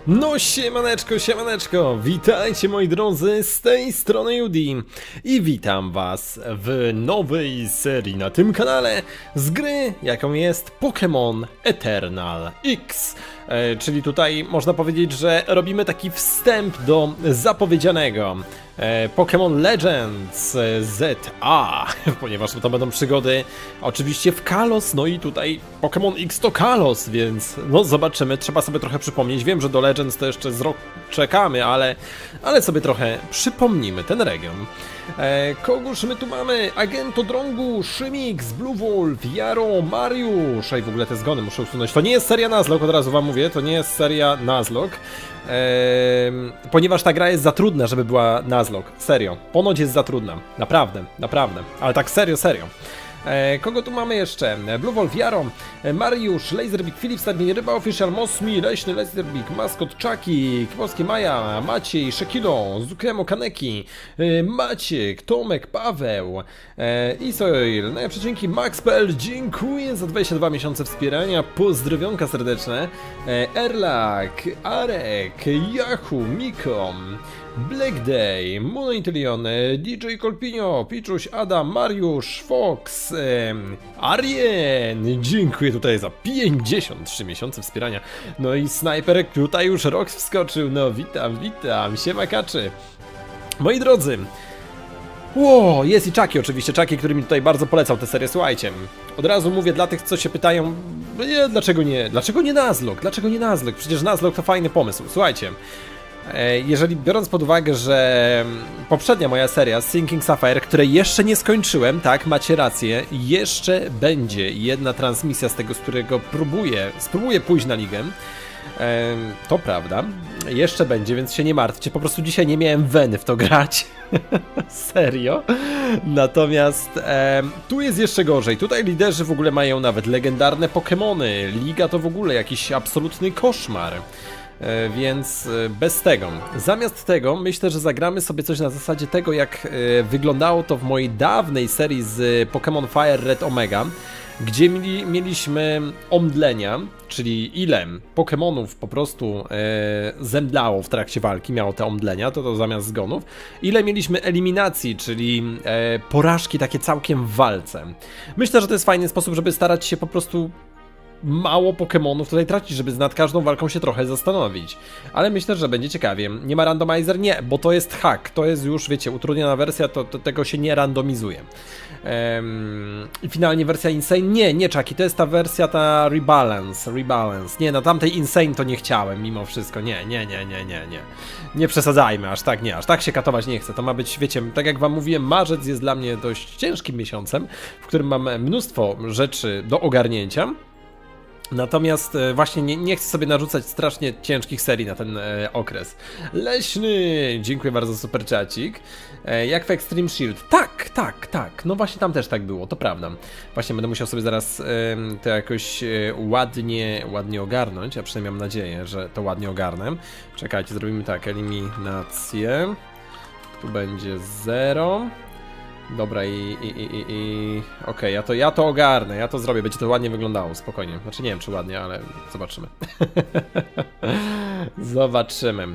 No siemaneczko, siemaneczko, witajcie moi drodzy, z tej strony Yudi i witam was w nowej serii na tym kanale z gry, jaką jest Pokémon Eternal X. Czyli tutaj można powiedzieć, że robimy taki wstęp do zapowiedzianego Pokémon Legends ZA, ponieważ to będą przygody oczywiście w Kalos, no i tutaj Pokémon X to Kalos, więc no zobaczymy, trzeba sobie trochę przypomnieć. Wiem, że do Legends to jeszcze z rok czekamy, ale sobie trochę przypomnimy ten region. Kogoż my tu mamy? Agento Drongu, Szymix, Blue Wolf, Jaro, Mariusz. Ej, w ogóle te zgony muszę usunąć. To nie jest seria Nuzlocke, od razu wam mówię, to nie jest seria Nuzlocke. Ponieważ ta gra jest za trudna, żeby była Nuzlocke. Serio. Ponoć jest za trudna. Naprawdę, naprawdę. Ale tak serio, serio. Kogo tu mamy jeszcze? Blue Wolf, Jaro, Mariusz, Laserbeak, Filip, Stadmin, Ryba Official, Mosmi, Leśny, Laserbeak, Maskot, Chucky, Polskie Maja, Maciej, Shekilo, Zukemo, Kaneki, Maciek, Tomek, Paweł, Isoil, najlepsze dzięki, Max.pl, dziękuję za 22 miesiące wspierania, pozdrowionka serdeczne, Erlak, Arek, Yahoo, Mikom, Black Day, Monointellion, DJ Kolpinio, Piczuś, Adam, Mariusz, Fox, Arien, dziękuję tutaj za 53 miesiące wspierania. No i Snajperek tutaj już rok wskoczył, no witam, siemakaczy. Moi drodzy, jest i Chucky oczywiście, Chucky, który mi tutaj bardzo polecał tę serię, słuchajcie. Od razu mówię dla tych, co się pytają, nie, dlaczego nie Nuzlocke, przecież Nuzlocke to fajny pomysł, słuchajcie. Jeżeli biorąc pod uwagę, że poprzednia moja seria Sinking Sapphire, której jeszcze nie skończyłem, tak, macie rację, jeszcze będzie jedna transmisja z tego, z którego spróbuję pójść na ligę. To prawda, jeszcze będzie, więc się nie martwcie, po prostu dzisiaj nie miałem weny w to grać. Serio. Natomiast tu jest jeszcze gorzej, tutaj liderzy w ogóle mają nawet legendarne Pokemony, liga to w ogóle jakiś absolutny koszmar. Więc bez tego. Zamiast tego myślę, że zagramy sobie coś na zasadzie tego, jak wyglądało to w mojej dawnej serii z Pokémon Fire Red Omega, gdzie mieliśmy omdlenia, czyli ile Pokémonów po prostu zemdlało w trakcie walki, miało te omdlenia, to zamiast zgonów, ile mieliśmy eliminacji, czyli porażki takie całkiem w walce. Myślę, że to jest fajny sposób, żeby starać się po prostu mało Pokémonów tutaj tracić, żeby nad każdą walką się trochę zastanowić. Ale myślę, że będzie ciekawie. Nie ma randomizer? Nie, bo to jest hack. To jest już, wiecie, utrudniona wersja, to tego się nie randomizuje. I finalnie wersja Insane? Nie, Chucky, to jest ta wersja, ta Rebalance. Nie, na tamtej Insane to nie chciałem, mimo wszystko. Nie. Nie przesadzajmy, aż tak się katować nie chcę. To ma być, wiecie, tak jak wam mówiłem, marzec jest dla mnie dość ciężkim miesiącem, w którym mam mnóstwo rzeczy do ogarnięcia. Natomiast właśnie nie chcę sobie narzucać strasznie ciężkich serii na ten okres. Leśny, dziękuję bardzo za superczacik. Jak w Extreme Shield? Tak, no właśnie tam też tak było, to prawda. Właśnie będę musiał sobie zaraz to jakoś ładnie ogarnąć, a przynajmniej mam nadzieję, że to ładnie ogarnę. Czekajcie, zrobimy tak, eliminację. Tu będzie 0. Dobra okej, ja to ogarnę, ja to zrobię, będzie to ładnie wyglądało, spokojnie. Znaczy nie wiem czy ładnie, ale zobaczymy. Zobaczymy.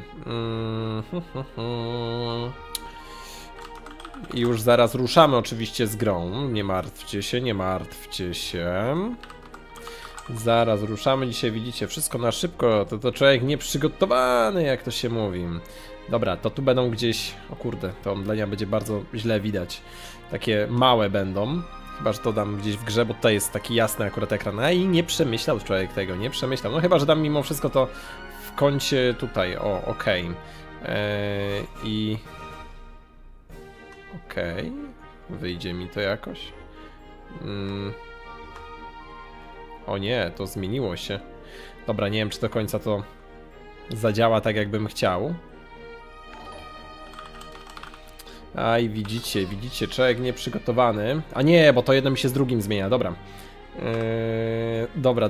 I już zaraz ruszamy oczywiście z grą, nie martwcie się. Zaraz ruszamy, dzisiaj widzicie, wszystko na szybko, to człowiek nieprzygotowany, jak to się mówi. Dobra, to tu będą gdzieś, o kurde, to omdlenia będzie bardzo źle widać. Takie małe będą, chyba że to dam gdzieś w grze, bo tutaj jest taki jasny akurat ekran. A i nie przemyślał człowiek tego, nie przemyślał. No chyba że dam mimo wszystko to w kącie tutaj, o, okej. Okej, wyjdzie mi to jakoś. O nie, to zmieniło się. Dobra, nie wiem czy do końca to zadziała tak jakbym chciał. Aj, widzicie, człowiek nieprzygotowany. A nie, bo to jedno mi się z drugim zmienia, dobra. Dobra.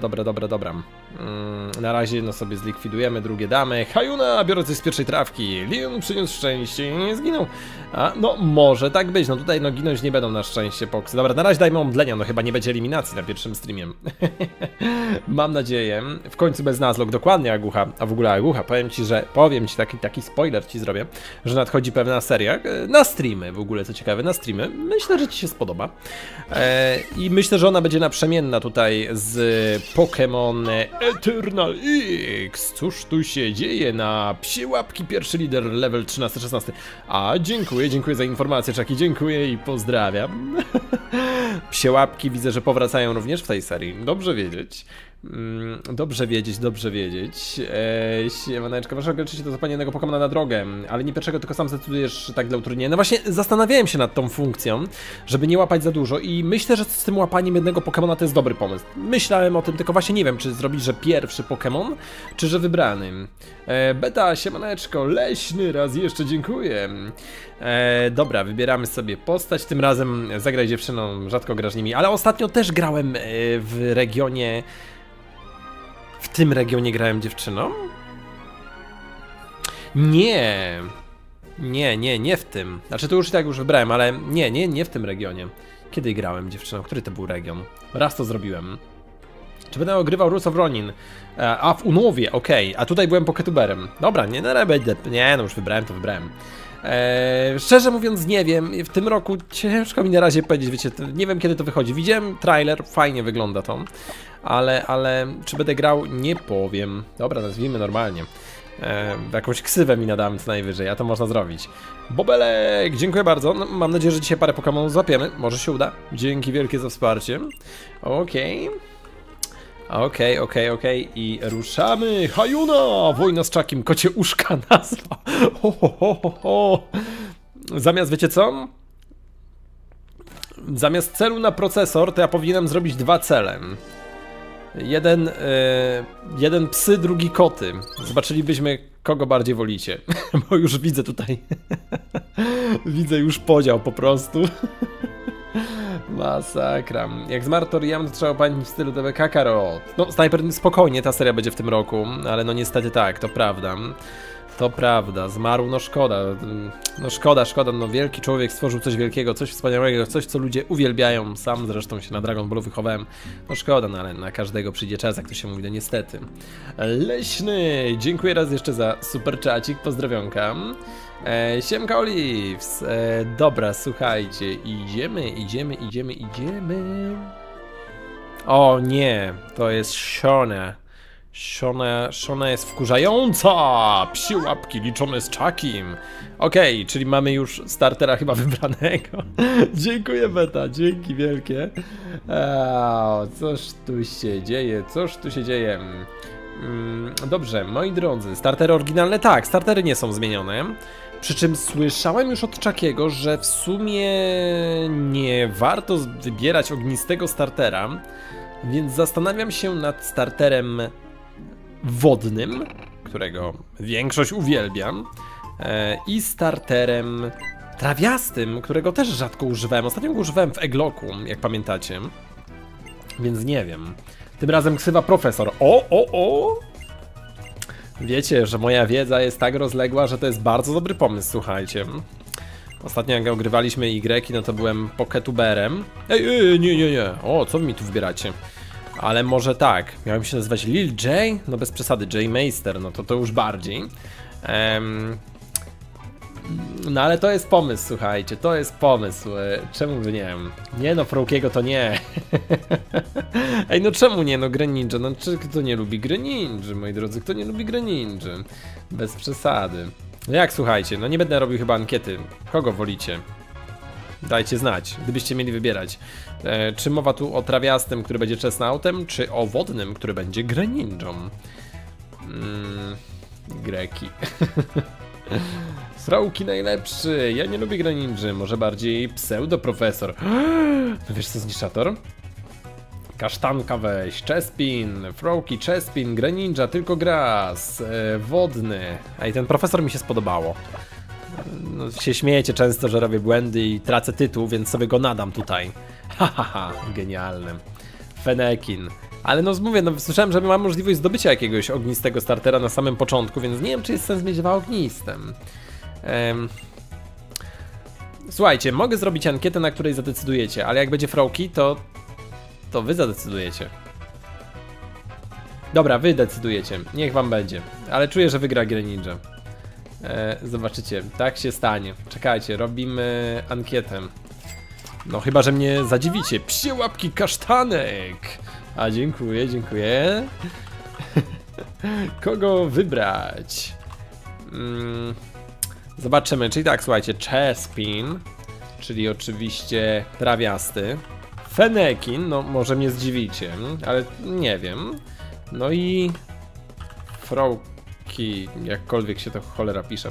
Na razie no sobie zlikwidujemy, drugie damy. Hayuna, biorę coś z pierwszej trawki. Leon przyniósł szczęście i nie zginął. A, no może tak być, no tutaj no ginąć nie będą na szczęście poksy. Dobra, na razie dajmy omdlenia, no chyba nie będzie eliminacji na pierwszym streamie. Mam nadzieję. W końcu bez Nuzlocke, dokładnie Agucha. A w ogóle Agucha, powiem ci taki spoiler ci zrobię, że nadchodzi pewna seria na streamy w ogóle, co ciekawe, na streamy. Myślę, że ci się spodoba. I myślę, że ona będzie naprzemienna tutaj z Pokémon Eternal X. Cóż tu się dzieje na psie łapki, pierwszy lider, level 13-16. A, dziękuję za informację, Czaki, dziękuję i pozdrawiam. Psie łapki widzę, że powracają również w tej serii. Dobrze wiedzieć. Dobrze wiedzieć. Siemaneczka, proszę ograczyć to zapanie jednego Pokemona na drogę, ale nie pierwszego, tylko sam zdecydujesz tak dla utrudnienia. No właśnie, zastanawiałem się nad tą funkcją, żeby nie łapać za dużo i myślę, że z tym łapaniem jednego Pokemona to jest dobry pomysł. Myślałem o tym, tylko właśnie nie wiem, czy zrobić, że pierwszy Pokemon, czy że wybrany. Beta, siemaneczko, leśny, raz jeszcze dziękuję. Dobra, wybieramy sobie postać, tym razem zagraj dziewczyną, rzadko grasz nimi, ale ostatnio też grałem w regionie. W tym regionie grałem dziewczyną? Nie w tym. Znaczy to już i tak już wybrałem, ale nie w tym regionie. Kiedy grałem dziewczyną? Który to był region? Raz to zrobiłem. Czy będę ogrywał Roots of Ronin? A w Unowie, okej. A tutaj byłem poketuberem. Dobra, no już wybrałem, to wybrałem. Szczerze mówiąc nie wiem, w tym roku ciężko mi na razie powiedzieć, wiecie, nie wiem kiedy to wychodzi. Widziałem trailer, fajnie wygląda to, ale czy będę grał, nie powiem. Dobra, nazwijmy normalnie. Jakąś ksywę mi nadamy co najwyżej, a to można zrobić. Bobelek, dziękuję bardzo, no, mam nadzieję, że dzisiaj parę Pokémonów złapiemy, może się uda. Dzięki wielkie za wsparcie. Okej, i ruszamy. Hayuna! Wojna z Czakiem, kocie uszka nazwa. Zamiast, wiecie co? Zamiast celu na procesor, to ja powinienem zrobić dwa cele. Jeden psy, drugi koty. Zobaczylibyśmy, kogo bardziej wolicie. Bo już widzę tutaj. Widzę już podział po prostu. Masakra. Jak zmarł Toriyama, to trzeba pamiętać w stylu TB Kakarot. No, Sniper, spokojnie, ta seria będzie w tym roku, ale no niestety tak, to prawda. To prawda, zmarł, no szkoda. No szkoda, no wielki człowiek stworzył coś wielkiego, coś wspaniałego, coś co ludzie uwielbiają. Sam zresztą się na Dragon Ballu wychowałem. No szkoda, no ale na każdego przyjdzie czas, jak to się mówi, no niestety. Leśny, dziękuję raz jeszcze za super czacik, pozdrowionka. Siemka Olives. Dobra, słuchajcie, idziemy. O nie, to jest Shona. Shona jest wkurzająca. Psie łapki liczone z Czakim. Okej, czyli mamy już startera chyba wybranego. Dziękuję Beta, dzięki wielkie. Cóż tu się dzieje? Dobrze, moi drodzy, startery oryginalne, tak, startery nie są zmienione. Przy czym słyszałem już od Czakiego, że w sumie nie warto wybierać ognistego startera, więc zastanawiam się nad starterem wodnym, którego większość uwielbiam, i starterem trawiastym, którego też rzadko używałem. Ostatnio go używałem w Egloku, jak pamiętacie, więc nie wiem. Tym razem ksywa profesor. Wiecie, że moja wiedza jest tak rozległa, że to jest bardzo dobry pomysł, słuchajcie. Ostatnio jak ogrywaliśmy Y, no to byłem poketuberem. Nie. O, co wy mi tu wybieracie? Ale może tak, miałem się nazywać Lil J? No bez przesady, J Meister, no to już bardziej. No ale to jest pomysł, słuchajcie, to jest pomysł. Czemu by nie? Nie no, Froakiego to nie. Ej, no czemu nie? No Greninja, no kto nie lubi Greninja, moi drodzy, kto nie lubi Greninja? Bez przesady. No jak, słuchajcie, no nie będę robił chyba ankiety. Kogo wolicie? Dajcie znać, gdybyście mieli wybierać. Czy mowa tu o trawiastym, który będzie chestnoutem, czy o wodnym, który będzie Greninją? Greki. Srauki najlepszy, ja nie lubię Greninja, może bardziej pseudoprofesor. No wiesz co, zniszczator? Kasztanka weź, Chespin, Froakie, Chespin, Greninja, tylko Grass, wodny. Ej, ten profesor mi się spodobało. No, się śmiejecie często, że robię błędy i tracę tytuł, więc sobie go nadam tutaj. Hahaha, genialne. Fenekin. Ale no mówię, no słyszałem, że mam możliwość zdobycia jakiegoś ognistego startera na samym początku, więc nie wiem, czy jest sens mieć dwa ogniste. Słuchajcie, mogę zrobić ankietę, na której zadecydujecie, ale jak będzie Froki, to wy zadecydujecie. Dobra, wy decydujecie, niech wam będzie. Ale czuję, że wygra Greninja. Zobaczycie, tak się stanie. Czekajcie, robimy ankietę. No chyba, że mnie zadziwicie. Psie łapki kasztanek! A dziękuję, dziękuję. Kogo wybrać? Zobaczymy, czyli tak, słuchajcie, Chespin, czyli oczywiście trawiasty. Fenekin, no może mnie zdziwicie, ale nie wiem. No i Froki, jakkolwiek się to cholera pisze.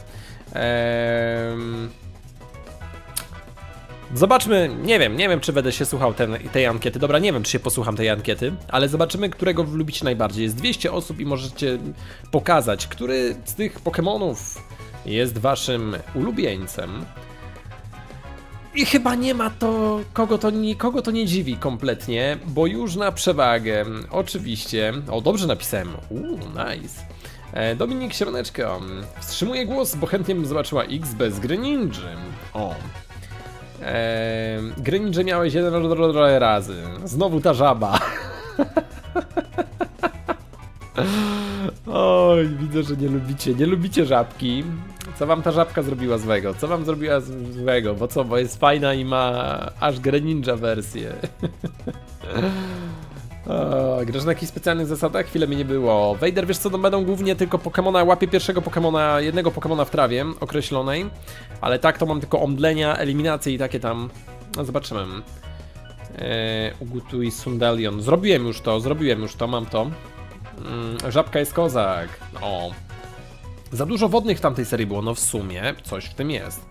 Zobaczmy, nie wiem czy będę się słuchał tej ankiety. Dobra, nie wiem czy się posłucham tej ankiety, ale zobaczymy, którego lubicie najbardziej. Jest 200 osób i możecie pokazać, który z tych Pokemonów jest waszym ulubieńcem. I chyba nie ma to, kogo to nie dziwi kompletnie, bo już na przewagę, oczywiście, o dobrze napisałem, nice. Dominik Siemaneczko, wstrzymuje głos, bo chętnie bym zobaczyła X bez Greninja. O. Greninja miałeś 1 razy, znowu ta żaba. Oj, widzę, że nie lubicie żabki. Co wam ta żabka zrobiła złego? Co wam zrobiła złego? Bo co? Bo jest fajna i ma aż Greninja wersję. Grasz na jakichś specjalnych zasadach? Chwilę mi nie było. Vader, wiesz co, to będą głównie tylko Pokemona, łapie pierwszego Pokemona, jednego Pokemona w trawie określonej. Ale tak to mam tylko omdlenia, eliminacje i takie tam. No zobaczymy. Ugutuj Sundelion. Zrobiłem już to, mam to. Żabka jest kozak. O. Za dużo wodnych w tamtej serii było, no w sumie coś w tym jest.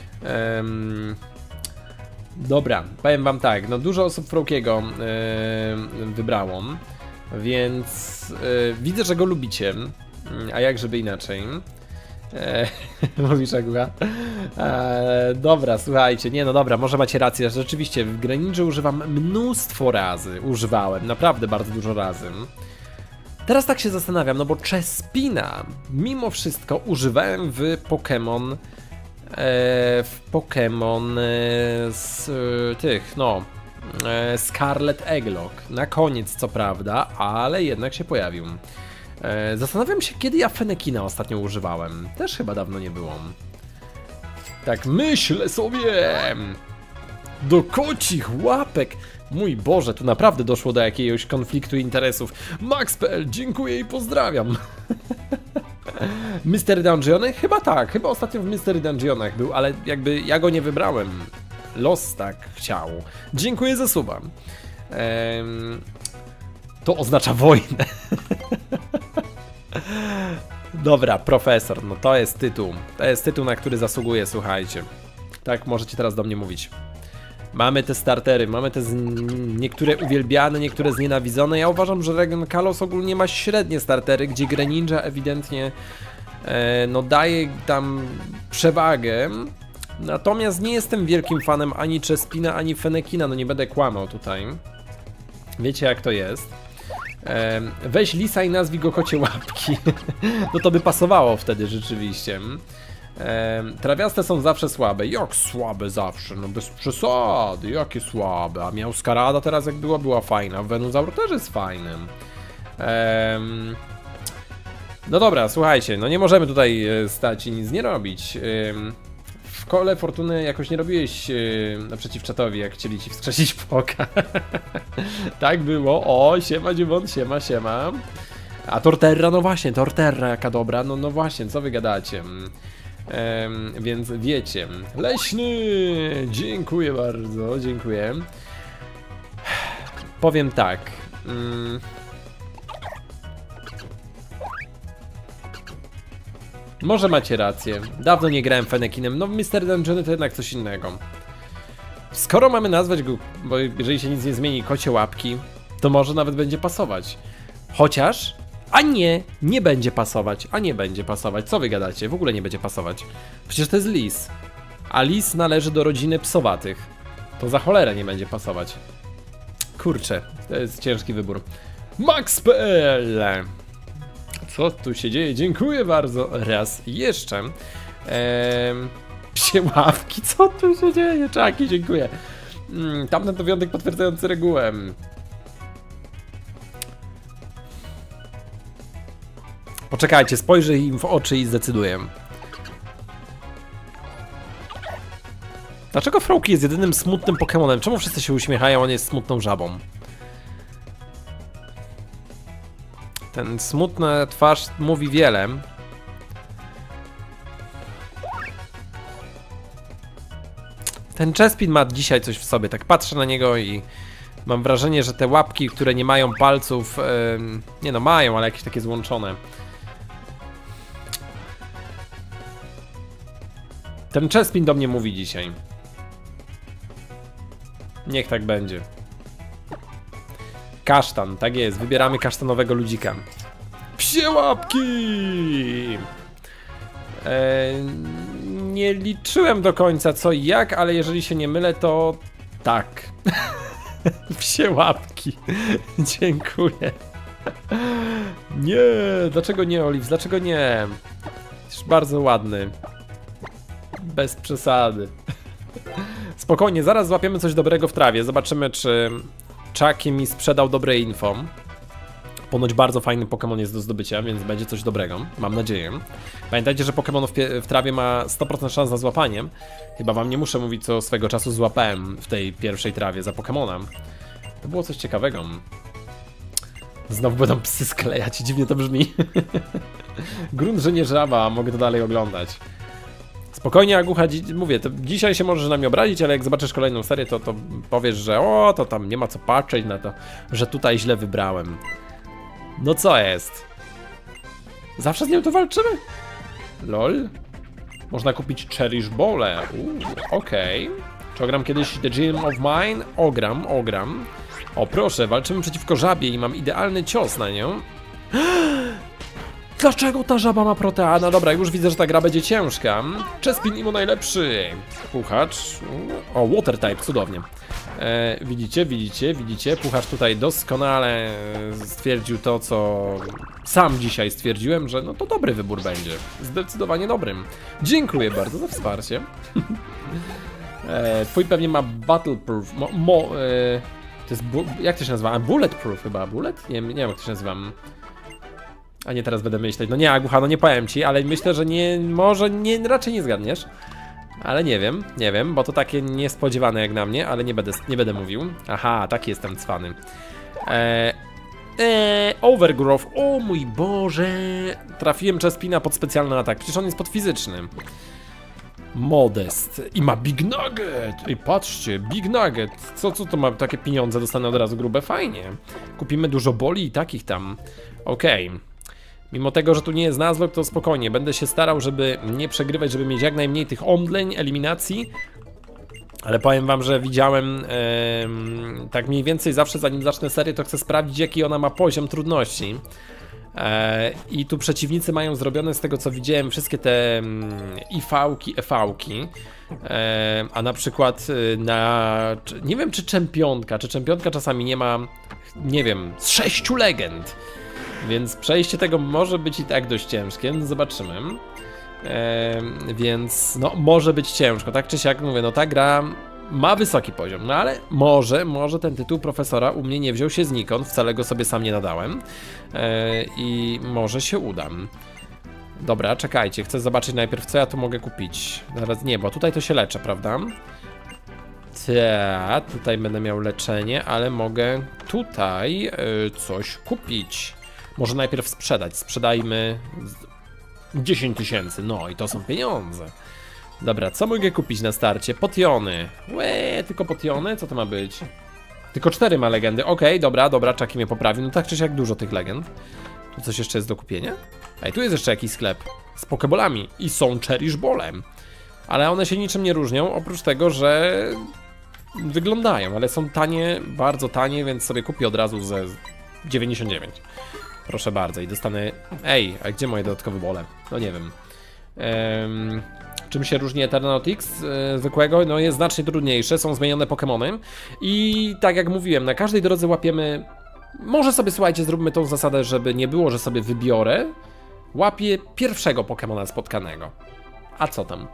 Dobra, powiem wam tak, no dużo osób Frokiego wybrało, więc widzę, że go lubicie, a jak żeby inaczej. Mówisz Agucha? Dobra, słuchajcie, nie no dobra, może macie rację, rzeczywiście w Greninja używam mnóstwo razy, używałem, naprawdę bardzo dużo razy. Teraz tak się zastanawiam, no bo Chespina mimo wszystko używałem w Pokémon z tych, no, Scarlet Egglocke. Na koniec co prawda, ale jednak się pojawił. Zastanawiam się, kiedy ja Fenekina ostatnio używałem. Też chyba dawno nie było. Tak myślę sobie. Do kocich łapek. Mój Boże, tu naprawdę doszło do jakiegoś konfliktu interesów. Max.pl, dziękuję i pozdrawiam. Mystery Dungeony? Chyba tak, chyba ostatnio w Mystery Dungeonach był, ale jakby ja go nie wybrałem. Los tak chciał. Dziękuję za suba. To oznacza wojnę. Dobra, profesor, no to jest tytuł. To jest tytuł, na który zasługuję, słuchajcie. Tak możecie teraz do mnie mówić. Mamy te startery, mamy te niektóre uwielbiane, niektóre znienawidzone. Ja uważam, że Regen Kalos ogólnie ma średnie startery, gdzie Greninja ewidentnie no daje tam przewagę. Natomiast nie jestem wielkim fanem ani Chespina, ani Fenekina, no nie będę kłamał tutaj. Wiecie jak to jest. Weź lisa i nazwij go kocie łapki. No to by pasowało wtedy rzeczywiście. Trawiaste są zawsze słabe. Jak słabe zawsze? No bez przesady. Jakie słabe? A miał Skarada teraz jak była fajna. Venusaur też jest fajnym. No dobra, słuchajcie, no nie możemy tutaj stać i nic nie robić. W kole fortuny jakoś nie robiłeś naprzeciw czatowi, jak chcieli ci wskrzesić Poka. Tak było. O, siema Dziewon, siema. A Torterra, no właśnie, Torterra jaka dobra. No właśnie, co wy gadacie? Więc wiecie. Leśny! Dziękuję bardzo, dziękuję. Powiem tak. Może macie rację. Dawno nie grałem Fenekinem. No w Mystery Dungeony to jednak coś innego. Skoro mamy nazwać go, bo jeżeli się nic nie zmieni, kocie łapki, to może nawet będzie pasować. Chociaż... A nie będzie pasować, Co wy gadacie? W ogóle nie będzie pasować. Przecież to jest lis. A lis należy do rodziny psowatych. To za cholerę nie będzie pasować. Kurczę, to jest ciężki wybór. Max.pl. Co tu się dzieje? Dziękuję bardzo raz jeszcze. Psie ławki, co tu się dzieje? Czaki, dziękuję. Tamten to wyjątek potwierdzający regułę. Poczekajcie, spojrzę im w oczy i zdecyduję. Dlaczego Froakie jest jedynym smutnym Pokemonem? Czemu wszyscy się uśmiechają, on jest smutną żabą? Ten smutna twarz mówi wiele. Ten Chespin ma dzisiaj coś w sobie, tak patrzę na niego i mam wrażenie, że te łapki, które nie mają palców, nie no mają, ale jakieś takie złączone. Ten Chespin do mnie mówi dzisiaj. Niech tak będzie. Kasztan, tak jest, wybieramy kasztanowego ludzika. Psie łapki! Nie liczyłem do końca co i jak, ale jeżeli się nie mylę, to tak. Psie łapki. Dziękuję. Nie, dlaczego nie, Olives? Dlaczego nie? Jest bardzo ładny. Bez przesady. Spokojnie, zaraz złapiemy coś dobrego w trawie. Zobaczymy, czy Chucky mi sprzedał dobre info. Ponoć bardzo fajny Pokémon jest do zdobycia, więc będzie coś dobrego. Mam nadzieję. Pamiętajcie, że Pokémon w trawie ma 100% szans na złapanie. Chyba wam nie muszę mówić, co swego czasu złapałem w tej pierwszej trawie za Pokémona. To było coś ciekawego. Znowu będą psy sklejać, dziwnie to brzmi. Grunt, że nie żaba, mogę to dalej oglądać. Spokojnie, Agucha, mówię, to dzisiaj się możesz na mnie obrazić, ale jak zobaczysz kolejną serię, to powiesz, że o, to tam nie ma co patrzeć na to, że tutaj źle wybrałem. No co jest? Zawsze z nią tu walczymy? Lol. Można kupić Cherish Bole. Okej. Czy ogram kiedyś The Gym of Mine? Ogram. O proszę, walczymy przeciwko żabie i mam idealny cios na nią. Dlaczego ta żaba ma proteana? Dobra, już widzę, że ta gra będzie ciężka. Chespin Imo najlepszy. Puchacz. O, Water Type, cudownie. Widzicie? Puchacz tutaj doskonale stwierdził to, co sam dzisiaj stwierdziłem, że no to dobry wybór będzie. Zdecydowanie dobrym. Dziękuję bardzo za wsparcie. Twój pewnie ma Battleproof. To jest, jak to się nazywa? Bulletproof chyba. Bullet? Nie wiem jak to się nazywa. A nie, teraz będę myśleć. No nie, Agucha, no nie powiem ci, ale myślę, że nie, może nie, raczej nie zgadniesz. Ale nie wiem, bo to takie niespodziewane jak na mnie, ale nie będę mówił. Aha, taki jestem cwany. Overgrowth, o mój Boże. Trafiłem Chespina pod specjalny atak, przecież on jest podfizyczny. Modest i ma Big Nugget. I patrzcie, Big Nugget. Co to ma, takie pieniądze dostanę od razu grube, fajnie. Kupimy dużo boli i takich tam. Okej. Mimo tego, że tu nie jest Nuzlocke, to spokojnie, będę się starał, żeby nie przegrywać, żeby mieć jak najmniej tych omdleń, eliminacji. Ale powiem wam, że widziałem tak mniej więcej zawsze, zanim zacznę serię, to chcę sprawdzić, jaki ona ma poziom trudności. I tu przeciwnicy mają zrobione, z tego co widziałem, wszystkie te IV-ki, EV-ki. A na przykład nie wiem, czy czempionka czasami nie ma, nie wiem, z 6 legend. Więc przejście tego może być i tak dość ciężkie, no zobaczymy. Więc no może być ciężko, tak czy siak mówię, no ta gra ma wysoki poziom, no ale może ten tytuł profesora u mnie nie wziął się znikąd, wcale go sobie sam nie nadałem. I może się uda. Dobra, czekajcie, chcę zobaczyć najpierw, co ja tu mogę kupić. Zaraz nie, bo tutaj to się leczę, prawda? Tutaj będę miał leczenie, ale mogę tutaj coś kupić. Może najpierw sprzedać. Sprzedajmy 10 000. No i to są pieniądze. Dobra, co mogę kupić na starcie? Potiony. Tylko potiony? Co to ma być? Tylko 4 ma legendy. Okej, dobra, Chucky mnie poprawi. No tak czy siak dużo tych legend. Tu coś jeszcze jest do kupienia? Ej, tu jest jeszcze jakiś sklep z pokebolami. I są Cherish Bole. Ale one się niczym nie różnią, oprócz tego, że wyglądają, ale są tanie, bardzo tanie, więc sobie kupię od razu ze 99. Proszę bardzo i dostanę... Ej, a gdzie moje dodatkowe bole? No nie wiem. Czym się różni Eternotix zwykłego? No jest znacznie trudniejsze, są zmienione Pokemony i tak jak mówiłem, na każdej drodze łapiemy... Może sobie, słuchajcie, zróbmy tą zasadę, żeby nie było, że sobie wybiorę. Łapię pierwszego Pokemona spotkanego. A co tam?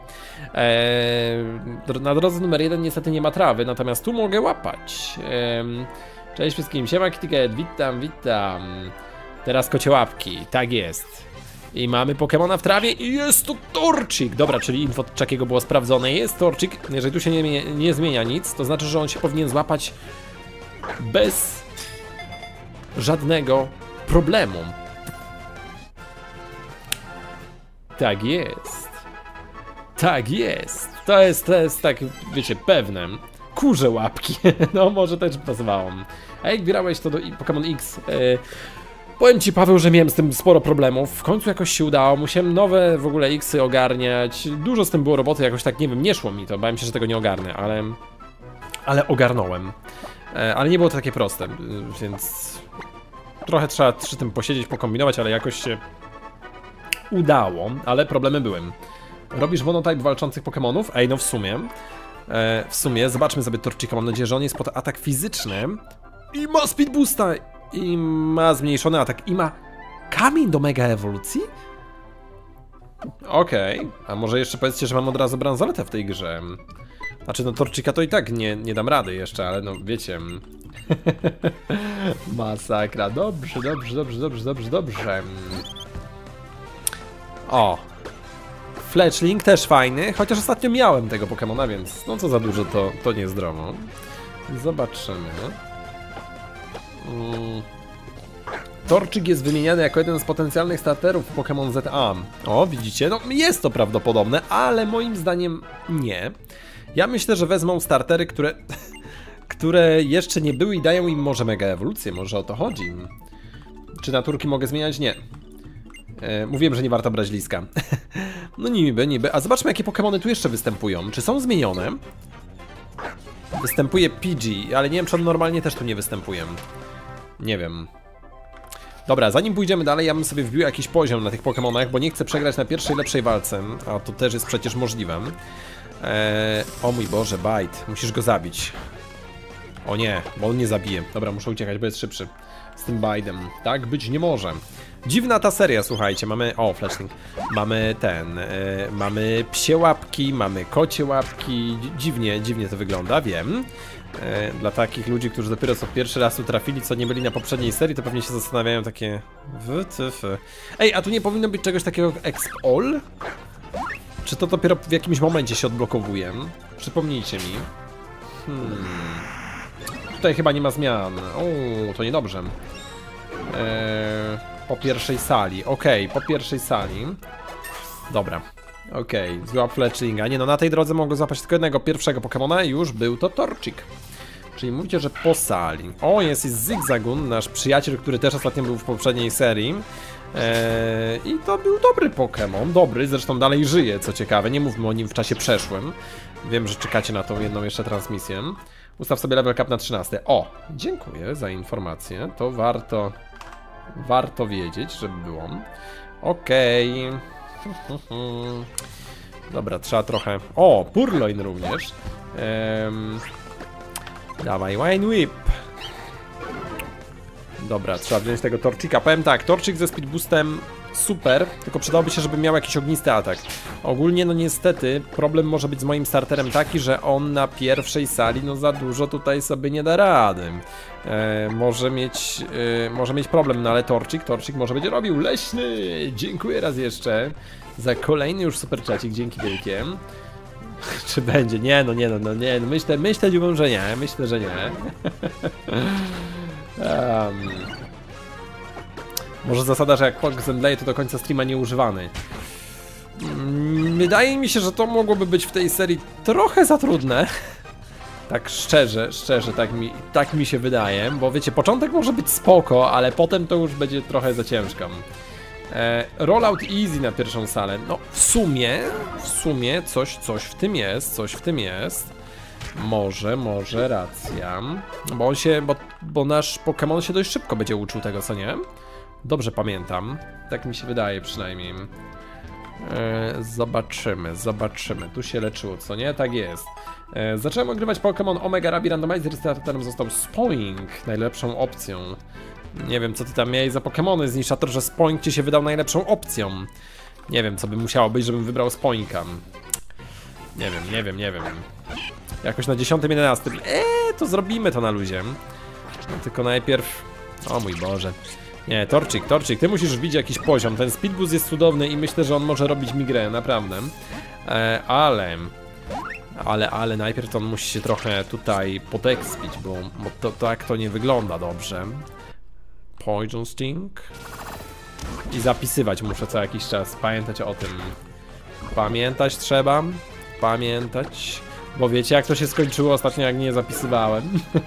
Na drodze numer 1 niestety nie ma trawy, natomiast tu mogę łapać. Cześć wszystkim, siema Kittycat, witam. Teraz kocie łapki, tak jest. I mamy Pokemona w trawie i jest to Torchic. Dobra, czyli info Chuckiego było sprawdzone. Jest Torchic, jeżeli tu się nie zmienia nic, to znaczy, że on się powinien złapać bez żadnego problemu. Tak jest. Tak jest. To jest tak, wiecie, pewne. Kurze łapki. No może też pasowało. A jak grałeś to do Pokémon X, powiem ci, Paweł, że miałem z tym sporo problemów. W końcu jakoś się udało. Musiałem nowe w ogóle X-y ogarniać. Dużo z tym było roboty, jakoś tak, nie wiem, nie szło mi to. Bałem się, że tego nie ogarnę, ale ogarnąłem. Ale nie było to takie proste, więc trochę trzeba przy tym posiedzieć, pokombinować, ale jakoś się udało, ale problemy były. Robisz monotype walczących Pokemonów? Ej, no w sumie, zobaczmy sobie Torchica, mam nadzieję, że on jest pod atak fizyczny i ma speed boosta, i ma zmniejszony atak, i ma kamień do mega ewolucji? Okej, a może jeszcze powiedzcie, że mam od razu bransoletę w tej grze. Znaczy, no Torchica to i tak nie dam rady jeszcze, ale no wiecie. Masakra, dobrze. O! Fletchling też fajny, chociaż ostatnio miałem tego Pokemona, więc no co za dużo, to niezdrowo. Zobaczymy. Torchic jest wymieniany jako jeden z potencjalnych starterów Pokémon ZA. O, widzicie? No jest to prawdopodobne, ale moim zdaniem nie. Ja myślę, że wezmą startery, które jeszcze nie były i dają im może mega ewolucję, może o to chodzi. Czy naturki mogę zmieniać? Nie. Mówiłem, że nie warto brać liska. No niby. A zobaczmy, jakie Pokemony tu jeszcze występują. Czy są zmienione? Występuje Pidgey, ale nie wiem, czy on normalnie też tu nie występuje. Nie wiem. Dobra, zanim pójdziemy dalej, ja bym sobie wbił jakiś poziom na tych Pokemonach, bo nie chcę przegrać na pierwszej lepszej walce. A to też jest przecież możliwe. O mój Boże, Bite. Musisz go zabić. O nie, bo on nie zabije. Dobra, muszę uciekać, bo jest szybszy. Z tym Bite'em. Tak być nie może. Dziwna ta seria, słuchajcie, mamy... O, Fletchling. Mamy mamy psie łapki, mamy kocie łapki. Dziwnie to wygląda, wiem. Dla takich ludzi, którzy dopiero co pierwszy raz tu trafili, co nie byli na poprzedniej serii, to pewnie się zastanawiają takie... Ej, a tu nie powinno być czegoś takiego jak Exp All? Czy to dopiero w jakimś momencie się odblokowuje? Przypomnijcie mi. Tutaj chyba nie ma zmian. O, to niedobrze. Po pierwszej sali. Okej, po pierwszej sali. Dobra. Okej, złap Fletchlinga. Nie no, na tej drodze mogę złapać tylko jednego pierwszego Pokemona i już był to Torchic. Czyli mówicie, że po sali. O, jest Zigzagoon, nasz przyjaciel, który też ostatnio był w poprzedniej serii. I to był dobry Pokémon, dobry, zresztą dalej żyje, co ciekawe, nie mówmy o nim w czasie przeszłym. Wiem, że czekacie na tą jedną jeszcze transmisję. Ustaw sobie level cap na 13. O, dziękuję za informację, to warto wiedzieć, żeby było. Okej. Dobra, trzeba trochę... O, Purloin również. Dawaj, Wine Whip. Dobra, trzeba wziąć tego Torchica. Powiem tak, Torchic ze speed boostem super, tylko przydałoby się, żeby miał jakiś ognisty atak. Ogólnie, no niestety, problem może być z moim starterem taki, że on na pierwszej sali, no za dużo tutaj sobie nie da rady. Może mieć problem, no ale Torchic może będzie robił. Leśny, dziękuję raz jeszcze za kolejny już super czacik, dzięki wielkie. Czy będzie? Nie. Myślę, że nie. Myślę, że nie. Może zasada, że jak Hulk zemdleje, to do końca streama nieużywany. Wydaje mi się, że to mogłoby być w tej serii trochę za trudne. Tak szczerze, tak mi się wydaje, bo wiecie, początek może być spoko, ale potem to już będzie trochę za ciężko. Rollout easy na pierwszą salę. No w sumie coś w tym jest. Może racja. Bo nasz Pokémon się dość szybko będzie uczył tego, co nie? Dobrze pamiętam. Tak mi się wydaje przynajmniej. Zobaczymy. Tu się leczyło, co nie? Tak jest. Zacząłem ogrywać Pokémon Omega Ruby Randomizer, restarterem został Spoink najlepszą opcją. Nie wiem, co ty tam miałeś za Pokémony, zniszczator, że Spoink ci się wydał najlepszą opcją. Nie wiem, co by musiało być, żebym wybrał Spoinka. Nie wiem. Jakoś na 10, 11. To zrobimy to na luzie. No, tylko najpierw... O mój Boże. Nie, Torcik, ty musisz wbić jakiś poziom. Ten speedboost jest cudowny i myślę, że on może robić migrę, naprawdę. Ale najpierw to on musi się trochę tutaj podekspić, bo to tak to nie wygląda dobrze. Poison Sting. I zapisywać muszę co jakiś czas, pamiętać o tym. Pamiętać trzeba. Bo wiecie, jak to się skończyło ostatnio, jak nie zapisywałem.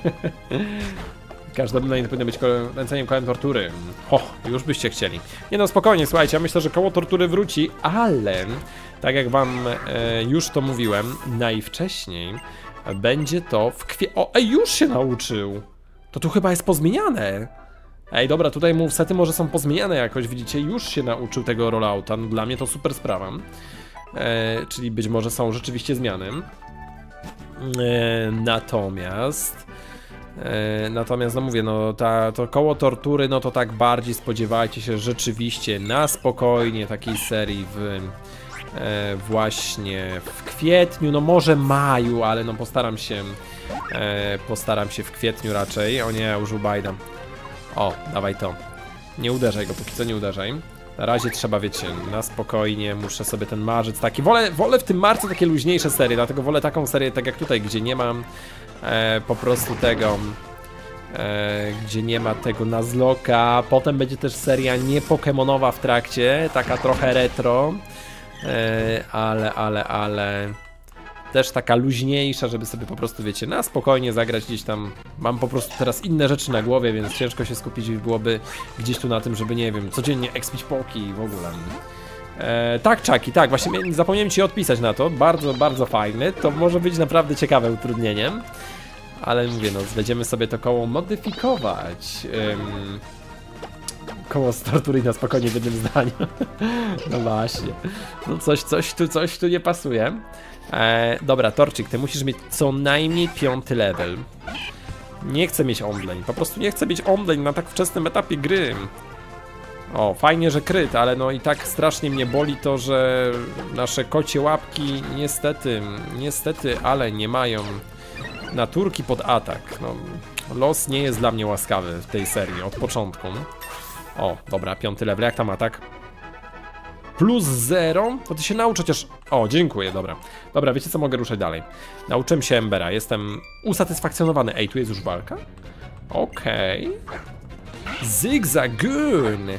Każda dnia nie powinno być kręceniem kołem tortury. Już byście chcieli. Nie no, spokojnie, słuchajcie, ja myślę, że koło tortury wróci, ale tak jak wam już to mówiłem, najwcześniej będzie to w już się nauczył! To tu chyba jest pozmieniane. Dobra, tutaj movesety może są pozmieniane jakoś, widzicie, już się nauczył tego rollouta, no, dla mnie to super sprawa. Czyli być może są rzeczywiście zmiany. Natomiast no mówię, no to koło tortury, no to tak bardziej spodziewajcie się rzeczywiście na spokojnie takiej serii właśnie w kwietniu, no może maju, ale no postaram się w kwietniu raczej. O nie, użył bajda. Dawaj to. Nie uderzaj go, póki co nie uderzaj. Na razie trzeba, wiecie, na spokojnie, muszę sobie ten marzec taki... Wolę w tym marcu takie luźniejsze serie, dlatego wolę taką serię tak jak tutaj, gdzie nie mam po prostu tego... gdzie nie ma tego Nuzlocke'a. Potem będzie też seria nie pokemonowa w trakcie, taka trochę retro. Ale... też taka luźniejsza, żeby sobie po prostu, wiecie, na spokojnie zagrać gdzieś tam. Mam po prostu teraz inne rzeczy na głowie, więc ciężko się skupić byłoby gdzieś tu na tym, żeby, nie wiem, codziennie expić poki i w ogóle. Tak, Chucky, tak, właśnie zapomniałem ci odpisać na to. Bardzo, bardzo fajny. To może być naprawdę ciekawe utrudnienie. Ale mówię, no, będziemy sobie to koło modyfikować. Koło z tortury na spokojnie w jednym zdaniu. No właśnie. No coś tu nie pasuje. Dobra, Torcik, ty musisz mieć co najmniej 5. level. Nie chcę mieć online, po prostu nie chcę mieć online na tak wczesnym etapie gry. Fajnie, że kryt, ale no i tak strasznie mnie boli to, że nasze kocie łapki niestety, ale nie mają naturki pod atak. No, los nie jest dla mnie łaskawy w tej serii od początku. Dobra, 5. level, jak tam atak? Plus 0? To ty się naucz chociaż... dziękuję, dobra. Dobra, wiecie co, mogę ruszać dalej. Nauczyłem się Embera, jestem usatysfakcjonowany. Tu jest już walka? Okej. Zigzagoon!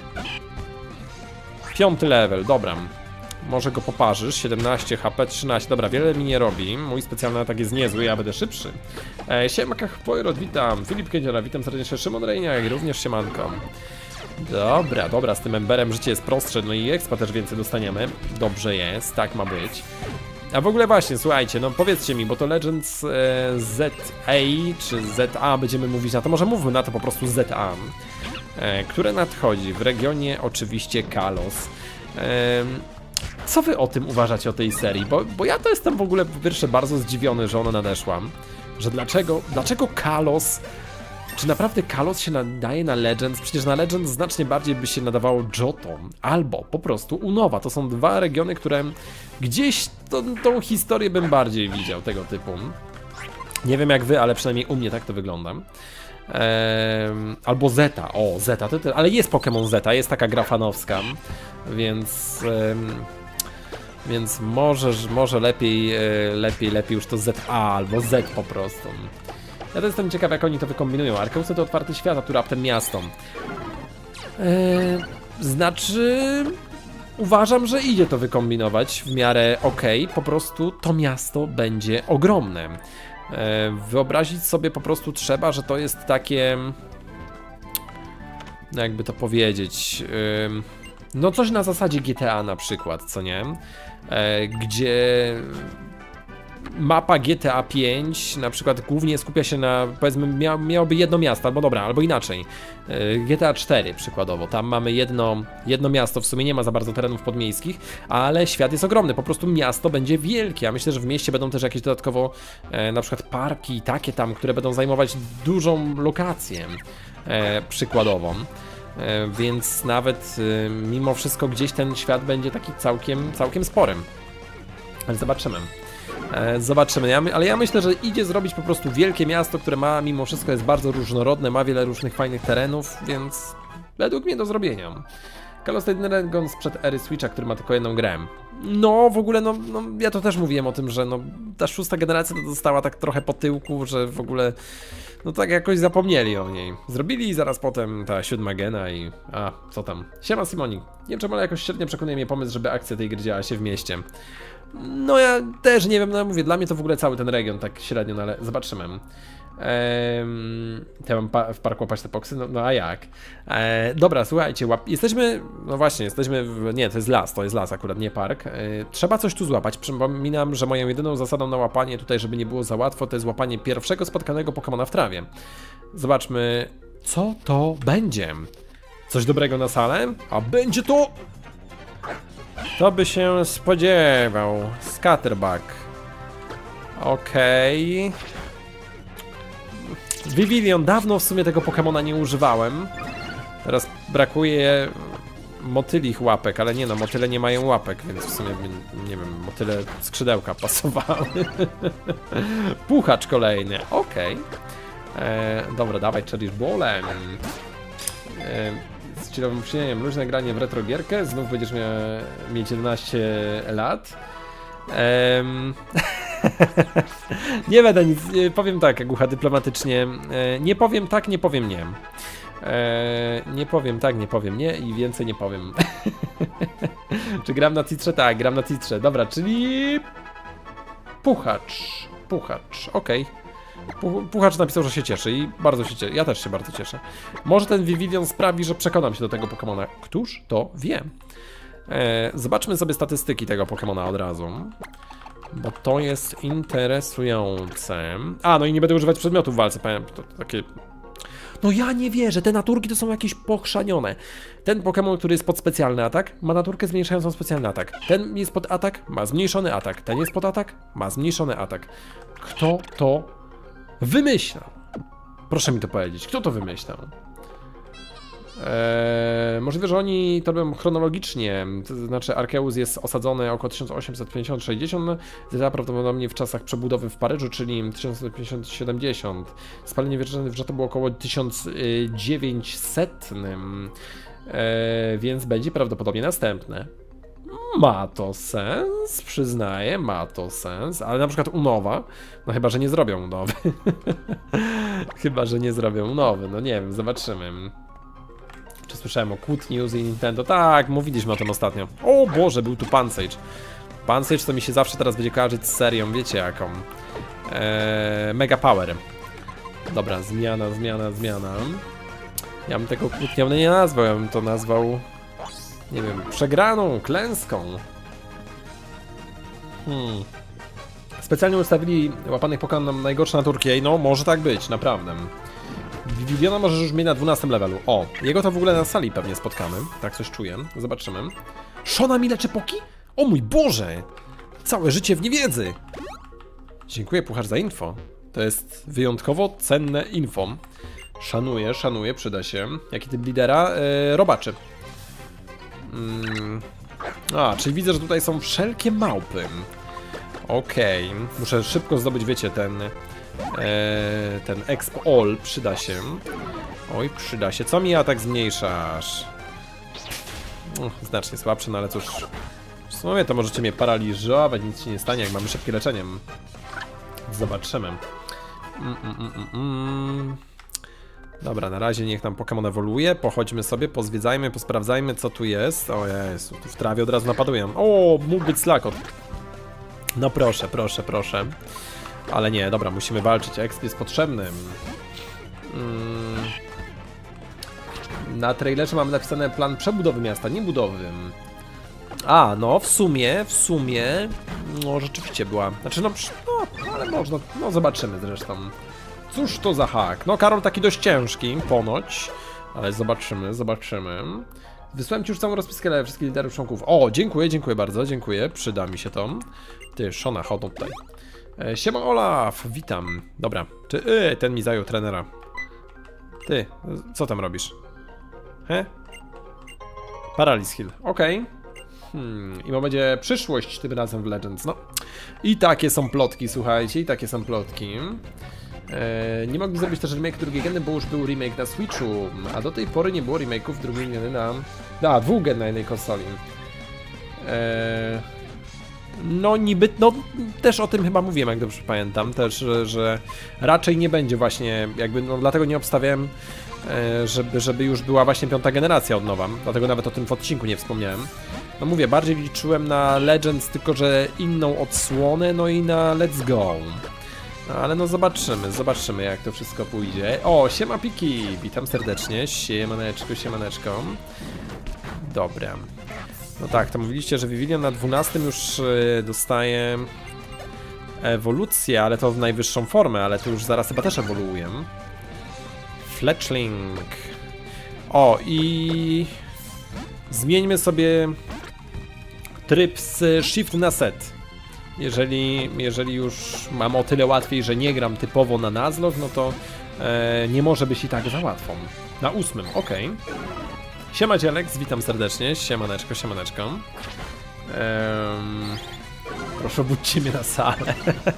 5. level, dobra. Może go poparzysz, 17 HP, 13, dobra, wiele mi nie robi. Mój specjalny atak jest niezły, ja będę szybszy. Siema Poirot, witam. Filip Kędziora, witam serdecznie. Szymon Rejniak, również siemanko. Dobra, z tym Emberem życie jest prostsze, no i expa też więcej dostaniemy. Dobrze jest, tak ma być. A w ogóle właśnie, słuchajcie, no powiedzcie mi, bo to Legends ZA czy ZA będziemy mówić na to, może mówmy na to po prostu ZA, które nadchodzi w regionie oczywiście Kalos. Co wy o tym uważacie, o tej serii? Bo ja to jestem w ogóle po pierwsze bardzo zdziwiony, że ona nadeszła. Że dlaczego Kalos? Czy naprawdę Kalos się nadaje na Legends? Przecież na Legends znacznie bardziej by się nadawało Johto albo po prostu Unova. To są dwa regiony, które gdzieś tą historię bym bardziej widział, tego typu. Nie wiem jak wy, ale przynajmniej u mnie tak to wygląda. Albo Zeta, Zeta, ale jest Pokémon Zeta, jest taka gra fanowska, więc może lepiej już to ZA albo Z po prostu. Ja też jestem ciekaw, jak oni to wykombinują. Arkeusy to otwarty świat, a tu raptem miasto. Znaczy... Uważam, że idzie to wykombinować w miarę okej. Po prostu to miasto będzie ogromne. Wyobrazić sobie po prostu trzeba, że to jest takie... jakby to powiedzieć... no coś na zasadzie GTA na przykład, co nie? Gdzie... mapa GTA 5 na przykład głównie skupia się na, powiedzmy, miałoby jedno miasto, albo dobra, albo inaczej. GTA 4 przykładowo, tam mamy jedno miasto, w sumie nie ma za bardzo terenów podmiejskich, ale świat jest ogromny, po prostu miasto będzie wielkie. Ja myślę, że w mieście będą też jakieś dodatkowo na przykład parki takie tam, które będą zajmować dużą lokację przykładową. Więc nawet mimo wszystko gdzieś ten świat będzie taki całkiem sporym. Ale zobaczymy. Ale ja myślę, że idzie zrobić po prostu wielkie miasto, które ma mimo wszystko jest bardzo różnorodne, ma wiele różnych fajnych terenów, więc według mnie do zrobienia. Call of Duty Dragon sprzed ery Switcha, który ma tylko jedną grę. No w ogóle, no ja to też mówiłem o tym, że no, ta 6. generacja to dostała tak trochę po tyłku, że w ogóle no tak jakoś zapomnieli o niej. Zrobili i zaraz potem ta 7. gena i... a, co tam? Siema Simonik. Nie wiem czemu, ale jakoś średnio przekonuje mnie pomysł, żeby akcja tej gry działa się w mieście. No ja też nie wiem, no mówię, dla mnie to w ogóle cały ten region tak średnio, no ale zobaczymy. Ja mam w parku łapać te poksy, no a jak? Dobra, słuchajcie, jesteśmy, no właśnie, jesteśmy nie, to jest las akurat, nie park. Trzeba coś tu złapać, przypominam, że moją jedyną zasadą na łapanie tutaj, żeby nie było za łatwo, to jest łapanie pierwszego spotkanego Pokemona w trawie. Zobaczmy, co to będzie. Coś dobrego na salę? A będzie to... To by się spodziewał. Scatterbuck. Okej. Vivillon, dawno w sumie tego Pokemona nie używałem. Teraz brakuje motylich łapek, ale nie no, motyle nie mają łapek, więc w sumie, nie wiem, motyle skrzydełka pasowały. Puchacz kolejny, okej. Dobra, dawaj Cherish Ballem. Z chillowym przyjemnieniem, luźne granie w retro gierkę, znów będziesz mieć 11 lat. Nie będę nic, powiem tak, Agucha, dyplomatycznie. Nie powiem tak, nie powiem nie. Nie powiem tak, nie powiem nie i więcej nie powiem. Czy gram na titrze? Tak, gram na titrze. Dobra, czyli... Puchacz, okej. Puchacz napisał, że się cieszy i bardzo się cieszy. Ja też się bardzo cieszę. Może ten Vivillon sprawi, że przekonam się do tego Pokemona. Któż to wie? Zobaczmy sobie statystyki tego Pokemona od razu. Bo to jest interesujące. A, no i nie będę używać przedmiotów w walce. To takie... No ja nie wierzę, te naturki to są jakieś pochrzanione. Ten Pokémon, który jest pod specjalny atak, ma naturkę zmniejszającą specjalny atak. Ten jest pod atak, ma zmniejszony atak. Ten jest pod atak, ma zmniejszony atak. Kto to wymyślał? Proszę mi to powiedzieć, kto to wymyślał? Możliwe, że oni to robią chronologicznie, to znaczy Arceus jest osadzony około 1850-60, prawdopodobnie w czasach przebudowy w Paryżu, czyli 1950-70. Spalenie wieczorne w to było około 1900, więc będzie prawdopodobnie następne. Ma to sens, przyznaję, ma to sens, ale na przykład Unowa, no chyba, że nie zrobią Unowy. Chyba, że nie zrobią Unowy, no nie wiem, zobaczymy. Czy słyszałem o kłótni z Nintendo? Tak, mówiliśmy o tym ostatnio. O Boże, był tu Pansage. Pansage to mi się zawsze teraz będzie kojarzyć z serią, wiecie jaką. Mega Power. Dobra, zmiana. Ja bym tego kłótnią nie nazwał, ja bym to nazwał... nie wiem, przegraną, klęską. Specjalnie ustawili łapanych Pokémon na najgorsze naturki. No, może tak być, naprawdę. Vivillona możesz już mieć na 12 levelu. O, jego to w ogóle na sali pewnie spotkamy. Tak coś czuję. Zobaczymy. Shona mi leczy poki? O mój Boże! Całe życie w niewiedzy! Dziękuję, Puchacz, za info. To jest wyjątkowo cenne info. Szanuję, przyda się. Jaki typ lidera? Robaczy. A, czyli widzę, że tutaj są wszelkie małpy. Okej. Muszę szybko zdobyć, wiecie, ten Exp All przyda się. Oj, przyda się. Co mi atak zmniejszasz? Znacznie słabszy, no ale cóż. W sumie to możecie mnie paraliżować, nic się nie stanie, jak mamy szybkie leczenie. Zobaczymy. Dobra, na razie niech nam Pokémon ewoluuje. Pochodźmy sobie, pozwiedzajmy, posprawdzajmy, co tu jest. O Jezu, tu w trawie od razu napadają. O, mógł być Slakot. No proszę. Ale nie, dobra, musimy walczyć. Exp jest potrzebny. Na trailerze mamy napisane plan przebudowy miasta, nie budowy. A, no w sumie, no rzeczywiście była. Znaczy, no ale można, no zobaczymy zresztą. Cóż to za hak? No Karol taki dość ciężki, ponoć. Ale zobaczymy, zobaczymy. Wysłałem ci już całą rozpiskę wszystkich liderów członków. O, dziękuję bardzo, dziękuję. Przyda mi się to. Ty, Shona, chodź tutaj. Siema Olaf, witam. Dobra, ten mi zajął trenera. Ty, co tam robisz? He? Paralyz Hill, okej. I ma będzie przyszłość tym razem w Legends, no. I takie są plotki, słuchajcie, i takie są plotki. Nie mogli zrobić też remake drugiej geny, bo już był remake na Switchu, a do tej pory nie było remake'ów drugiej geny na dwóch gen na jednej konsoli. No niby, no też o tym chyba mówiłem, jak dobrze pamiętam, też, że raczej nie będzie właśnie, jakby, no dlatego nie obstawiałem, żeby już była właśnie piąta generacja od nowa, dlatego nawet o tym w odcinku nie wspomniałem. No mówię, bardziej liczyłem na Legends, tylko że inną odsłonę, no i na Let's Go. No, ale no zobaczymy jak to wszystko pójdzie. O, siema Piki, witam serdecznie, siemaneczko. Dobra. No tak, to mówiliście, że Vivillon na 12 już dostaje ewolucję, ale to w najwyższą formę, ale to już zaraz chyba też ewoluuje. Fletchling. O, i zmieńmy tryb z Shift na Set. Jeżeli już mam o tyle łatwiej, że nie gram typowo na Nuzlocke, no to nie może być i tak za łatwą. Na 8, okej. Siema Dzielek, witam serdecznie, siemaneczko. Proszę obudźcie mnie na salę.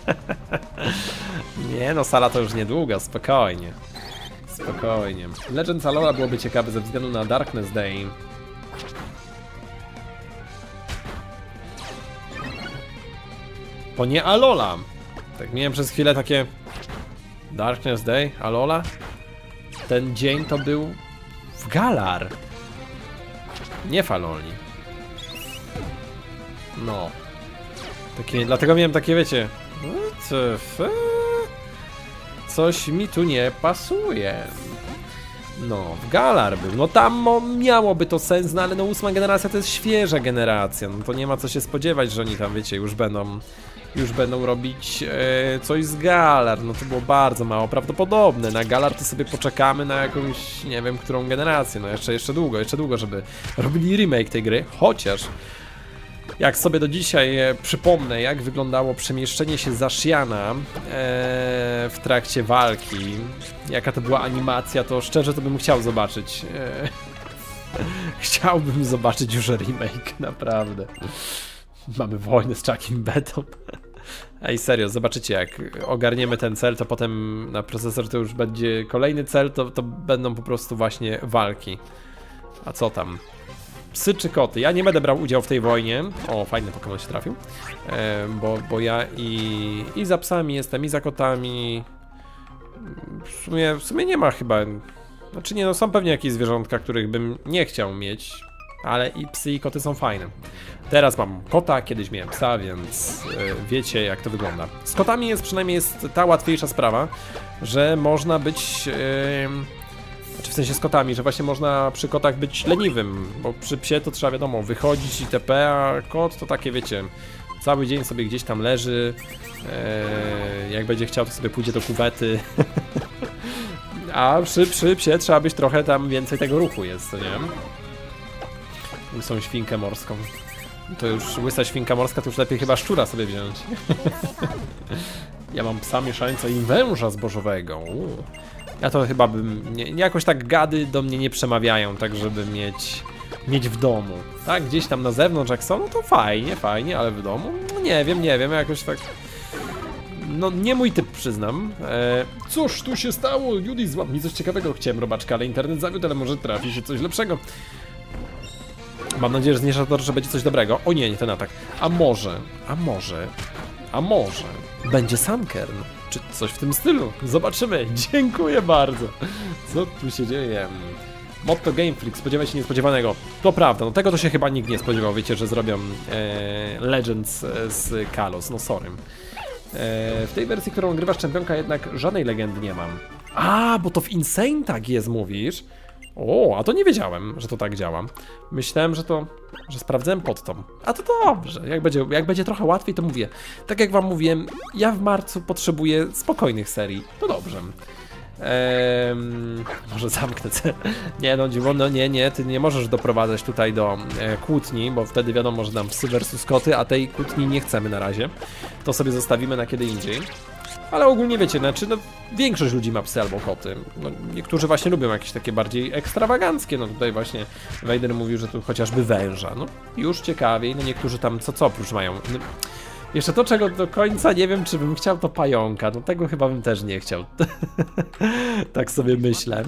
Nie no, sala to już niedługo, spokojnie. Legends Alola byłoby ciekawe ze względu na Darkness Day. To nie Alola. Tak miałem przez chwilę takie... Darkness Day, Alola? Ten dzień to był... w Galar. Nie w Aloli. No. Dlatego miałem takie, wiecie... Coś mi tu nie pasuje. No, w Galar był. No tam miałoby to sens, no ale no 8 generacja to jest świeża generacja. No to nie ma co się spodziewać, że oni tam, wiecie, już będą robić coś z Galar. No to było bardzo mało prawdopodobne. Na Galar to sobie poczekamy na jakąś, nie wiem, którą generację. No jeszcze długo, żeby robili remake tej gry. Chociaż jak sobie do dzisiaj przypomnę, jak wyglądało przemieszczenie się Zashiana w trakcie walki, jaka to była animacja, to szczerze to bym chciał zobaczyć. Chciałbym zobaczyć już remake, naprawdę. Mamy wojnę z Chuckiem Betą. Ej, serio, zobaczycie, jak ogarniemy ten cel, to potem na procesor to już będzie kolejny cel, to będą po prostu właśnie walki. A co tam? Psy czy koty? Ja nie będę brał udziału w tej wojnie. O, fajny Pokémon się trafił. Bo ja i za psami jestem, i za kotami. W sumie nie ma chyba... Znaczy nie, no są pewnie jakieś zwierzątka, których bym nie chciał mieć. Ale i psy, i koty są fajne. Teraz mam kota, kiedyś miałem psa, więc wiecie jak to wygląda. Z kotami jest ta łatwiejsza sprawa, że można być... Znaczy w sensie z kotami, że właśnie można przy kotach być leniwym, bo przy psie to trzeba, wiadomo, wychodzić itp., a kot to takie, wiecie, cały dzień sobie gdzieś tam leży, jak będzie chciał, to sobie pójdzie do kuwety. A przy psie trzeba być trochę tam więcej tego ruchu jest, co nie? Łysą świnkę morską. To już łysa świnka morska, to już lepiej chyba szczura sobie wziąć. Ja mam psa mieszańca i węża zbożowego. Ja to chyba bym... jakoś tak gady do mnie nie przemawiają, tak żeby mieć w domu. Tak, gdzieś tam na zewnątrz jak są, no to fajnie, ale w domu? No nie wiem, jakoś tak... No nie mój typ, przyznam. Cóż tu się stało? Judy, złap mi coś ciekawego. Chciałem robaczka, ale internet zawiódł, ale może trafi się coś lepszego. Mam nadzieję, że zniesza to, że będzie coś dobrego. O nie ten atak. A może będzie Sunkern, czy coś w tym stylu. Zobaczymy. Dziękuję bardzo. Co tu się dzieje? Motto Game Freak, spodziewać się niespodziewanego. To prawda, no tego to się chyba nikt nie spodziewał. Wiecie, że zrobią Legends z Kalos, no sorry. W tej wersji, którą grywasz czempionka, jednak żadnej legendy nie mam. A, bo to w Insane tak jest, mówisz? O, a to nie wiedziałem, że to tak działa. Myślałem, że sprawdzałem pod tą. A to dobrze, jak będzie trochę łatwiej, to mówię. Tak jak wam mówiłem, ja w marcu potrzebuję spokojnych serii. To dobrze. Może zamknę te... Nie no, no nie, ty nie możesz doprowadzać tutaj do kłótni, bo wtedy wiadomo, że dam psy versus koty, a tej kłótni nie chcemy na razie. To sobie zostawimy na kiedy indziej. Ale ogólnie wiecie, znaczy no, większość ludzi ma psy albo koty. No, niektórzy właśnie lubią jakieś takie bardziej ekstrawaganckie, no tutaj właśnie Vader mówił, że tu chociażby węża. No już ciekawiej, no niektórzy tam co oprócz mają. No, jeszcze to, czego do końca nie wiem, czy bym chciał, to pająka. No tego chyba bym też nie chciał. Tak sobie myślę.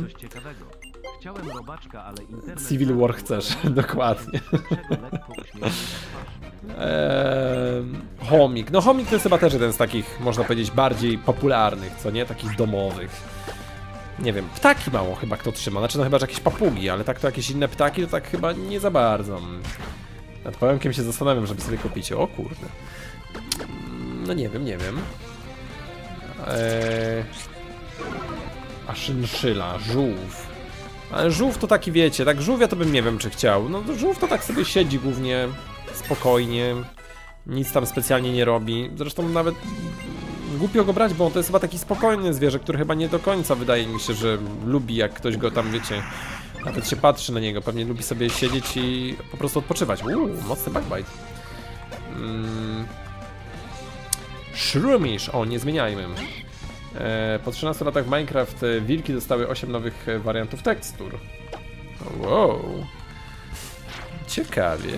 Civil War chcesz, dokładnie. Chomik. No chomik to jest chyba też jeden z takich, można powiedzieć, bardziej popularnych, co nie? Takich domowych. Nie wiem, ptaki mało chyba kto trzyma. Znaczy no chyba, że jakieś papugi, ale tak to jakieś inne ptaki to tak chyba nie za bardzo. Nad pająkiem się zastanawiam, żeby sobie kupić. O kurde. No nie wiem. A szynszyla, żółw. Ale żółw to taki wiecie, tak żółwia to bym nie wiem czy chciał. No żółw to tak sobie siedzi głównie, spokojnie. Nic tam specjalnie nie robi. Zresztą nawet głupio go brać, bo to jest chyba taki spokojny zwierzę, który chyba nie do końca wydaje mi się, że lubi jak ktoś go tam wiecie. Nawet się patrzy na niego, pewnie lubi sobie siedzieć i po prostu odpoczywać. Mocny backbite. Shroomish, o nie zmieniajmy. Po 13 latach w Minecraft wilki dostały 8 nowych wariantów tekstur. Wow. Ciekawie.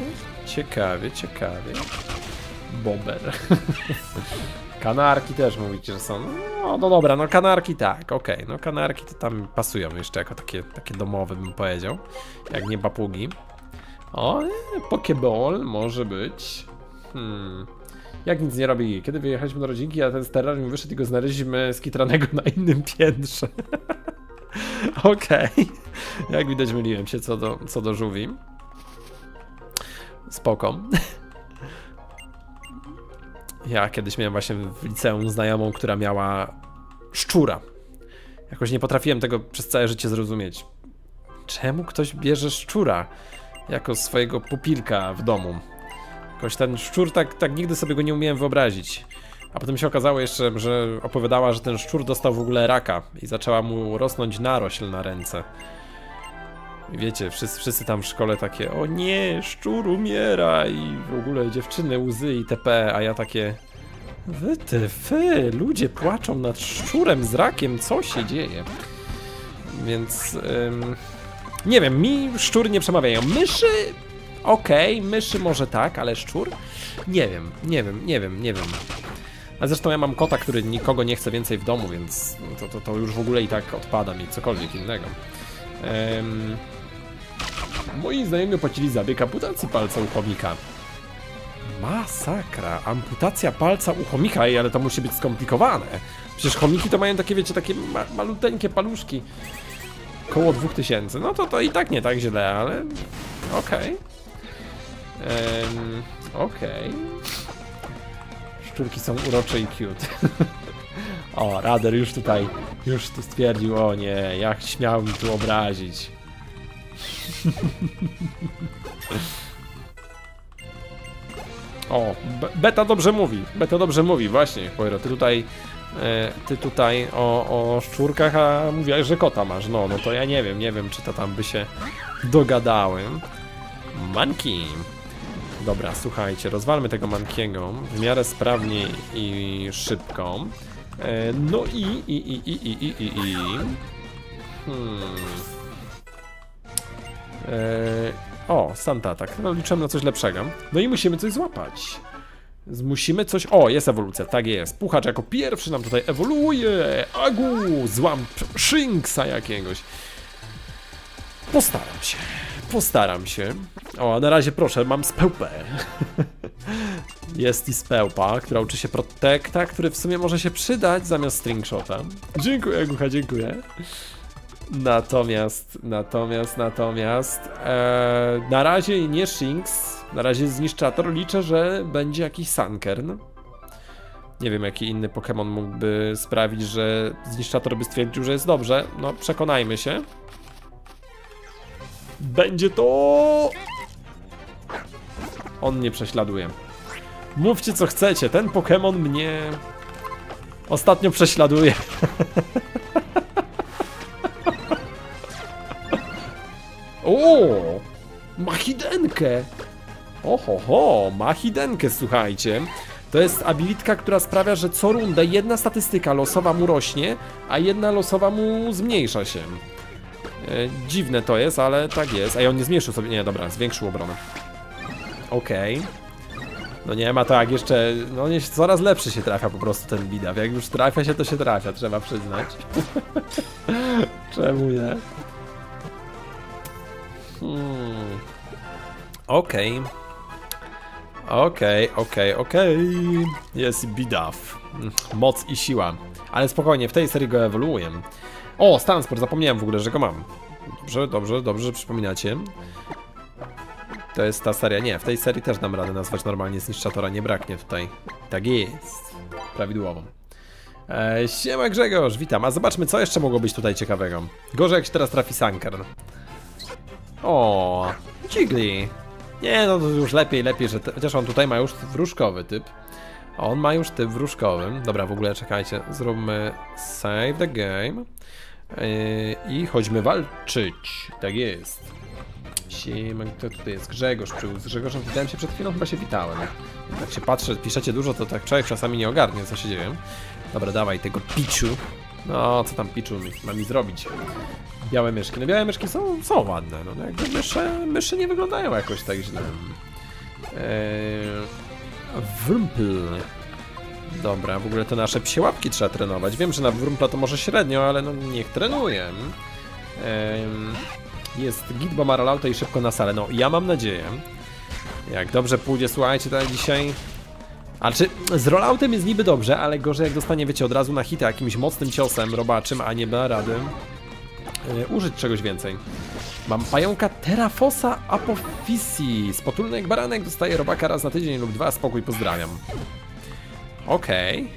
Bober. Kanarki też mówicie, że są. No dobra, no kanarki tak, okej. No kanarki to tam pasują jeszcze jako takie domowe bym powiedział. Jak nie papugi. O, Pokeball może być. Jak nic nie robi. Kiedy wyjechaliśmy do rodzinki, a ten z terrarium wyszedł i go znaleźliśmy skitranego na innym piętrze. Okej. Jak widać myliłem się co do żółwi. Spoko. Ja kiedyś miałem właśnie w liceum znajomą, która miała szczura. Jakoś nie potrafiłem tego przez całe życie zrozumieć. Czemu ktoś bierze szczura jako swojego pupilka w domu? Jakoś ten szczur, tak nigdy sobie go nie umiałem wyobrazić. A potem się okazało jeszcze, że opowiadała, że ten szczur dostał w ogóle raka i zaczęła mu rosnąć narośl na ręce. I wiecie, wszyscy tam w szkole takie, o nie, szczur umiera i w ogóle dziewczyny, łzy itp. A ja takie, ludzie płaczą nad szczurem z rakiem, co się dzieje? Więc, nie wiem, mi szczury nie przemawiają. Myszy, okej, myszy może tak, ale szczur? Nie wiem. A zresztą ja mam kota, który nikogo nie chce więcej w domu, więc to już w ogóle i tak odpada mi cokolwiek innego. Moi znajomi opłacili zabieg amputacji palca u chomika. Masakra, amputacja palca u chomika, ale to musi być skomplikowane. Przecież chomiki to mają takie, wiecie, takie maluteńkie paluszki. Koło 2000, no to i tak nie tak źle, ale okej. Okej. Szczurki są urocze i cute. O, Rader już tu stwierdził, o nie, jak śmiał mi tu obrazić. O, Beta dobrze mówi, właśnie, Poiro, ty tutaj o szczurkach, a mówiłaś, że kota masz, no to ja nie wiem, czy to tam by się dogadałem. Monkey. Dobra, słuchajcie, rozwalmy tego Mankiego w miarę sprawnie i szybko. No o, Santa atak. No liczymy na coś lepszego. No i musimy coś złapać. Musimy coś... O, jest ewolucja, tak jest. Puchacz jako pierwszy nam tutaj ewoluuje. Agu, złam Shinxa jakiegoś. Postaram się. O, a na razie proszę, mam spełpę. Jest i spełpa, która uczy się protekta, który w sumie może się przydać zamiast stringshota. Dziękuję, Gucha, dziękuję. Natomiast na razie nie Shinx, na razie zniszczator. Liczę, że będzie jakiś Sunkern. Nie wiem, jaki inny Pokémon mógłby sprawić, że zniszczator by stwierdził, że jest dobrze. No, przekonajmy się. Będzie to... On mnie prześladuje. Mówcie co chcecie, ten Pokémon mnie... ostatnio prześladuje. O! Machidenkę! Oho, Machidenkę, słuchajcie. To jest abilitka, która sprawia, że co rundę jedna statystyka losowa mu rośnie, a jedna losowa mu zmniejsza się. Dziwne to jest, ale tak jest. A on nie zmniejszył sobie... Nie, dobra, zwiększył obronę. Okej. No nie ma tak, jeszcze... No nie, coraz lepszy się trafia po prostu ten bidaw. Jak już trafia się, to się trafia, trzeba przyznać. Czemu nie? Okej. Jest bidaw. Moc i siła. Ale spokojnie, w tej serii go ewoluuję. O, Stansport, zapomniałem w ogóle, że go mam. Dobrze, że przypominacie. To jest ta seria. Nie, w tej serii też dam radę nazwać normalnie Zniszczatora, nie braknie tutaj. Tak jest. Prawidłowo. Siema Grzegorz, witam. A zobaczmy, co jeszcze mogło być tutaj ciekawego. Gorzej jak się teraz trafi Sankern. O, Jiggly. Nie, no to już lepiej, że... Chociaż on tutaj ma już wróżkowy typ. On ma już typ wróżkowy. Dobra, w ogóle czekajcie. Zróbmy save the game. I chodźmy walczyć. Tak jest. Siema, kto tutaj jest? Grzegorz. Z Grzegorzem witałem się przed chwilą, chyba się witałem. Jak się patrzę, piszecie dużo, to tak człowiek czasami nie ogarnie, co się dzieje. Dobra, dawaj tego Pichu. No, co tam Pichu ma mi zrobić? Białe myszki. No białe myszki są ładne. No jakby myszy nie wyglądają jakoś tak źle. Wrumpel. Dobra, w ogóle te nasze psie łapki trzeba trenować. Wiem, że na Wrumpla to może średnio, ale no niech trenuję. Jest git, bo ma rollouta i szybko na salę. No ja mam nadzieję. Jak dobrze pójdzie, słuchajcie, to dzisiaj... Ale czy z rolloutem jest niby dobrze, ale gorzej jak dostanie, wiecie, od razu na hita jakimś mocnym ciosem robaczym, a nie da rady użyć czegoś więcej. Mam pająka Terrafosa Apophysis. Potulny jak baranek, dostaje robaka raz na tydzień lub dwa. Spokój, pozdrawiam. Okej.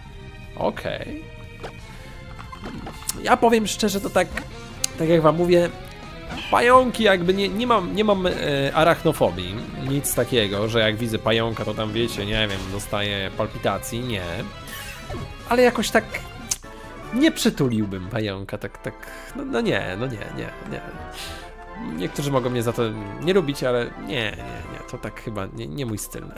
Ja powiem szczerze, to tak jak wam mówię, pająki jakby nie mam arachnofobii. Nic takiego, że jak widzę pająka, to tam wiecie, nie wiem, dostaję palpitacji, nie. Ale jakoś tak nie przytuliłbym pająka, tak, no nie. Niektórzy mogą mnie za to nie lubić, ale nie, to tak chyba nie mój styl.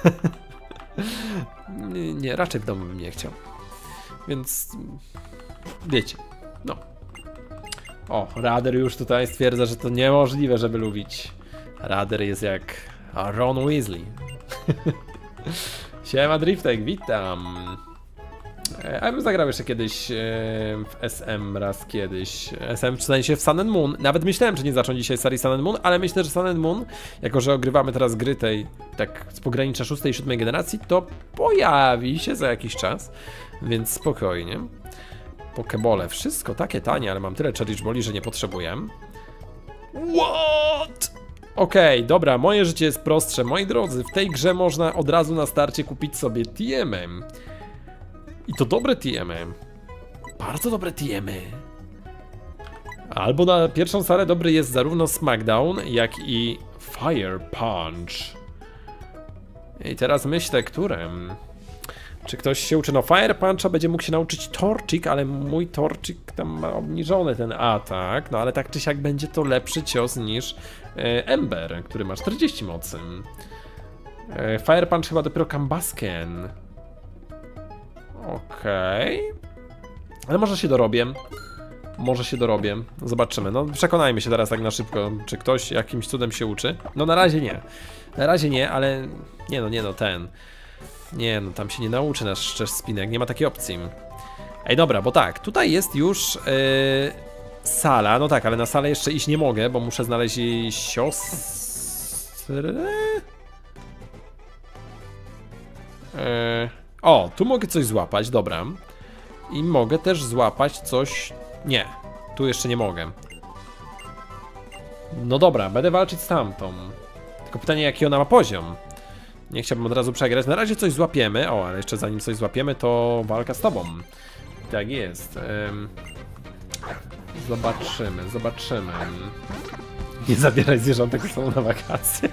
Nie, raczej w domu bym nie chciał. Więc wiecie, no. O, Rader już tutaj stwierdza, że to niemożliwe, żeby lubić. Rader jest jak Ron Weasley. Siema Driftek, witam. A ja bym zagrał jeszcze kiedyś w SM raz kiedyś. SM w sensie w Sun and Moon. Nawet myślałem, że nie zacząć dzisiaj serii Sun and Moon, ale myślę, że Sun and Moon, jako że ogrywamy teraz gry tej tak z pogranicza 6. i 7. generacji, to pojawi się za jakiś czas. Więc spokojnie. Pokebole, wszystko takie tanie, ale mam tyle Cherish Balli, że nie potrzebuję. What? Okej, dobra, moje życie jest prostsze. Moi drodzy, w tej grze można od razu na starcie kupić sobie TM-y. I to dobre TM-y. Bardzo dobre TM-y. Albo na pierwszą salę dobry jest zarówno Smackdown, jak i Fire Punch. I teraz myślę, którym... Czy ktoś się uczy? No Fire Puncha będzie mógł się nauczyć Torchic, ale mój Torchic tam ma obniżony ten atak. No ale tak czy siak będzie to lepszy cios niż Ember, który ma 40 mocy. Fire Punch chyba dopiero Kambasken. Okej. Ale może się dorobię. Zobaczymy. No przekonajmy się teraz tak na szybko, czy ktoś jakimś cudem się uczy. No na razie nie, ale... Nie no, ten... Nie no, tam się nie nauczy nasz szczerz spinek, nie ma takiej opcji. Ej, dobra, bo tak, tutaj jest już sala, no tak, ale na salę jeszcze iść nie mogę, bo muszę znaleźć jej siostrę. O, tu mogę coś złapać, dobra. I mogę też złapać coś... Nie, tu jeszcze nie mogę. No dobra, będę walczyć z tamtą. Tylko pytanie, jaki ona ma poziom. Nie chciałbym od razu przegrać. Na razie coś złapiemy. O, ale jeszcze zanim coś złapiemy, to walka z tobą. Tak jest. Zobaczymy. Nie zabieraj zwierzątek ze sobą na wakacje.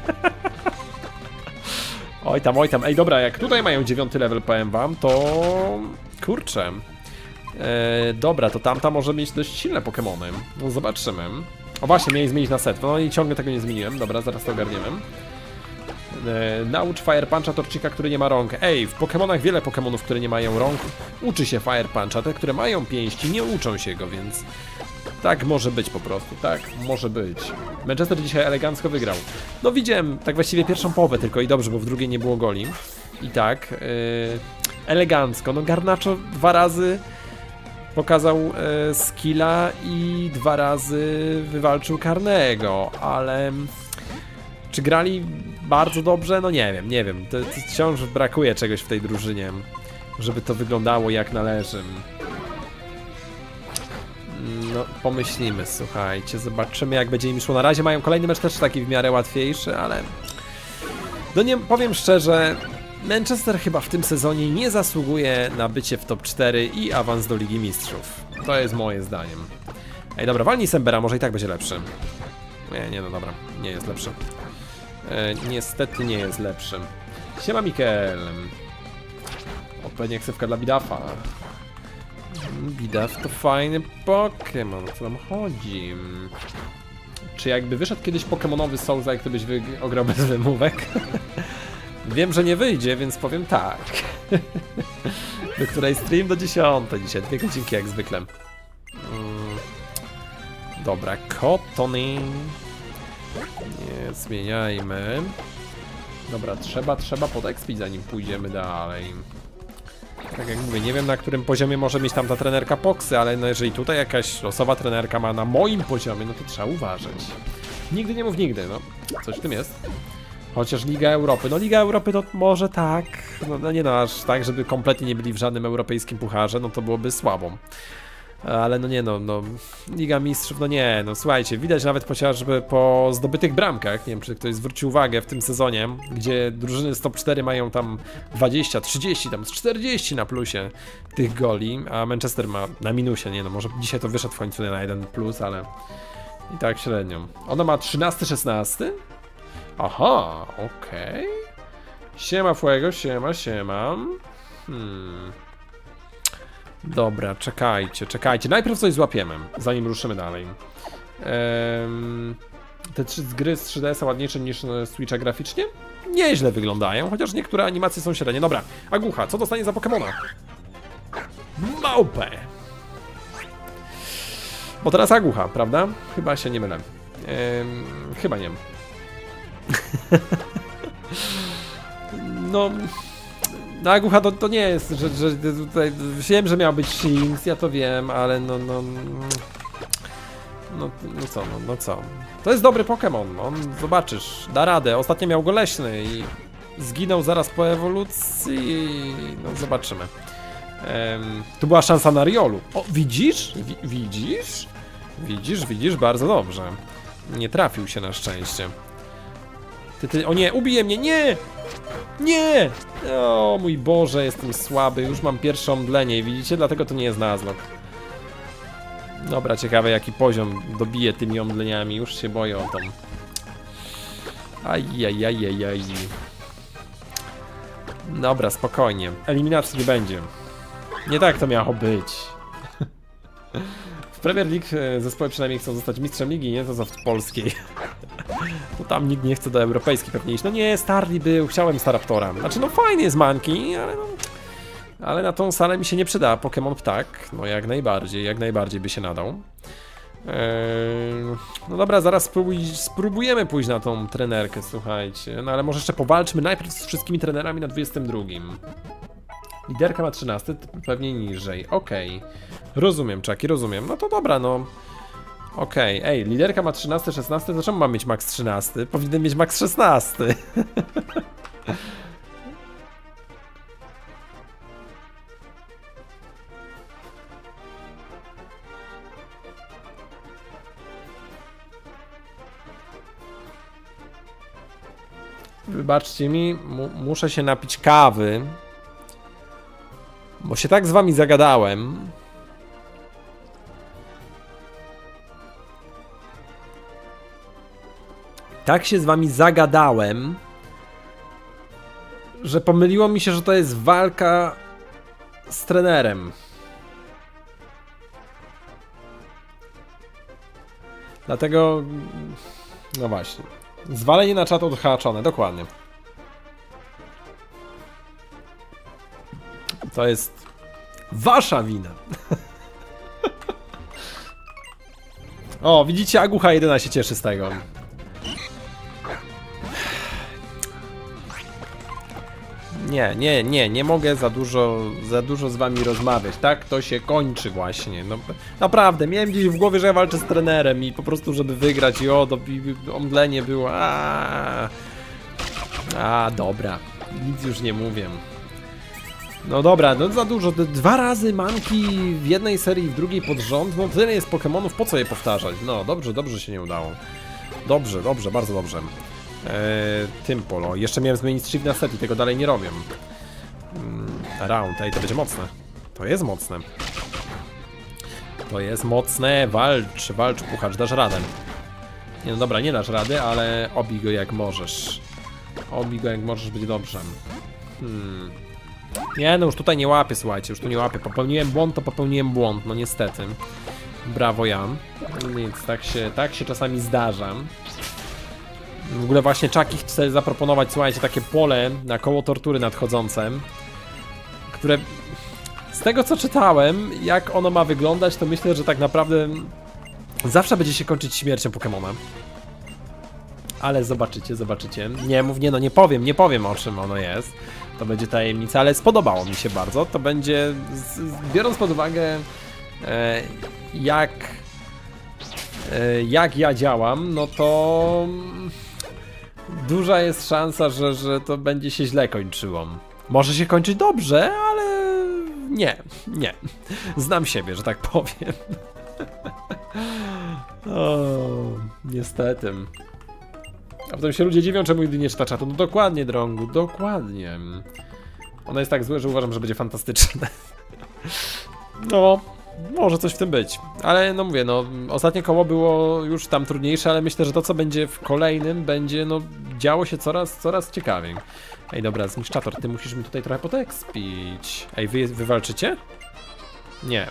Oj tam, oj tam. Ej, dobra, jak tutaj mają 9 level, powiem wam, to... Kurczę. Dobra, to tamta może mieć dość silne Pokemony. No zobaczymy. O właśnie, mieli zmienić na set. No i ciągle tego nie zmieniłem. Dobra, zaraz to ogarniemy. Naucz Fire Puncha Torchika, który nie ma rąk. Ej, w Pokemonach wiele Pokemonów, które nie mają rąk, uczy się Fire Puncha. Te, które mają pięści, nie uczą się go, więc... Tak może być po prostu, tak może być. Manchester dzisiaj elegancko wygrał. No widziałem tak właściwie pierwszą połowę tylko i dobrze, bo w drugiej nie było goli. I tak, elegancko. No Garnacho 2 razy pokazał skilla i 2 razy wywalczył karnego, ale... Czy grali bardzo dobrze? No nie wiem, nie wiem. To wciąż brakuje czegoś w tej drużynie, żeby to wyglądało jak należy. No, pomyślimy, słuchajcie, zobaczymy jak będzie im szło. Na razie mają kolejny mecz też taki w miarę łatwiejszy, ale... No nie, powiem szczerze, Manchester chyba w tym sezonie nie zasługuje na bycie w top 4 i awans do Ligi Mistrzów. To jest moje zdaniem. Ej, dobra, walnij Sembera, może i tak będzie lepszy. Nie, no dobra, nie jest lepszy. Niestety nie jest lepszy. Siema Mikel. Odpowiednia ksywka dla Bidafa. Bidaf to fajny Pokémon, o co nam chodzi? Czy jakby wyszedł kiedyś Pokemonowy Souls-like, to byś ograł bez wymówek? Wiem, że nie wyjdzie, więc powiem tak. Do której stream? Do 10 dzisiaj, 2 godzinki jak zwykle. Dobra, Kotony. Nie zmieniajmy. Dobra, trzeba podekspić, zanim pójdziemy dalej. Tak jak mówię, nie wiem na którym poziomie może mieć tamta trenerka Poxy, ale no jeżeli tutaj jakaś losowa trenerka ma na moim poziomie, no to trzeba uważać. Nigdy nie mów nigdy, no. Coś w tym jest. Chociaż Liga Europy, no Liga Europy to może tak, no nie no, aż tak, żeby kompletnie nie byli w żadnym europejskim pucharze, no to byłoby słabo. Ale no nie no, Liga Mistrzów, no nie, no słuchajcie, widać nawet chociażby po zdobytych bramkach, nie wiem czy ktoś zwrócił uwagę w tym sezonie, gdzie drużyny z top 4 mają tam 20, 30, tam 40 na plusie tych goli, a Manchester ma na minusie, nie no, może dzisiaj to wyszedł w końcu na 1 plus, ale i tak średnio. Ona ma 13-16? Aha, okej. Siema Fuego, siema. Dobra, czekajcie. Najpierw coś złapiemy, zanim ruszymy dalej. Te 3 gry z 3DS ładniejsze niż Switcha graficznie? Nieźle wyglądają, chociaż niektóre animacje są średnie. Dobra, Agucha, co dostanie za Pokemona? Małpę! Bo teraz Agucha, prawda? Chyba się nie mylę. Chyba nie. No... No Agucha to nie jest, że tutaj wiem, że miał być Shinx, ja to wiem, ale no co. To jest dobry Pokémon, on zobaczysz, da radę. Ostatnio miał go leśny i zginął zaraz po ewolucji. No zobaczymy. Tu była szansa na Riolu. O, widzisz? Widzisz, bardzo dobrze. Nie trafił się na szczęście. O nie, ubije mnie, nie! Nie! O mój Boże, jestem słaby, już mam pierwsze omdlenie, widzicie? Dlatego to nie jest Nuzlocke. Dobra, ciekawe jaki poziom dobije tymi omdleniami, już się boję o to. Ajajajajaj. Dobra, spokojnie, eliminacji nie będzie. Nie tak to miało być. W Premier League zespoły przynajmniej chcą zostać mistrzem ligi, nie to co w polskiej. To tam nikt nie chce do europejskiej pewnie iść. No nie, Starly był, chciałem Staraptora. Znaczy no fajnie jest Monkey, ale no... Ale na tą salę mi się nie przyda Pokémon Ptak. No jak najbardziej by się nadał. No dobra, zaraz spróbujemy pójść na tą trenerkę, słuchajcie. No ale może jeszcze powalczmy najpierw z wszystkimi trenerami na 22. Liderka ma 13, pewnie niżej. Okej. Rozumiem, Chucky, rozumiem. No to dobra, no. Okej, ej, liderka ma 13, 16, to czemu mam mieć max 13? Powinien mieć max 16. Wybaczcie mi, muszę się napić kawy. Bo się tak z wami zagadałem. Tak się z wami zagadałem, że pomyliło mi się, że to jest walka z trenerem. Dlatego... No właśnie. Zwalenie na czat odhaczone, dokładnie. To jest wasza wina. O, widzicie, Agucha 11 się cieszy z tego. Nie mogę za dużo z wami rozmawiać. Tak to się kończy właśnie. No, naprawdę, miałem gdzieś w głowie, że ja walczę z trenerem i po prostu, żeby wygrać i omdlenie było. Dobra. Nic już nie mówię. No dobra, no za dużo. 2 razy manki w jednej serii i w drugiej pod rząd. No tyle jest Pokemonów, po co je powtarzać? No dobrze się nie udało. Dobrze, bardzo dobrze. Tym polo. Jeszcze miałem zmienić shift na set i tego dalej nie robię. Round, ej, to będzie mocne. To jest mocne. To jest mocne. Walcz, puchacz, dasz radę. Nie, no dobra, nie dasz rady, ale obij go jak możesz. Obij go jak możesz, będzie dobrze. Nie, no już tutaj nie łapię, słuchajcie, już tu nie łapię. Popełniłem błąd, to popełniłem błąd, no niestety. Brawo ja. Więc tak się czasami zdarza. W ogóle właśnie Chucky chce zaproponować, słuchajcie, takie pole na koło tortury nadchodzące, które z tego co czytałem, jak ono ma wyglądać, to myślę, że tak naprawdę zawsze będzie się kończyć śmiercią Pokemona. Ale zobaczycie. Nie powiem o czym ono jest. To będzie tajemnica, ale spodobało mi się bardzo. To będzie, biorąc pod uwagę jak ja działam, no to duża jest szansa, że to będzie się źle kończyło. Może się kończyć dobrze, ale nie. Znam siebie, że tak powiem. O, niestety. A potem się ludzie dziwią, czemu nigdy nie czyta czatu. No dokładnie, Drągu, dokładnie. Ono jest tak złe, że uważam, że będzie fantastyczne. No, może coś w tym być. Ale no mówię, no ostatnie koło było już tam trudniejsze, ale myślę, że to co będzie w kolejnym będzie, no działo się coraz ciekawiej. Ej, dobra, zniszczator, ty musisz mi tutaj trochę potekspić. Ej, wy walczycie? Nie.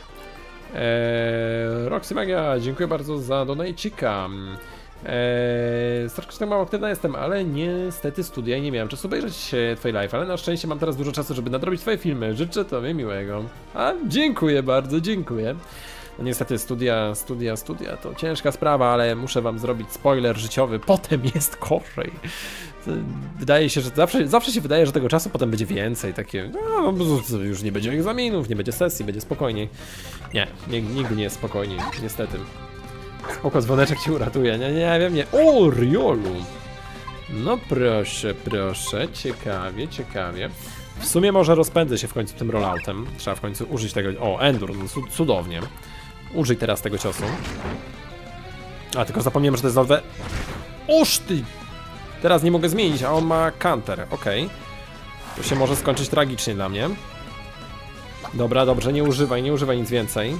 Roxy Magia, dziękuję bardzo za donajcika. Strasznie mało aktywna jestem, ale niestety studia i nie miałem czasu obejrzeć twojej live, ale na szczęście mam teraz dużo czasu, żeby nadrobić twoje filmy. Życzę tobie miłego. A, dziękuję bardzo, dziękuję. No niestety studia to ciężka sprawa, ale muszę wam zrobić spoiler życiowy, potem jest gorzej. Wydaje się, że zawsze się wydaje, że tego czasu potem będzie więcej, takie, no, już nie będzie egzaminów, nie będzie sesji, będzie spokojniej. Nie, nigdy nie jest spokojniej, niestety. Spoko, dzwoneczek cię uratuje, nie wiem, nie. O, Riolu! No proszę, ciekawie. W sumie może rozpędzę się w końcu tym rolloutem. Trzeba w końcu użyć tego. O, Endur, no, cudownie. Użyj teraz tego ciosu. A, tylko zapomniałem, że to jest nowe. Oż ty! Teraz nie mogę zmienić, a on ma counter, okej. To się może skończyć tragicznie dla mnie. Dobra, dobrze, nie używaj nic więcej.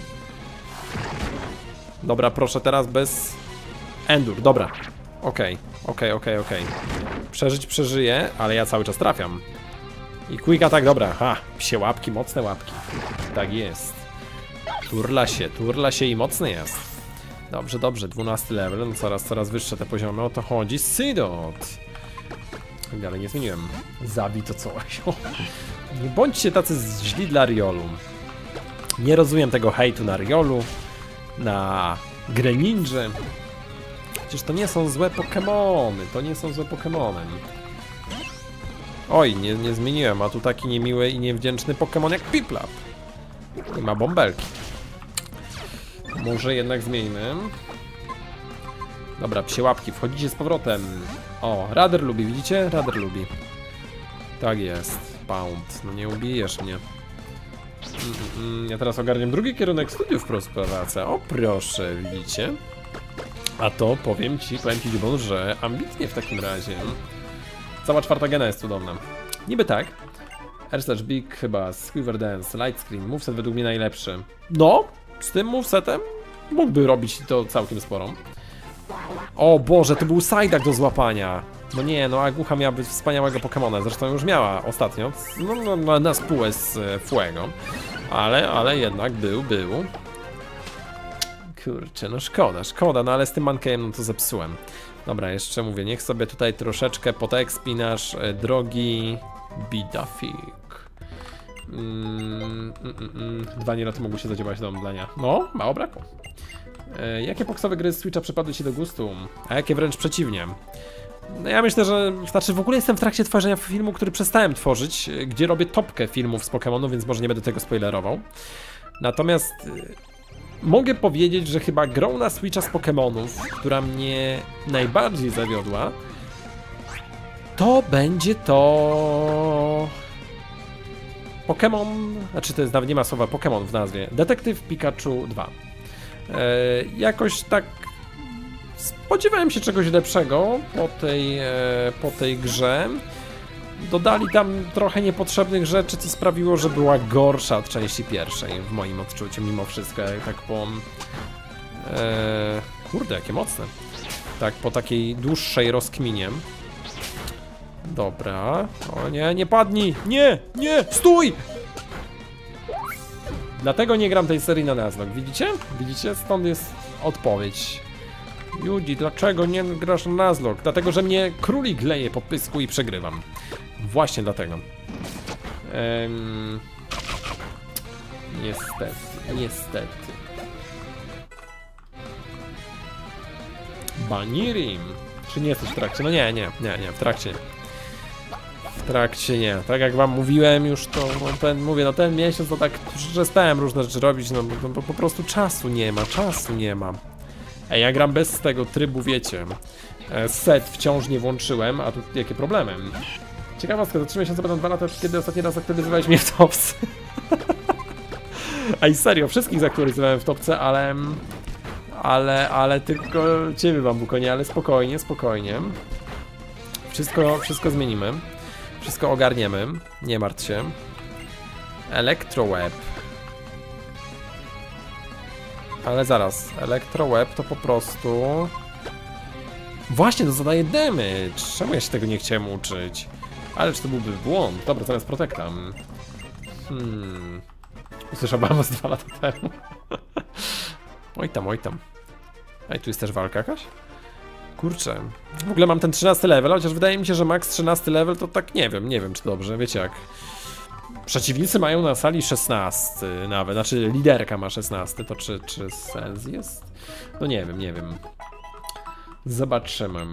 Dobra, proszę teraz bez... Endur, dobra. Okej. Przeżyć przeżyję, ale ja cały czas trafiam. I quick attack, dobra, psie łapki, mocne łapki. Tak jest. Turla się i mocny jest. Dobrze, 12 level, no coraz wyższe te poziomy, o to chodzi. Sidot! Ale nie zmieniłem. Zabij to coś. Nie bądźcie tacy źli dla Riolu. Nie rozumiem tego hejtu na Riolu, na Greninja. Przecież to nie są złe Pokemony, Oj, nie zmieniłem, a tu taki niemiły i niewdzięczny Pokemon jak Piplup. I ma bąbelki. Może jednak zmieńmy. Dobra, psie łapki, wchodzicie z powrotem. O, Radar lubi, widzicie? Radar lubi. Tak jest, Pound, no nie ubijesz mnie. Ja teraz ogarniam drugi kierunek studiów Prosperacja. O proszę, widzicie? A to powiem ci Dubon, że ambitnie w takim razie. Cała 4. gena jest cudowna. Niby tak. R/Big chyba, Squiver Dance, Light Screen, moveset według mnie najlepszy. No, z tym movesetem mógłby robić to całkiem sporo. O Boże, to był Psyduck do złapania. No nie, no Agucha miała wspaniałego Pokemona, zresztą już miała ostatnio, no, na spółę z Fuego. Ale jednak był. Kurczę, no szkoda, no ale z tym Mankejem no to zepsułem. Dobra, jeszcze mówię, niech sobie tutaj troszeczkę potekspie nasz drogi Bidafik. 2 niloty mogły się zadziałać do omdlenia. No, mało brakło. Jakie poksowe gry z Switcha przypadły ci do gustu? A jakie wręcz przeciwnie? No ja myślę, że znaczy w ogóle jestem w trakcie tworzenia filmu, który przestałem tworzyć, gdzie robię topkę filmów z Pokémonu, więc może nie będę tego spoilerował. Natomiast mogę powiedzieć, że chyba grą na Switcha z Pokémonów, która mnie najbardziej zawiodła, to będzie to Pokémon, znaczy to jest nawet nie ma słowa Pokémon w nazwie, Detektyw Pikachu 2. Jakoś tak spodziewałem się czegoś lepszego po tej grze. Dodali tam trochę niepotrzebnych rzeczy, co sprawiło, że była gorsza od części pierwszej, w moim odczuciu, mimo wszystko. Jak tak po... kurde, jakie mocne. Tak, po takiej dłuższej rozkminie. Dobra. O nie, nie padnij! Nie! Stój! Dlatego nie gram tej serii na Nuzlocke. Widzicie? Widzicie? Stąd jest odpowiedź. Judy, dlaczego nie grasz na Nuzlocke? Dlatego, że mnie królik leje po pysku i przegrywam. Właśnie dlatego. Niestety. Banirim. Czy nie jesteś w trakcie? No nie, w trakcie. W trakcie nie. Tak jak wam mówiłem już, to no ten miesiąc to tak przestałem różne rzeczy robić, no bo po prostu czasu nie ma. Ej, ja gram bez tego trybu, wiecie. Set wciąż nie włączyłem, a tu jakie problemy. Ciekawostka, za 3 miesiące będą 2 lata, kiedy ostatni raz aktywizowałeś mnie w topce. Ej, serio, wszystkich zaktualizowałem w topce, ale tylko ciebie, Bambukonie, ale spokojnie. Wszystko zmienimy. Wszystko ogarniemy, nie martw się. Electroweb. Ale zaraz, Electroweb to po prostu... Właśnie, to zadaje damage. Czemu ja się tego nie chciałem uczyć? Ale czy to byłby błąd? Dobra, zamiast Protectam. Usłyszałem was 2 lata temu. Oj tam. Ej, tu jest też walka jakaś? Kurczę. W ogóle mam ten 13 level, chociaż wydaje mi się, że max 13 level to tak nie wiem czy dobrze, wiecie jak. Przeciwnicy mają na sali 16 nawet, znaczy liderka ma 16, to czy sens jest? No nie wiem. Zobaczymy.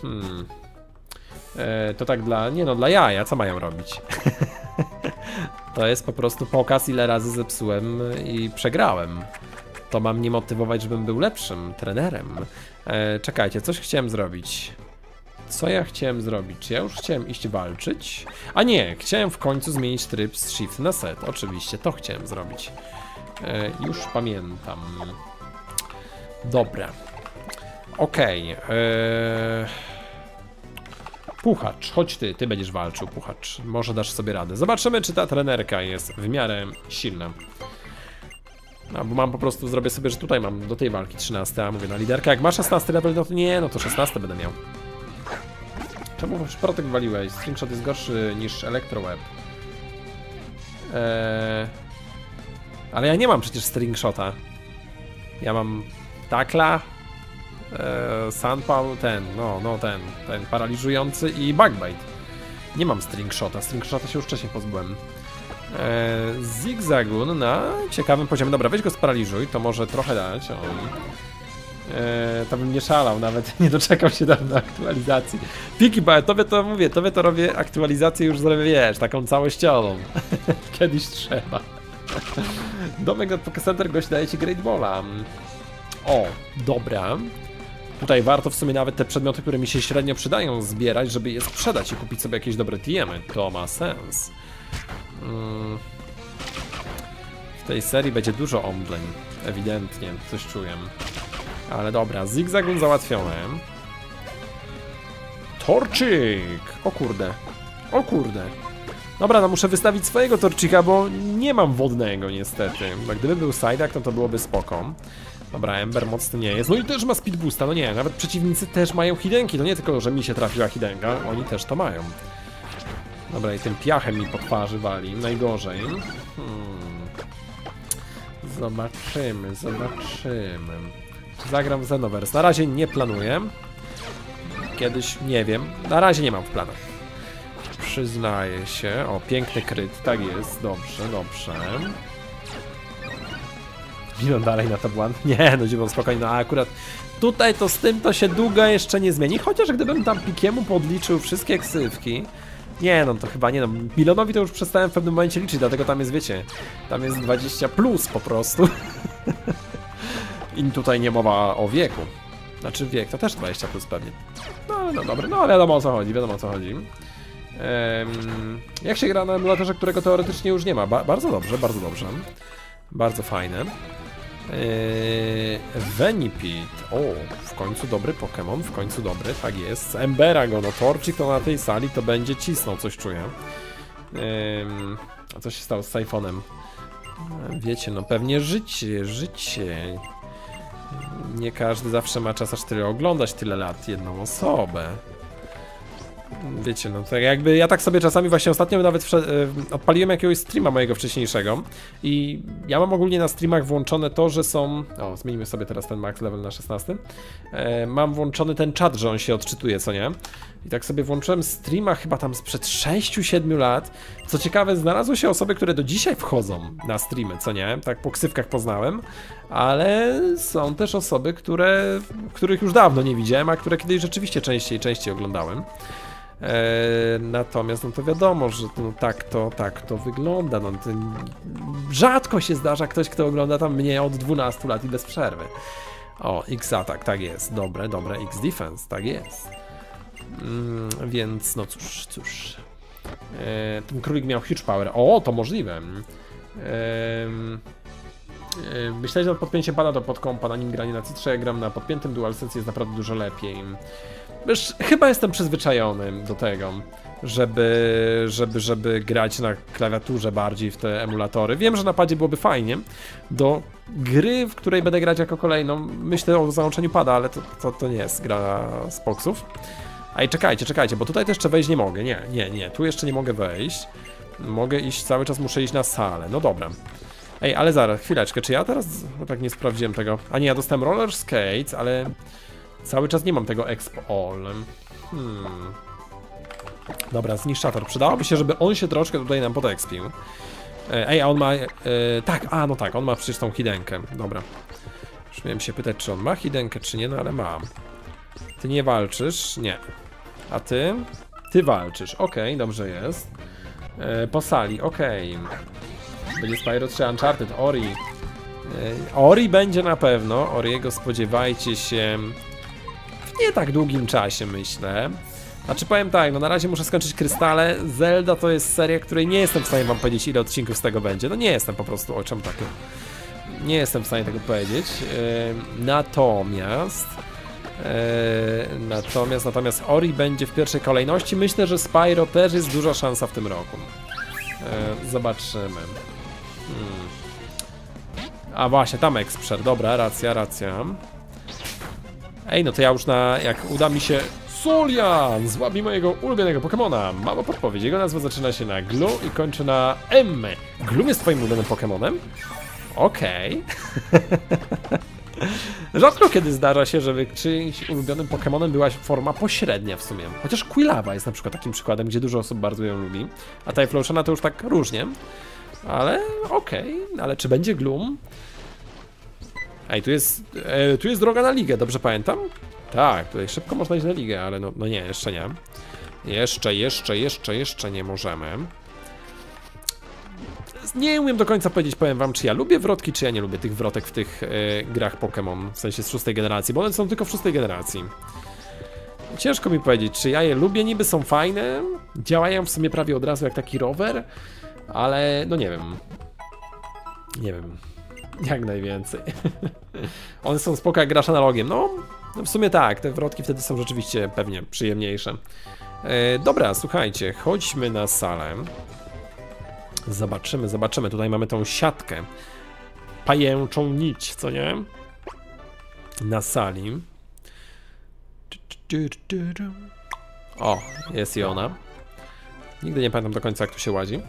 To tak dla jaja, co mają robić? To jest po prostu pokaz, ile razy zepsułem i przegrałem. To mam mnie motywować, żebym był lepszym trenerem. Czekajcie, coś chciałem zrobić. Co ja chciałem zrobić? Czy ja już chciałem iść walczyć? A nie, chciałem w końcu zmienić tryb z shift na set. Oczywiście, to chciałem zrobić. Już pamiętam. Dobra. Okej. Puchacz, chodź ty będziesz walczył, Puchacz. Może dasz sobie radę. Zobaczymy, czy ta trenerka jest w miarę silna. No, bo mam po prostu, zrobię sobie, że tutaj mam do tej walki 13, a mówię, na liderka jak ma 16 level, no to nie, no to 16 będę miał. Czemu Protek waliłeś? Stringshot jest gorszy niż Electroweb. Ale ja nie mam przecież Stringshota. Ja mam Takla, Sunpal, ten paraliżujący i Bugbite. Nie mam Stringshota, Stringshota się już wcześniej pozbyłem. Zigzagun na ciekawym poziomie. Dobra, weź go sparaliżuj, to może trochę dać. To bym nie szalał, nawet nie doczekał się dawno aktualizacji. Piki, bo tobie to mówię, tobie to robię aktualizację już zrobię, wiesz, taką całościową. Kiedyś trzeba. Domek od Pokécenter gość daje ci Great Balla. O, dobra. Tutaj warto w sumie nawet te przedmioty, które mi się średnio przydają, zbierać, żeby je sprzedać i kupić sobie jakieś dobre TM-y. To ma sens. W tej serii będzie dużo omdleń. Ewidentnie, coś czuję. Ale dobra, Zigzagun załatwiony. Torczyk! O kurde. Dobra, no muszę wystawić swojego Torczyka, bo nie mam wodnego niestety. Bo gdyby był Psyduck, to byłoby spoko. Dobra, Ember mocny nie jest. No i też ma speed boosta, no nie, nawet przeciwnicy też mają hidenki. To nie tylko, że mi się trafiła hidenka, oni też to mają. Dobra, i tym piachem mi po twarzy wali, najgorzej. Zobaczymy. Zagram w Xenoverse. Na razie nie planuję. Kiedyś, nie wiem. Na razie nie mam w planach. Przyznaję się. O, piękny kryt, tak jest. Dobrze. Idą dalej na tabłan. Nie, no dziwą spokojnie, no a akurat tutaj to z tym to się długo jeszcze nie zmieni. Chociaż gdybym tam Pikiemu podliczył wszystkie ksywki. Nie no, to chyba nie no. Milonowi to już przestałem w pewnym momencie liczyć, dlatego tam jest, wiecie, tam jest 20 plus po prostu. I tutaj nie mowa o wieku. Znaczy wiek to też 20 plus pewnie. No dobra, no wiadomo o co chodzi. Jak się gra na emulatorze, którego teoretycznie już nie ma? Bardzo dobrze. Bardzo fajne. Venipede. O, w końcu dobry Pokémon, tak jest. Embera go, no Torcik to na tej sali to będzie cisnął, coś czuję. A co się stało z Syphonem? Wiecie, no pewnie życie. Nie każdy zawsze ma czas aż tyle oglądać tyle lat jedną osobę. Wiecie, no tak jakby ja tak sobie czasami właśnie ostatnio nawet odpaliłem jakiegoś streama mojego wcześniejszego i ja mam ogólnie na streamach włączone to, że są... O, zmienimy sobie teraz ten max level na 16. Mam włączony ten czat, że on się odczytuje, co nie? I tak sobie włączyłem streama chyba tam sprzed 6-7 lat. Co ciekawe, znalazły się osoby, które do dzisiaj wchodzą na streamy, co nie? Tak po ksywkach poznałem, ale są też osoby, których już dawno nie widziałem, a które kiedyś rzeczywiście częściej oglądałem. Natomiast no to wiadomo, że no tak to wygląda. No, rzadko się zdarza ktoś, kto ogląda tam mnie od 12 lat i bez przerwy. O, X-Attack, tak jest. Dobre, X-Defense, tak jest. Więc no cóż. Ten królik miał huge power. O, to możliwe. Myślę, że podpięcie pada do podkompa, na nim granie na Citrze, jak gram na podpiętym DualSense jest naprawdę dużo lepiej. Wiesz, chyba jestem przyzwyczajony do tego, żeby grać na klawiaturze bardziej w te emulatory. Wiem, że na padzie byłoby fajnie. Do gry, w której będę grać jako kolejną, myślę o załączeniu pada, ale to nie jest gra z boxów. A i czekajcie, bo tutaj też jeszcze wejść nie mogę. Nie, tu jeszcze nie mogę wejść. Mogę iść, cały czas muszę iść na salę. No dobra. Ej, ale zaraz, chwileczkę, czy ja teraz... No tak nie sprawdziłem tego. A nie, ja dostałem roller skates, ale... Cały czas nie mam tego Exp All. Dobra, zniszczator. Przydałoby się, żeby on się troszkę tutaj nam podekspił. Ej, a on ma... no tak, on ma przecież tą hidenkę. Dobra. Już miałem się pytać, czy on ma hidenkę, czy nie, no ale mam. Ty nie walczysz? Nie. A ty? Ty walczysz. Okej, dobrze jest. Po sali, okej. Będzie Spyro 3 Uncharted, Ori. Ori będzie na pewno. Oriego spodziewajcie się w nie tak długim czasie, myślę. Znaczy powiem tak, no na razie muszę skończyć Krystale. Zelda to jest seria, której nie jestem w stanie wam powiedzieć, ile odcinków z tego będzie. No nie jestem po prostu, o czym tak. Nie jestem w stanie tego powiedzieć. Natomiast Ori będzie w pierwszej kolejności. Myślę, że Spyro też jest duża szansa w tym roku. Zobaczymy. A właśnie, tam Exprzer, dobra, racja. Ej, no to ja już jak uda mi się... Solian! Złabi mojego ulubionego Pokemona. Mała podpowiedź, jego nazwa zaczyna się na Glu i kończy na M. Gloom jest twoim ulubionym Pokemonem? Okej. Rzadko kiedy zdarza się, żeby czyimś ulubionym Pokemonem była forma pośrednia w sumie. Chociaż Quilava jest na przykład takim przykładem, gdzie dużo osób bardzo ją lubi. A Typhlosiona to już tak różnie. Ale okej, ale czy będzie Gloom? Ej, tu jest droga na ligę, dobrze pamiętam? Tak, tutaj szybko można iść na ligę, ale no nie, jeszcze nie. Jeszcze nie możemy. Nie umiem do końca powiedzieć, powiem wam, czy ja lubię wrotki, czy ja nie lubię tych wrotek w tych grach Pokémon, w sensie z 6. generacji, bo one są tylko w 6. generacji. Ciężko mi powiedzieć, czy ja je lubię, niby są fajne, działają w sumie prawie od razu jak taki rower, ale no nie wiem. Jak najwięcej. One są spoko jak grasz analogiem. No w sumie tak, te wrotki wtedy są rzeczywiście pewnie przyjemniejsze. Dobra, słuchajcie, chodźmy na salę. Zobaczymy. Tutaj mamy tą siatkę. Pajęczą nić, co nie? na sali. O, jest i ona. Nigdy nie pamiętam do końca, jak tu się łazi.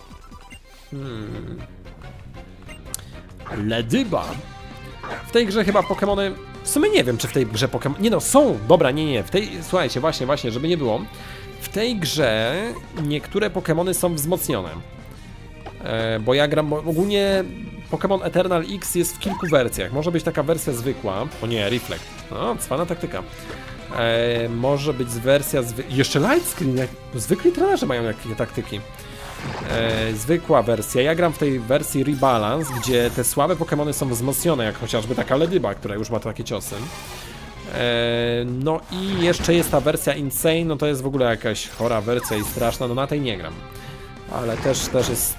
Ledyba. W tej grze chyba Pokemony... W sumie nie wiem, czy w tej grze Pokemony... Nie no, są! Dobra, nie. W tej... Słuchajcie, właśnie, żeby nie było. W tej grze niektóre Pokemony są wzmocnione. Bo ja gram... Ogólnie Pokémon Eternal X jest w kilku wersjach. Może być taka wersja zwykła. O nie, Reflect. No, cwana taktyka. Może być wersja... Jeszcze Lightscreen. Zwykli trenerzy mają jakieś taktyki. Zwykła wersja. Ja gram w tej wersji Rebalance, gdzie te słabe Pokemony są wzmocnione, jak chociażby taka Ledyba, która już ma takie ciosy. No i jeszcze jest ta wersja Insane, no to jest w ogóle jakaś chora wersja i straszna, no na tej nie gram. Ale też jest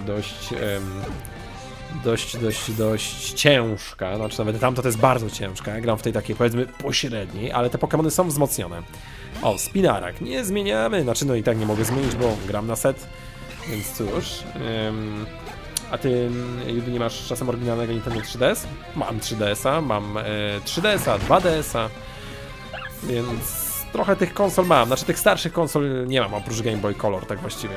dość ciężka, znaczy nawet tamto to jest bardzo ciężka. Ja gram w tej takiej, powiedzmy, pośredniej, ale te Pokemony są wzmocnione. O, Spinarak, nie zmieniamy, znaczy no i tak nie mogę zmienić, bo gram na set. Więc cóż, a ty, Judy, nie masz czasem oryginalnego Nintendo 3DS? Mam 3DS-a, mam 3DS-a, 2DS-a, więc trochę tych konsol mam, znaczy tych starszych konsol nie mam, oprócz Game Boy Color, tak właściwie.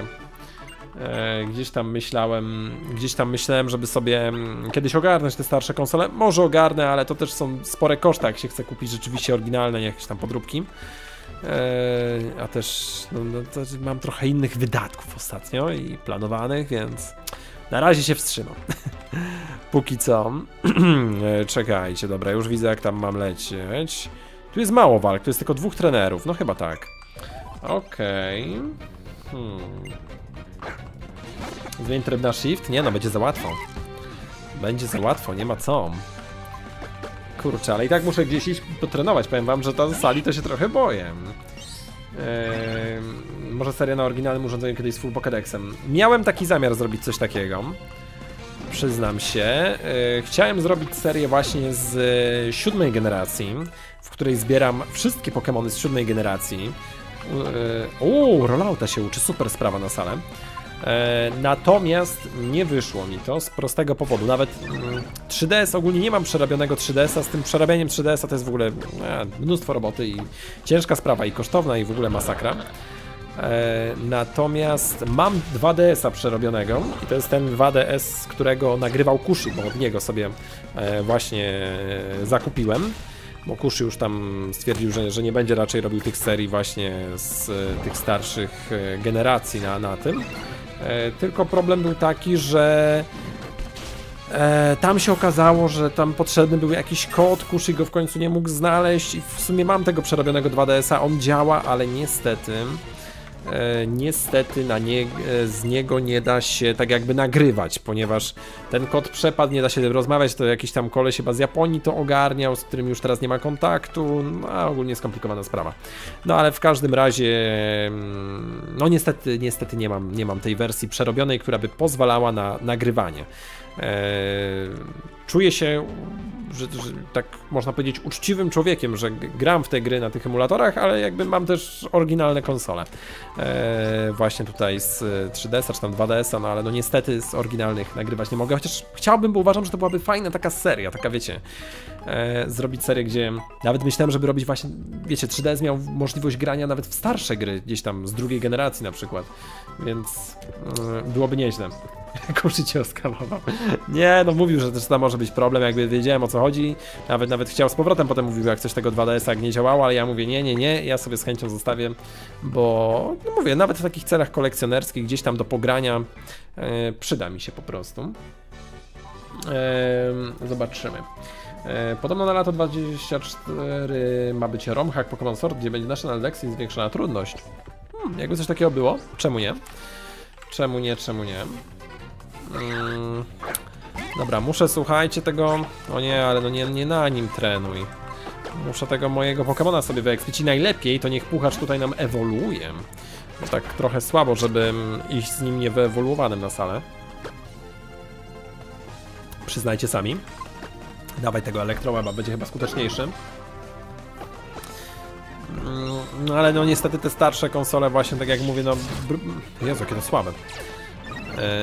Gdzieś tam myślałem, żeby sobie kiedyś ogarnąć te starsze konsole, może ogarnę, ale to też są spore koszty, jak się chce kupić rzeczywiście oryginalne, jakieś tam podróbki. A też to mam trochę innych wydatków ostatnio i planowanych, więc na razie się wstrzymam. Póki co. Czekajcie, dobra, już widzę, jak tam mam lecieć. Tu jest mało walk, tu jest tylko 2 trenerów, no chyba tak. Okej. Zmień tryb na shift? Nie no, będzie za łatwo. Będzie za łatwo, nie ma co. Kurczę, ale i tak muszę gdzieś iść potrenować. Powiem wam, że ta sali to się trochę boję. Może seria na oryginalnym urządzeniu kiedyś z full Pokédexem. Miałem taki zamiar zrobić coś takiego. Przyznam się. Chciałem zrobić serię właśnie z 7. generacji, w której zbieram wszystkie Pokémony z 7. generacji. Rollouta się uczy, super sprawa na salę. Natomiast nie wyszło mi to z prostego powodu. Nawet 3DS, ogólnie nie mam przerobionego 3DS-a. Z tym przerabianiem 3DS-a to jest w ogóle mnóstwo roboty i ciężka sprawa i kosztowna i w ogóle masakra. Natomiast mam 2DS-a przerobionego i to jest ten 2DS, z którego nagrywał Kushi, bo od niego sobie właśnie zakupiłem. Bo Kushi już tam stwierdził, że nie będzie raczej robił tych serii właśnie z tych starszych generacji na tym. Tylko problem był taki, że tam się okazało, że tam potrzebny był jakiś kod, Kushi go w końcu nie mógł znaleźć i w sumie mam tego przerobionego 2DS-a, on działa, ale niestety z niego nie da się tak jakby nagrywać, ponieważ ten kod przepadł, nie da się rozmawiać, to jakiś tam koleś chyba z Japonii to ogarniał, z którym już teraz nie ma kontaktu, no ogólnie skomplikowana sprawa. No ale w każdym razie, no niestety nie mam tej wersji przerobionej, która by pozwalała na nagrywanie. Czuję się, że tak można powiedzieć, uczciwym człowiekiem, że gram w te gry na tych emulatorach, ale jakby mam też oryginalne konsole. Właśnie tutaj z 3DS-a czy tam 2DS-a, no ale no niestety z oryginalnych nagrywać nie mogę, chociaż chciałbym, bo uważam, że to byłaby fajna taka seria, taka wiecie, zrobić serię, gdzie nawet myślałem, żeby robić właśnie, wiecie, 3DS miał możliwość grania nawet w starsze gry, gdzieś tam z 2. generacji na przykład, więc byłoby nieźle. Kuszy cię oskamował. Nie, no mówił, że też tam może być problem, jakby wiedziałem, o co chodzi. Nawet chciał z powrotem, potem mówił, jak coś tego 2DS-a nie działało, ale ja mówię, nie, ja sobie z chęcią zostawię, bo no mówię, nawet w takich celach kolekcjonerskich, gdzieś tam do pogrania przyda mi się po prostu. Zobaczymy. Podobno na lato 24 ma być ROM-hack Pokémon Sword, gdzie będzie National Dex i zwiększona trudność. Jakby coś takiego było, czemu nie? Czemu nie? Dobra, muszę, słuchajcie, tego... O nie, ale no nie na nim trenuj. Muszę tego mojego Pokemona sobie wyekspić i najlepiej to niech Puchacz tutaj nam ewoluuje. To tak trochę słabo, żebym iść z nim nie wyewoluowanym na salę. Przyznajcie sami. Dawaj tego Electroweba, będzie chyba skuteczniejszy. No ale no niestety te starsze konsole właśnie, tak jak mówię, no... Jezu, jakie to słabe.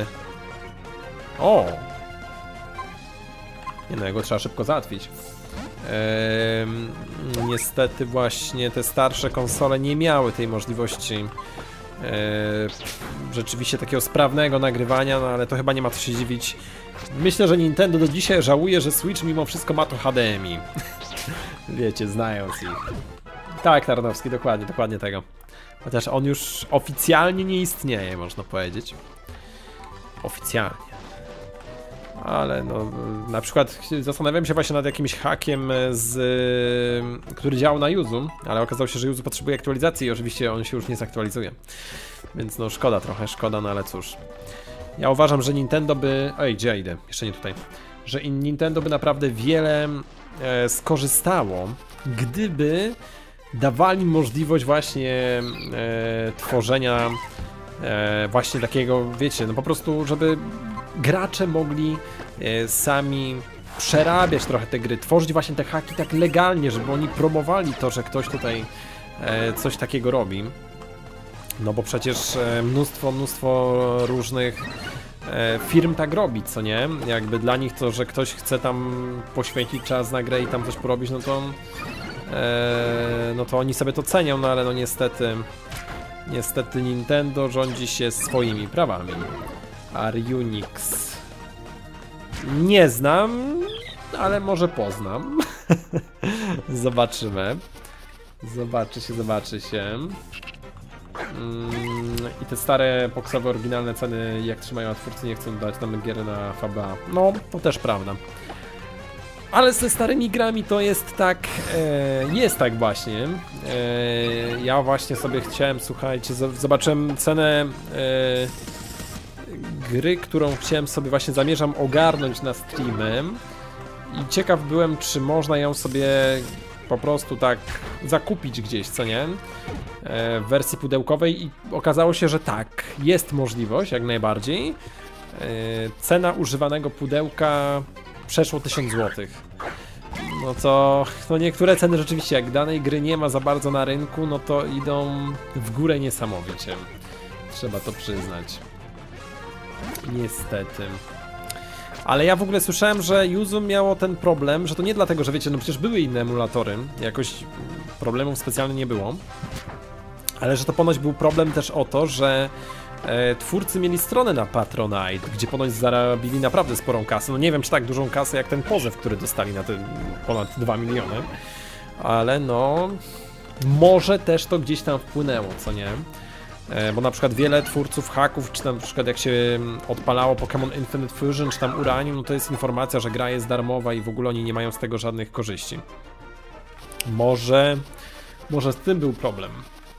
O! Nie no, jego trzeba szybko załatwić. Niestety właśnie te starsze konsole nie miały tej możliwości rzeczywiście takiego sprawnego nagrywania, no ale to chyba nie ma co się dziwić. Myślę, że Nintendo do dzisiaj żałuje, że Switch mimo wszystko ma to HDMI. Wiecie, znając ich. Tak, Tarnowski, dokładnie tego. Chociaż on już oficjalnie nie istnieje, można powiedzieć. Oficjalnie. Ale no, na przykład zastanawiałem się właśnie nad jakimś hakiem, który działał na Yuzu, ale okazało się, że Yuzu potrzebuje aktualizacji i oczywiście on się już nie zaktualizuje. Więc no szkoda trochę, szkoda, no ale cóż. Ja uważam, że Nintendo by... Ej, gdzie ja idę? Jeszcze nie tutaj. Że Nintendo by naprawdę wiele skorzystało, gdyby dawali możliwość właśnie tworzenia właśnie takiego, wiecie, no po prostu, żeby gracze mogli sami przerabiać trochę te gry, tworzyć właśnie te haki tak legalnie, żeby oni promowali to, że ktoś tutaj coś takiego robi. No bo przecież mnóstwo różnych firm tak robi, co nie? Jakby dla nich to, że ktoś chce tam poświęcić czas na grę i tam coś porobić, no to oni sobie to cenią, no ale no niestety Nintendo rządzi się swoimi prawami. Arunix nie znam, ale może poznam. Zobaczymy. Zobaczy się. I te stare poksowe, oryginalne ceny, jak trzymają, a twórcy nie chcą dać nam gier na FBA. No, to też prawda. Ale ze starymi grami to jest tak, właśnie. Ja właśnie sobie chciałem, słuchajcie, zobaczyłem cenę gry, którą chciałem sobie właśnie, zamierzam ogarnąć na streamem. I ciekaw byłem, czy można ją sobie po prostu tak zakupić gdzieś, co nie? W wersji pudełkowej i okazało się, że tak, jest możliwość, jak najbardziej. Cena używanego pudełka przeszło 1000 zł. No to no niektóre ceny rzeczywiście, jak danej gry nie ma za bardzo na rynku, no to idą w górę niesamowicie. Trzeba to przyznać. Niestety. Ale ja w ogóle słyszałem, że Yuzu miało ten problem, że to nie dlatego, że wiecie, no przecież były inne emulatory, jakoś problemów specjalnie nie było. Ale że to ponoć był problem też o to, że twórcy mieli stronę na Patronite, gdzie ponoć zarobili naprawdę sporą kasę. No nie wiem, czy tak dużą kasę jak ten pozew, który dostali na te ponad 2 miliony. Ale no... może też to gdzieś tam wpłynęło, co nie? Bo na przykład wiele twórców haków, czy tam na przykład jak się odpalało Pokémon Infinite Fusion, czy tam Uranium, no to jest informacja, że gra jest darmowa i w ogóle oni nie mają z tego żadnych korzyści. Może z tym był problem.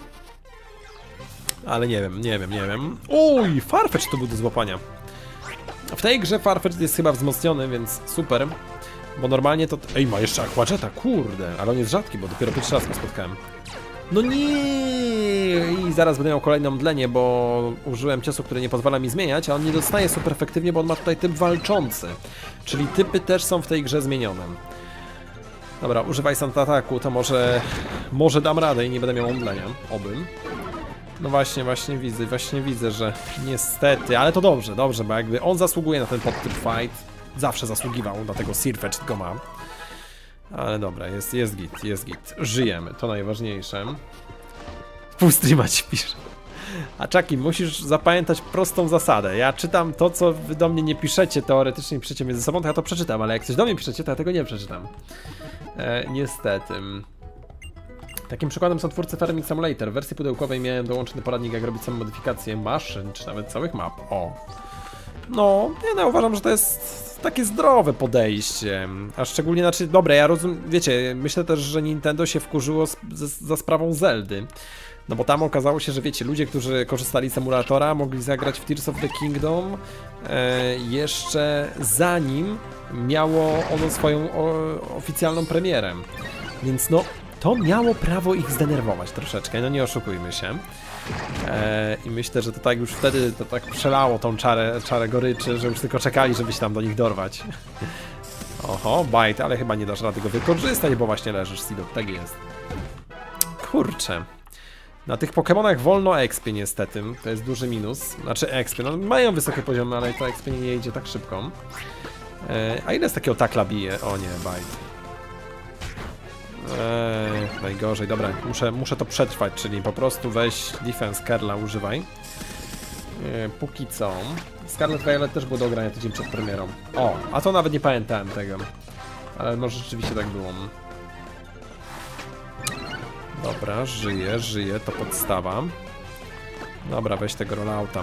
Ale nie wiem. Uj, Farfetch to był do złapania. W tej grze Farfetch jest chyba wzmocniony, więc super. Bo normalnie to... Ej, ma jeszcze Aquajetta, kurde. Ale on jest rzadki, bo dopiero pierwszy raz go spotkałem. No nie! I zaraz będę miał kolejne mdlenie, bo użyłem ciosu, który nie pozwala mi zmieniać, a on nie dostaje super efektywnie, bo on ma tutaj typ walczący. Czyli typy też są w tej grze zmienione. Dobra, używaj Santataku, to może dam radę i nie będę miał mdlenia. Obym. No właśnie widzę, że niestety, ale to dobrze, bo jakby on zasługuje na ten podtyp fight. Zawsze zasługiwał, dlatego Sirfetch go ma. Ale dobra, jest git. Żyjemy, to najważniejsze. Pół streama ci pisze. A Chucky, musisz zapamiętać prostą zasadę. Ja czytam to, co wy do mnie nie piszecie, teoretycznie piszecie mnie ze sobą, to ja to przeczytam, ale jak coś do mnie piszecie, to ja tego nie przeczytam. Niestety. Takim przykładem są twórcy Farming Simulator. W wersji pudełkowej miałem dołączony poradnik, jak robić samą modyfikację maszyn, czy nawet całych map. O. No, ja uważam, że to jest takie zdrowe podejście. A szczególnie, znaczy, dobra, ja rozumiem, wiecie, myślę też, że Nintendo się wkurzyło za sprawą Zeldy. No bo tam okazało się, że wiecie, ludzie, którzy korzystali z emulatora, mogli zagrać w Tears of the Kingdom jeszcze zanim miało ono swoją oficjalną premierę. Więc no, to miało prawo ich zdenerwować troszeczkę, no nie oszukujmy się. I myślę, że to tak już wtedy to tak przelało tą czarę goryczy, że już tylko czekali, żeby się tam do nich dorwać. Oho, bajt, ale chyba nie dasz rady go wykorzystać, bo właśnie leżysz, Sidot, tak jest. Kurczę. Na tych Pokemonach wolno expie niestety, to jest duży minus. Znaczy expie, no mają wysokie poziomy, ale to expie nie idzie tak szybko. A ile z takiego takla bije? O nie, bajt. Najgorzej, dobra, muszę to przetrwać, czyli po prostu weź defense Kerla, używaj. Póki co. Scarlet Violet też było do ogrania tydzień przed premierą. O, a to nawet nie pamiętałem tego. Ale może rzeczywiście tak było. Dobra, żyje, to podstawa. Dobra, weź tego rollouta.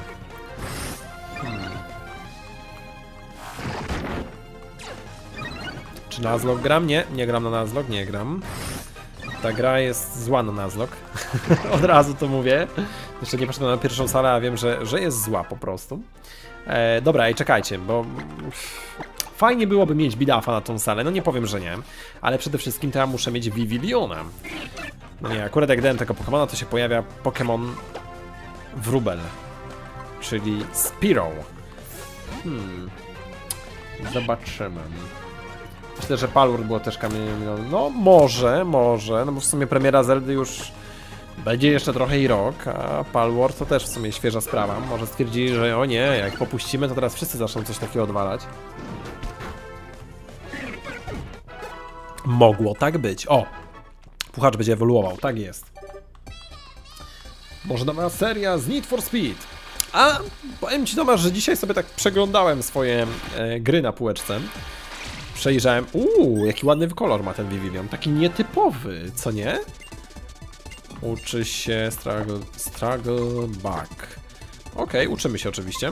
Czy Nuzlocke gram? Nie gram na Nuzlocke, nie gram. Ta gra jest zła na Nuzlocke. Od razu to mówię. Jeszcze nie poszedłem na pierwszą salę, a wiem, że jest zła po prostu. Dobra, i czekajcie, bo fajnie byłoby mieć Bidafa na tą salę, no nie powiem, że nie. Ale przede wszystkim to ja muszę mieć Vivillona. No nie, akurat jak dałem tego Pokemona, to się pojawia Pokémon Wróbel, czyli Spearow. Zobaczymy. Myślę, że Palworld było też kamieniem. No może, no bo w sumie premiera Zeldy już będzie jeszcze trochę i rok, a Palworld to też w sumie świeża sprawa. Może stwierdzili, że o nie, jak popuścimy, to teraz wszyscy zaczną coś takiego odwalać. Mogło tak być. O! Puchacz będzie ewoluował, tak jest. Może nowa seria z Need for Speed. A powiem ci, Tomasz, że dzisiaj sobie tak przeglądałem swoje gry na półeczce. Przejrzałem. Jaki ładny kolor ma ten Vivillon. Taki nietypowy, co nie? Uczy się struggle back. Okej, uczymy się oczywiście.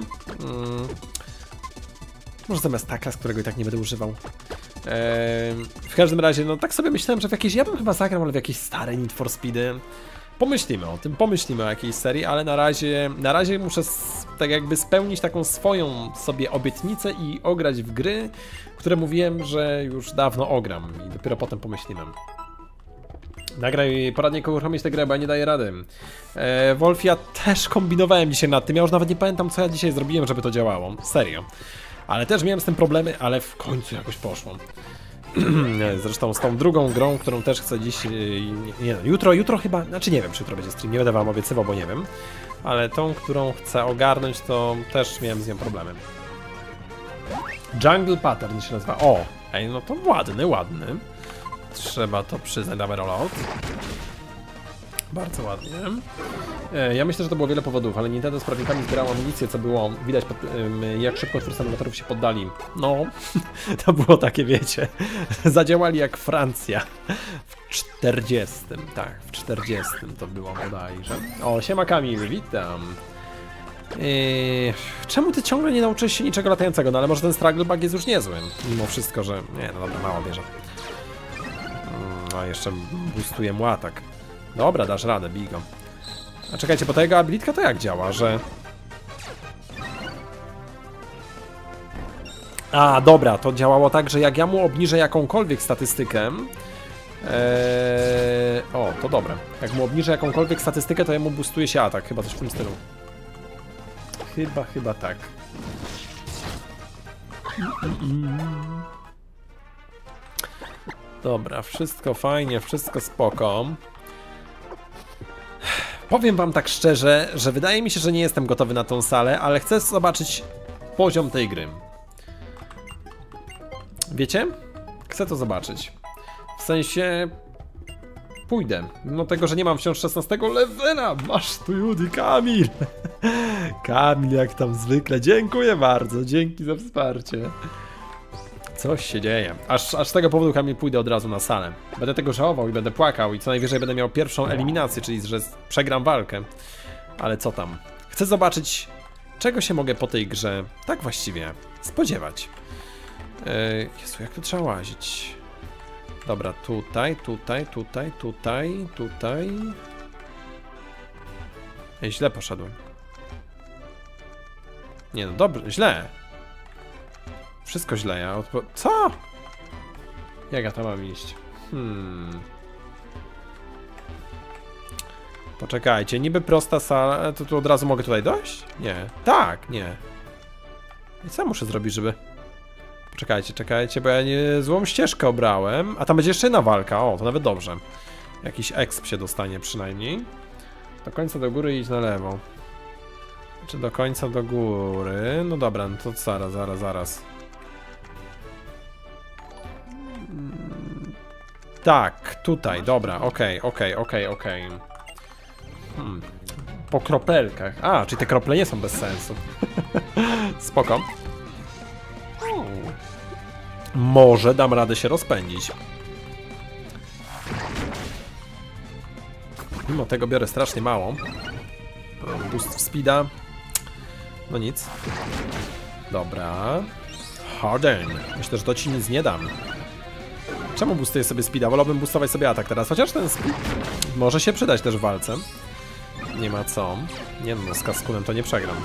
Może zamiast taka, z którego i tak nie będę używał. W każdym razie, no tak sobie myślałem, że w jakieś... Ja bym chyba zagrał, ale w jakieś stare Need for Speedy. Pomyślimy o tym, pomyślimy o jakiejś serii, ale na razie muszę tak jakby spełnić taką swoją sobie obietnicę i ograć w gry, które mówiłem, że już dawno ogram i dopiero potem pomyślimy. Nagraj poradnie, kogo uruchomić tę grę, bo ja nie daję rady. Wolf, ja też kombinowałem dzisiaj nad tym, ja już nawet nie pamiętam, co ja dzisiaj zrobiłem, żeby to działało, serio. Ale też miałem z tym problemy, ale w końcu jakoś poszło. Zresztą z tą drugą grą, którą też chcę dziś, nie no, jutro chyba, znaczy nie wiem, czy jutro będzie stream, nie będę wam obiecywał, bo nie wiem. Ale tą, którą chcę ogarnąć, to też miałem z nią problemy. Jungle Pattern się nazywa, ej, no to ładny. Trzeba to przyznać, damy rollout. Bardzo ładnie. Ja myślę, że to było wiele powodów, ale Nintendo z prawnikami zbierało amunicję, co było widać, jak szybko twórcy emulatorów się poddali. No, to było takie, wiecie, zadziałali jak Francja w 40. Tak, w 40 to było bodajże. O, siema Kamil, witam. Czemu ty ciągle nie nauczyłeś się niczego latającego? No ale może ten struggle bug jest już niezły, mimo wszystko, że... Nie, no dobra, mało bierze. A jeszcze boostuje mu atak. Dobra, dasz radę, bij go. A czekajcie, bo ta jego abilitka to jak działa, że... A, dobra, to działało tak, że jak ja mu obniżę jakąkolwiek statystykę... O, to dobre. Jak mu obniżę jakąkolwiek statystykę, to jemu boostuje się atak, chyba coś w tym stylu. Chyba tak. Dobra, wszystko fajnie, wszystko spoko. Powiem wam tak szczerze, że wydaje mi się, że nie jestem gotowy na tą salę, ale chcę zobaczyć poziom tej gry. Wiecie? Chcę to zobaczyć. W sensie... Pójdę. Mimo tego, że nie mam wciąż 16 levela. Masz tu Judy, Kamil. Kamil, jak tam zwykle. Dziękuję bardzo. Dzięki za wsparcie. Coś się dzieje. Aż z tego powodu, Kamil, pójdę od razu na salę. Będę tego żałował i będę płakał i co najwyżej będę miał pierwszą eliminację, czyli że przegram walkę. Ale co tam? Chcę zobaczyć, czego się mogę po tej grze tak właściwie spodziewać. Jezu, jak tu trzeba łazić? Dobra, tutaj. Ej, źle poszedłem. Nie no, dobrze, źle. Wszystko źle, ja Co? Jak ja tam mam iść? Poczekajcie, niby prosta sala, to tu od razu mogę tutaj dojść? Nie. Tak, nie. I co muszę zrobić, żeby... Czekajcie, bo ja nie złą ścieżkę obrałem. A tam będzie jeszcze jedna walka, o, to nawet dobrze. Jakiś exp się dostanie przynajmniej. Do końca do góry i idź na lewo. Czy do końca do góry? No dobra, no to zaraz. Tak, tutaj, dobra, okej. Po kropelkach. A, czyli te krople nie są bez sensu. Spoko. Może dam radę się rozpędzić. Mimo tego biorę strasznie mało. Boost speeda. No nic. Dobra. Harden. Myślę, że to ci nic nie dam. Czemu boostuję sobie speeda? Wolałbym boostować sobie atak teraz. Chociaż ten speed może się przydać też w walce. Nie ma co. Nie no, z Cascoonem to nie przegram.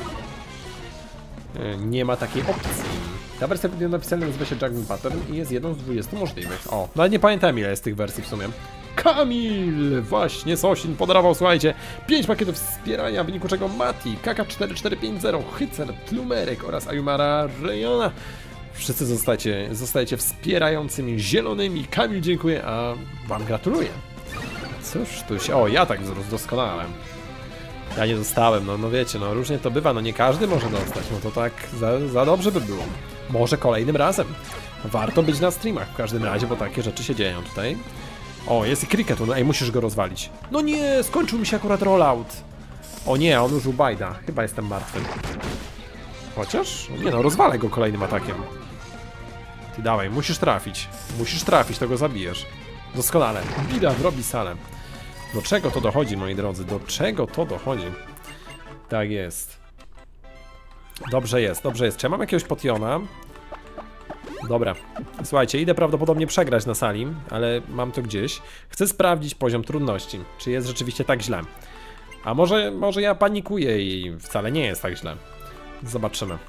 Nie ma takiej opcji. Ta wersja napisana nazywa się Juggling Pattern i jest jedną z 20 możliwych. O, nawet nie pamiętam ile jest tych wersji w sumie. Kamil! Właśnie Sosin podarował, słuchajcie, 5 pakietów wspierania, w wyniku czego Mati, Kaka4450, Hycer, Tlumerek oraz Ayumara Rejona. Wszyscy zostajecie wspierającymi zielonymi. Kamil, dziękuję, a wam gratuluję. Cóż tu się... O, ja tak wzrósł, doskonale. Ja nie dostałem, no wiecie, no różnie to bywa, no nie każdy może dostać, no to tak za dobrze by było. Może kolejnym razem. Warto być na streamach w każdym razie, bo takie rzeczy się dzieją tutaj. O, jest i Cricket, no ej, musisz go rozwalić. No nie, skończył mi się akurat rollout. O nie, on użył bajda, chyba jestem martwy. Chociaż, nie no, rozwalę go kolejnym atakiem. Ty dawaj, musisz trafić, to go zabijesz. Doskonale, bida robi salę. Do czego to dochodzi, moi drodzy? Do czego to dochodzi? Tak jest. Dobrze jest. Czy ja mam jakiegoś potiona? Dobra. Słuchajcie, idę prawdopodobnie przegrać na sali, ale mam to gdzieś. Chcę sprawdzić poziom trudności. Czy jest rzeczywiście tak źle? A może ja panikuję i wcale nie jest tak źle. Zobaczymy.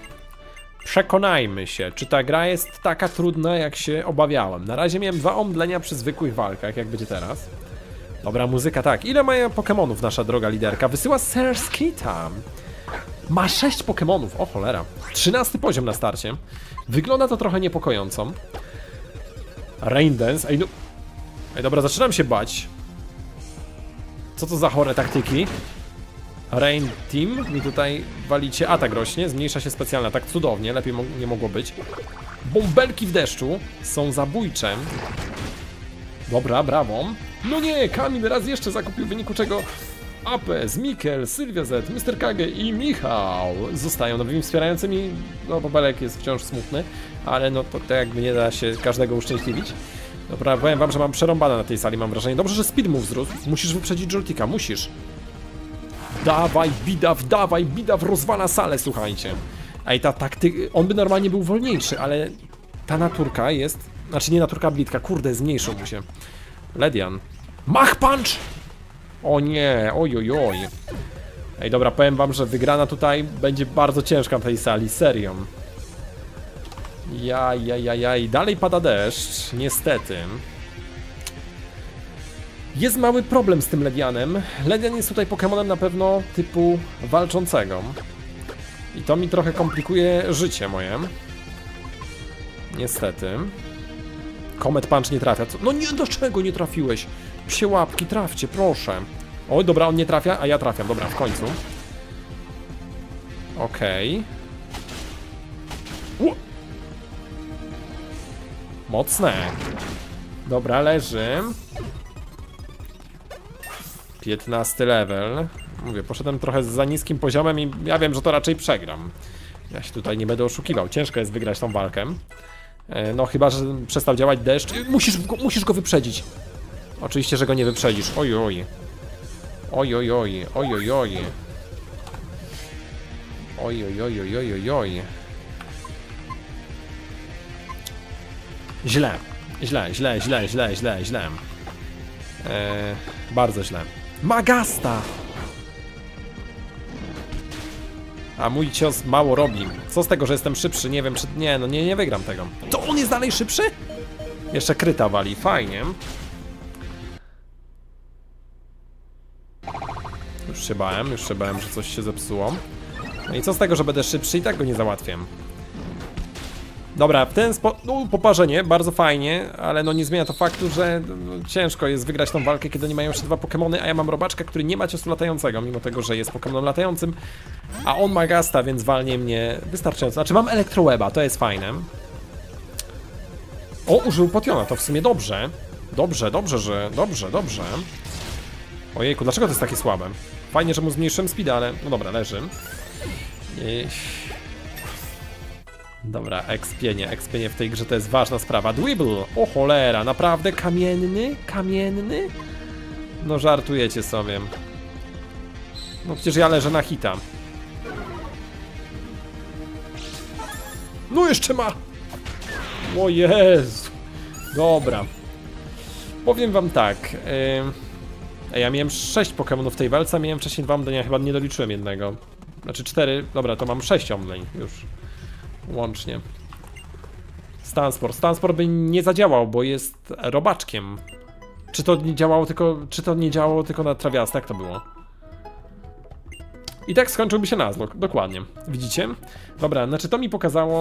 Przekonajmy się, czy ta gra jest taka trudna, jak się obawiałem. Na razie miałem 2 omdlenia przy zwykłych walkach, jak będzie teraz. Dobra, muzyka, tak. Ile ma Pokemonów nasza droga liderka? Wysyła Serskita. Ma 6 Pokemonów, o cholera. 13 poziom na starcie. Wygląda to trochę niepokojąco. Rain Dance, ej no... Ej, dobra, zaczynam się bać. Co to za chore taktyki? Rain Team, mi tutaj walicie, atak rośnie, zmniejsza się specjalny atak, cudownie, lepiej nie mogło być. Bąbelki w deszczu są zabójcze. Dobra, brawo. No nie, Kamil raz jeszcze zakupił, w wyniku czego Apes, Mikkel, Sylwia Z, Mr. Kage i Michał zostają nowymi wspierającymi. No, Bobelek jest wciąż smutny, ale no to jakby nie da się każdego uszczęśliwić. Dobra, powiem wam, że mam przerąbane na tej sali, mam wrażenie. Dobrze, że speed mu wzrósł. Musisz wyprzedzić Joltika, musisz. Dawaj, bidaw, rozwala salę, słuchajcie. Ej, ta taktyka, on by normalnie był wolniejszy, ale ta naturka jest... Znaczy nie naturka, blitka, kurde, zmniejszył mu się. Ledian. Mach punch! O nie, ojojoj. Ej, dobra, powiem wam, że wygrana tutaj będzie bardzo ciężka w tej sali, serio. Jaj, dalej pada deszcz, niestety. Jest mały problem z tym Ledianem. Ledian jest tutaj Pokemonem na pewno typu walczącego. I to mi trochę komplikuje życie moje. Niestety. Comet Punch nie trafia. No nie, dlaczego nie trafiłeś? Psie łapki, trafcie, proszę. Oj, dobra, on nie trafia, a ja trafiam. Dobra, w końcu. Okej. Mocne. Dobra, leży. 15 level. Mówię, poszedłem trochę za niskim poziomem i ja wiem, że to raczej przegram. Ja się tutaj nie będę oszukiwał. Ciężko jest wygrać tą walkę. No chyba, że przestał działać deszcz. Musisz go wyprzedzić. Oczywiście, że go nie wyprzedzisz. Ojoj. Ojojoj. Ojojoj. Ojojoj. Źle. Bardzo źle. Magasta! A mój cios mało robi. Co z tego, że jestem szybszy? Nie wiem, czy... Nie, no nie wygram tego. To on jest dalej szybszy? Jeszcze kryta wali, fajnie. Już się bałem, że coś się zepsuło. No i co z tego, że będę szybszy i tak go nie załatwię. Dobra, w ten sposób, no poparzenie, bardzo fajnie, ale no nie zmienia to faktu, że ciężko jest wygrać tą walkę, kiedy nie mają jeszcze 2 Pokemony, a ja mam robaczka, który nie ma ciosu latającego, mimo tego, że jest Pokemonem latającym, a on ma Gasta, więc walnie mnie wystarczająco. Znaczy mam Elektroweba, to jest fajne. O, użył potiona, to w sumie dobrze. Dobrze, dobrze. Ojejku, dlaczego to jest takie słabe? Fajnie, że mu zmniejszyłem speed, ale... No dobra, leży. Dobra, expienie w tej grze to jest ważna sprawa. Dwibble! O cholera, naprawdę kamienny? Kamienny? No żartujecie sobie. No przecież ja leżę na hita. No jeszcze ma! O Jezu! Dobra. Powiem wam tak. Ja miałem 6 Pokémonów w tej walce, miałem wcześniej 2 omdlenia, chyba nie doliczyłem jednego. Znaczy 4, dobra, to mam 6 omdleń już. Łącznie. Stansport by nie zadziałał, bo jest robaczkiem. Czy to nie działało tylko na trawiasne, jak to było? I tak skończyłby się Nuzlocke, dokładnie. Widzicie? Dobra, znaczy to mi pokazało...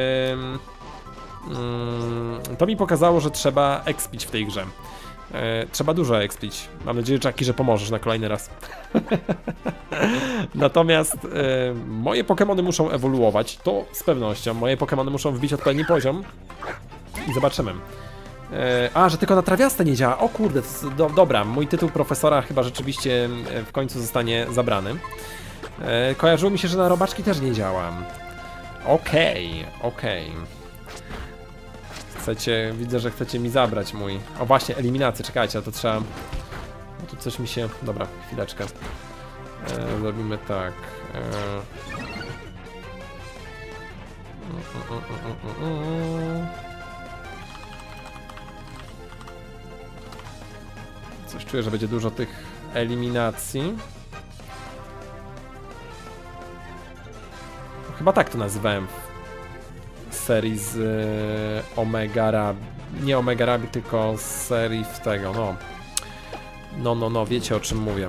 to mi pokazało, że trzeba expić w tej grze. Trzeba dużo expić. Mam nadzieję, Jackie, że pomożesz na kolejny raz. Natomiast moje Pokémony muszą ewoluować, to z pewnością. Moje Pokémony muszą wbić odpowiedni poziom. I zobaczymy. Że tylko na trawiaste nie działa. O kurde, dobra, mój tytuł profesora chyba rzeczywiście w końcu zostanie zabrany. Kojarzyło mi się, że na robaczki też nie działa. Okej. Widzę, że chcecie mi zabrać mój... O właśnie, eliminację, czekajcie, a to trzeba... No tu coś mi się... Dobra, chwileczkę. Zrobimy tak. Coś czuję, że będzie dużo tych eliminacji. Chyba tak to nazywałem w serii z Omega Rabi. Nie Omega Rabi, tylko z serii w tego, no, wiecie o czym mówię.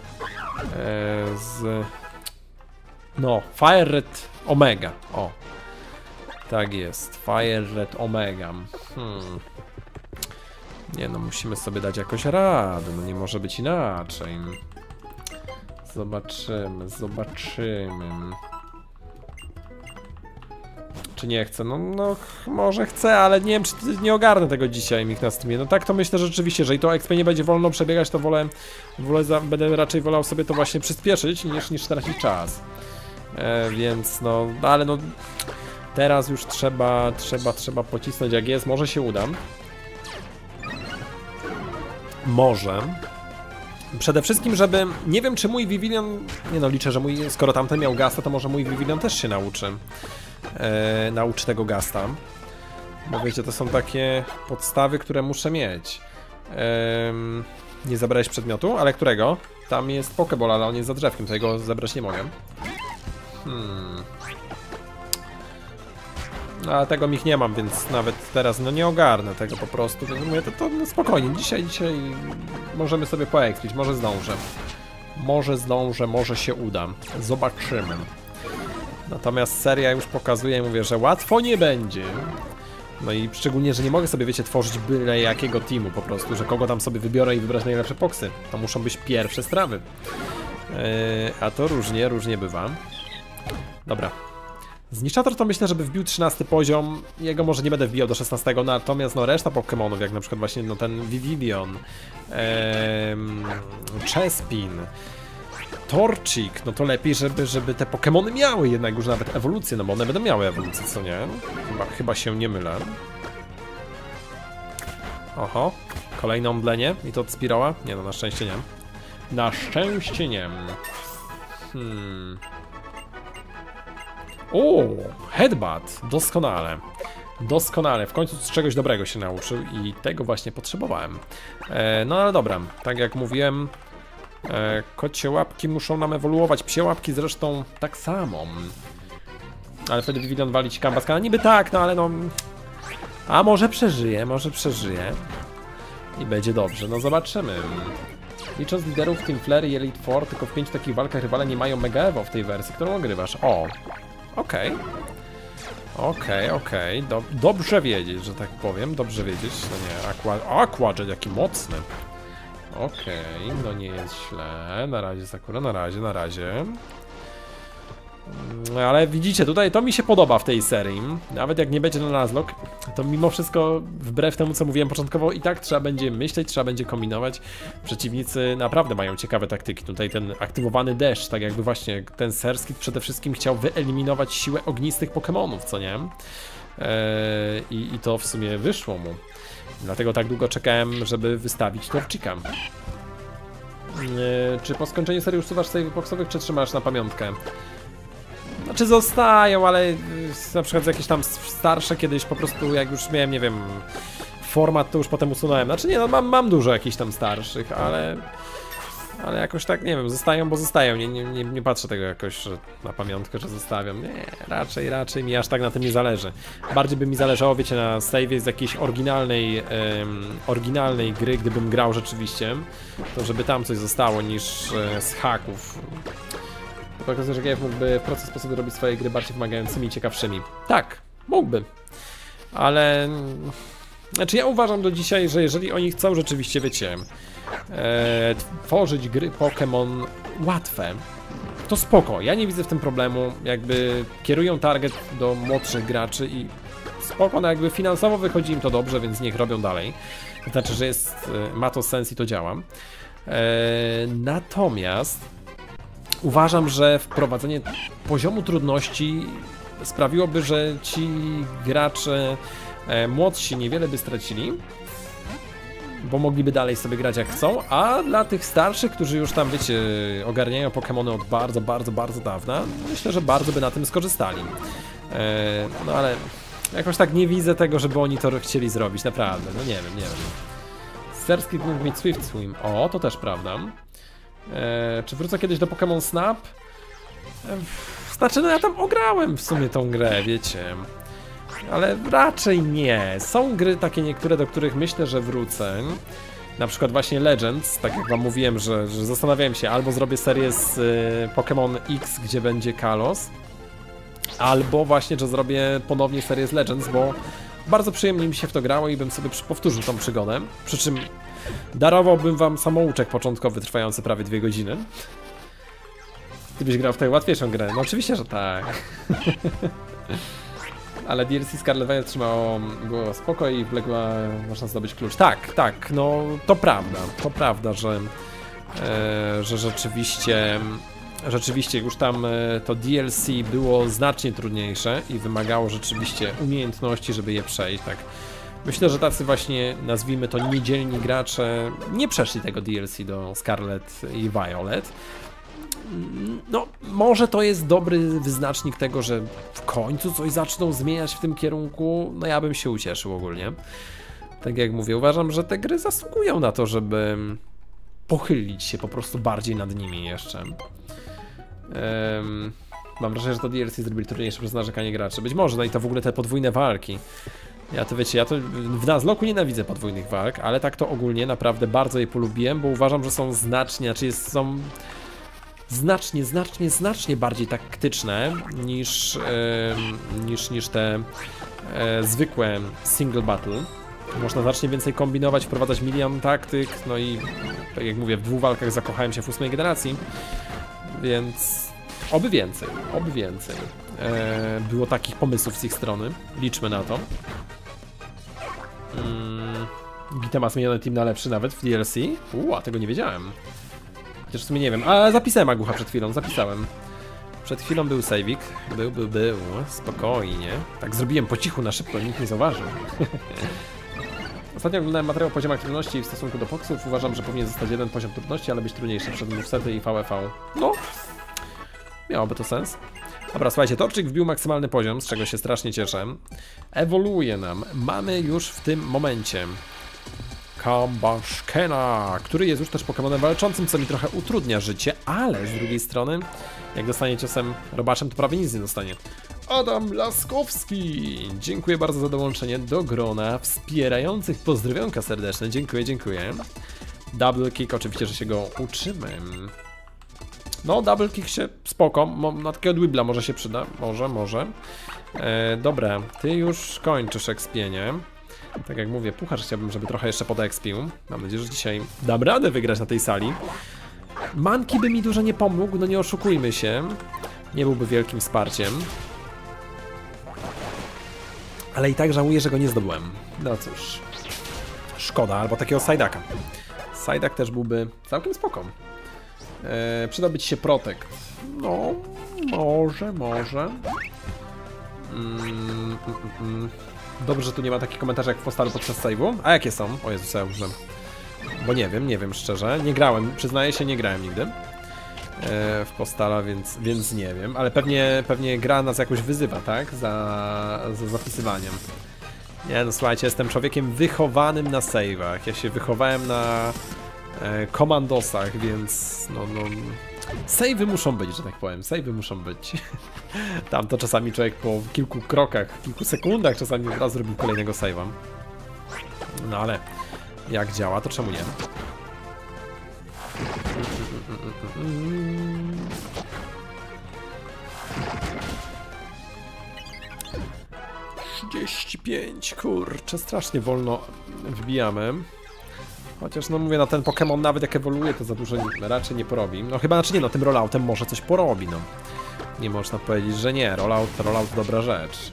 Fire Red Omega, o. Tak jest, Fire Red Omega. Nie no, musimy sobie dać jakoś radę, no nie może być inaczej. Zobaczymy. Czy nie chcę? No może chcę, ale nie wiem, czy nie ogarnę tego dzisiaj mi na streamie. No tak to myślę rzeczywiście, że i to XP nie będzie wolno przebiegać, to będę raczej wolał sobie to właśnie przyspieszyć, niż tracić czas. Więc no, ale no teraz już trzeba pocisnąć jak jest, może się uda. Może. Przede wszystkim, żeby... Nie wiem, czy mój Vivillon... Nie no, liczę, że skoro tamten miał Gasta, to może mój Vivillon też się nauczy. Nauczy tego Gasta. Bo wiecie, to są takie podstawy, które muszę mieć. Nie zabrałeś przedmiotu? Ale którego? Tam jest Pokeball, ale on jest za drzewkiem, to jego zabrać nie mogę. No, ale tego ich nie mam, więc nawet teraz no nie ogarnę tego po prostu. Więc mówię, to no spokojnie, dzisiaj możemy sobie poekspić, może zdążę, może się uda. Zobaczymy. Natomiast seria już pokazuje, mówię, że łatwo nie będzie. No i szczególnie, że nie mogę sobie, wiecie, tworzyć byle jakiego teamu po prostu, że kogo tam sobie wybiorę i wybrać najlepsze poksy. To muszą być pierwsze strawy. A to różnie bywa. Dobra. Zniszczator to myślę, żeby wbił 13 poziom. Jego może nie będę wbijał do 16, natomiast no reszta Pokemonów, jak na przykład właśnie no ten Vivillon, Chespin, Torchic, no to lepiej, żeby te Pokemony miały jednak już nawet ewolucję, no bo one będą miały ewolucję, co nie? Chyba się nie mylę. Oho, kolejne omdlenie i to od Spirała? Nie no, na szczęście nie. Na szczęście nie. O, Headbutt, doskonale, w końcu z czegoś dobrego się nauczył i tego właśnie potrzebowałem. No ale dobra, tak jak mówiłem, kocie łapki muszą nam ewoluować, psie łapki zresztą tak samo. Ale wtedy Vivillon walić Kambaskana, niby tak, no ale no... A może przeżyje i będzie dobrze, no zobaczymy. Licząc liderów Team Flare i Elite Four, tylko w 5 takich walkach rywale nie mają Mega Evo w tej wersji, którą ogrywasz. O, okej. Dobrze wiedzieć, że tak powiem, dobrze wiedzieć. No nie, Aquajet jaki mocny. Okej, no nie jest źle. Na razie Sakura, na razie. Ale widzicie, tutaj to mi się podoba w tej serii. Nawet jak nie będzie na Nuzlocke, to mimo wszystko, wbrew temu co mówiłem początkowo, i tak trzeba będzie myśleć, trzeba będzie kombinować. Przeciwnicy naprawdę mają ciekawe taktyki. Tutaj ten aktywowany deszcz, tak jakby właśnie ten Surskit przede wszystkim chciał wyeliminować siłę ognistych Pokemonów, co nie? I to w sumie wyszło mu. Dlatego tak długo czekałem, żeby wystawić Torchika. Czy po skończeniu serii usuwasz save boxowych, czy trzymasz na pamiątkę? Znaczy zostają, ale na przykład jakieś tam starsze kiedyś po prostu, jak już miałem, nie wiem, format, to już potem usunąłem. Znaczy nie, no mam dużo jakichś tam starszych, ale jakoś tak, nie wiem, zostają, bo zostają. Nie patrzę tego jakoś że na pamiątkę, że zostawiam. Nie, raczej mi aż tak na tym nie zależy. Bardziej by mi zależało, wiecie, na save'ie z jakiejś oryginalnej gry, gdybym grał rzeczywiście, to żeby tam coś zostało, niż z haków. To okazuje, że Gabe mógłby w proces sposób robić swoje gry bardziej wymagającymi i ciekawszymi. Tak, mógłby. Ale... Znaczy ja uważam do dzisiaj, że jeżeli oni chcą rzeczywiście, wiecie, tworzyć gry Pokémon łatwe, to spoko, ja nie widzę w tym problemu, jakby kierują target do młodszych graczy i spoko, no jakby finansowo wychodzi im to dobrze, więc niech robią dalej. To znaczy, że ma to sens i to działa. Natomiast uważam, że wprowadzenie poziomu trudności sprawiłoby, że ci gracze młodsi niewiele by stracili, bo mogliby dalej sobie grać jak chcą, a dla tych starszych, którzy już tam, wiecie, ogarniają Pokemony od bardzo dawna, myślę, że bardzo by na tym skorzystali. No ale jakoś tak nie widzę tego, żeby oni to chcieli zrobić, naprawdę, no nie wiem. Surskit mógł mieć Swift Swim, o, to też prawda. Czy wrócę kiedyś do Pokémon Snap? Znaczy, no ja tam ograłem w sumie tą grę, wiecie. Ale raczej nie. Są gry takie niektóre, do których myślę, że wrócę. Na przykład właśnie Legends, tak jak wam mówiłem, że zastanawiałem się, albo zrobię serię z Pokémon X, gdzie będzie Kalos, albo właśnie, że zrobię ponownie serię z Legends, bo bardzo przyjemnie mi się w to grało i bym sobie powtórzył tą przygodę. Przy czym darowałbym wam samouczek początkowy, trwający prawie 2 godziny. Gdybyś grał w tę łatwiejszą grę. No oczywiście, że tak. Ale DLC Scarlet Violet było spoko i wległa, można zdobyć klucz. Tak, no to prawda, że rzeczywiście już tam to DLC było znacznie trudniejsze i wymagało rzeczywiście umiejętności, żeby je przejść, tak. Myślę, że tacy właśnie, nazwijmy to niedzielni gracze, nie przeszli tego DLC do Scarlet i Violet. No, może to jest dobry wyznacznik tego, że w końcu coś zaczną zmieniać w tym kierunku. No ja bym się ucieszył ogólnie. Tak jak mówię, uważam, że te gry zasługują na to, żeby pochylić się po prostu bardziej nad nimi jeszcze. Mam wrażenie, że to DLC zrobili trudniejsze przez narzekanie graczy. Być może, no i to w ogóle te podwójne walki. Ja to wiecie, ja to w Nuzlocke nienawidzę podwójnych walk, ale tak to ogólnie naprawdę bardzo je polubiłem, bo uważam, że są są znacznie bardziej taktyczne niż te zwykłe single battle. Można znacznie więcej kombinować, wprowadzać milion taktyk, no i tak jak mówię, w 2 walkach zakochałem się w 8 generacji, więc oby więcej było takich pomysłów z ich strony, liczmy na to. Gita ma zmieniony team na lepszy nawet w DLC, a tego nie wiedziałem. Chociaż w sumie nie wiem, a zapisałem Agucha przed chwilą, zapisałem. Przed chwilą był saveik, był, spokojnie. Tak zrobiłem po cichu, na szybko, nikt nie zauważył. Ostatnio oglądałem materiał o poziomach trudności w stosunku do Poxów. Uważam, że powinien zostać jeden poziom trudności, ale być trudniejszy przed movesety i VFV. No, miałoby to sens. Dobra, słuchajcie, Torchic wbił maksymalny poziom, z czego się strasznie cieszę. Ewoluuje nam. Mamy już w tym momencie Combusken'a, który jest już też Pokemonem walczącym, co mi trochę utrudnia życie, ale z drugiej strony, jak dostanie ciosem robaczem, to prawie nic nie dostanie. Adam Laskowski! Dziękuję bardzo za dołączenie do grona wspierających. Pozdrowionka serdeczne, dziękuję. Double kick, oczywiście, że się go uczymy. No, double kick się spoko, na takiego Dwibla może się przyda, może. Dobra, ty już kończysz ekspienie. Tak jak mówię, pucharz chciałbym, żeby trochę jeszcze podekspił. Mam nadzieję, że dzisiaj dam radę wygrać na tej sali. Manki by mi dużo nie pomógł, no nie oszukujmy się. nie byłby wielkim wsparciem. Ale i tak żałuję, że go nie zdobyłem. No cóż. Szkoda, albo takiego Sajdaka. Sajdak też byłby całkiem spoko. Przydałby ci się Protect. No, może. Dobrze, że tu nie ma takich komentarzy jak w Postalu podczas save'u. A jakie są? O Jezu, co ja użyłem. Bo nie wiem szczerze. Nie grałem, przyznaję się, nie grałem nigdy w Postala, więc nie wiem. Ale pewnie gra nas jakoś wyzywa, tak? Za zapisywaniem. Nie no, słuchajcie, jestem człowiekiem wychowanym na save'ach. Ja się wychowałem na komandosach, więc no save'y muszą być, że tak powiem. Save'y muszą być. Tam to czasami człowiek po kilku krokach, kilku sekundach czasami od razu robił kolejnego save'a. No ale jak działa, to czemu nie? 35, kurczę, strasznie wolno wbijamy. Chociaż no mówię, no ten Pokémon nawet jak ewoluuje, to za dużo raczej nie porobi. No chyba, znaczy nie, no tym rolloutem może coś porobi, no. Nie można powiedzieć, że nie, rollout dobra rzecz.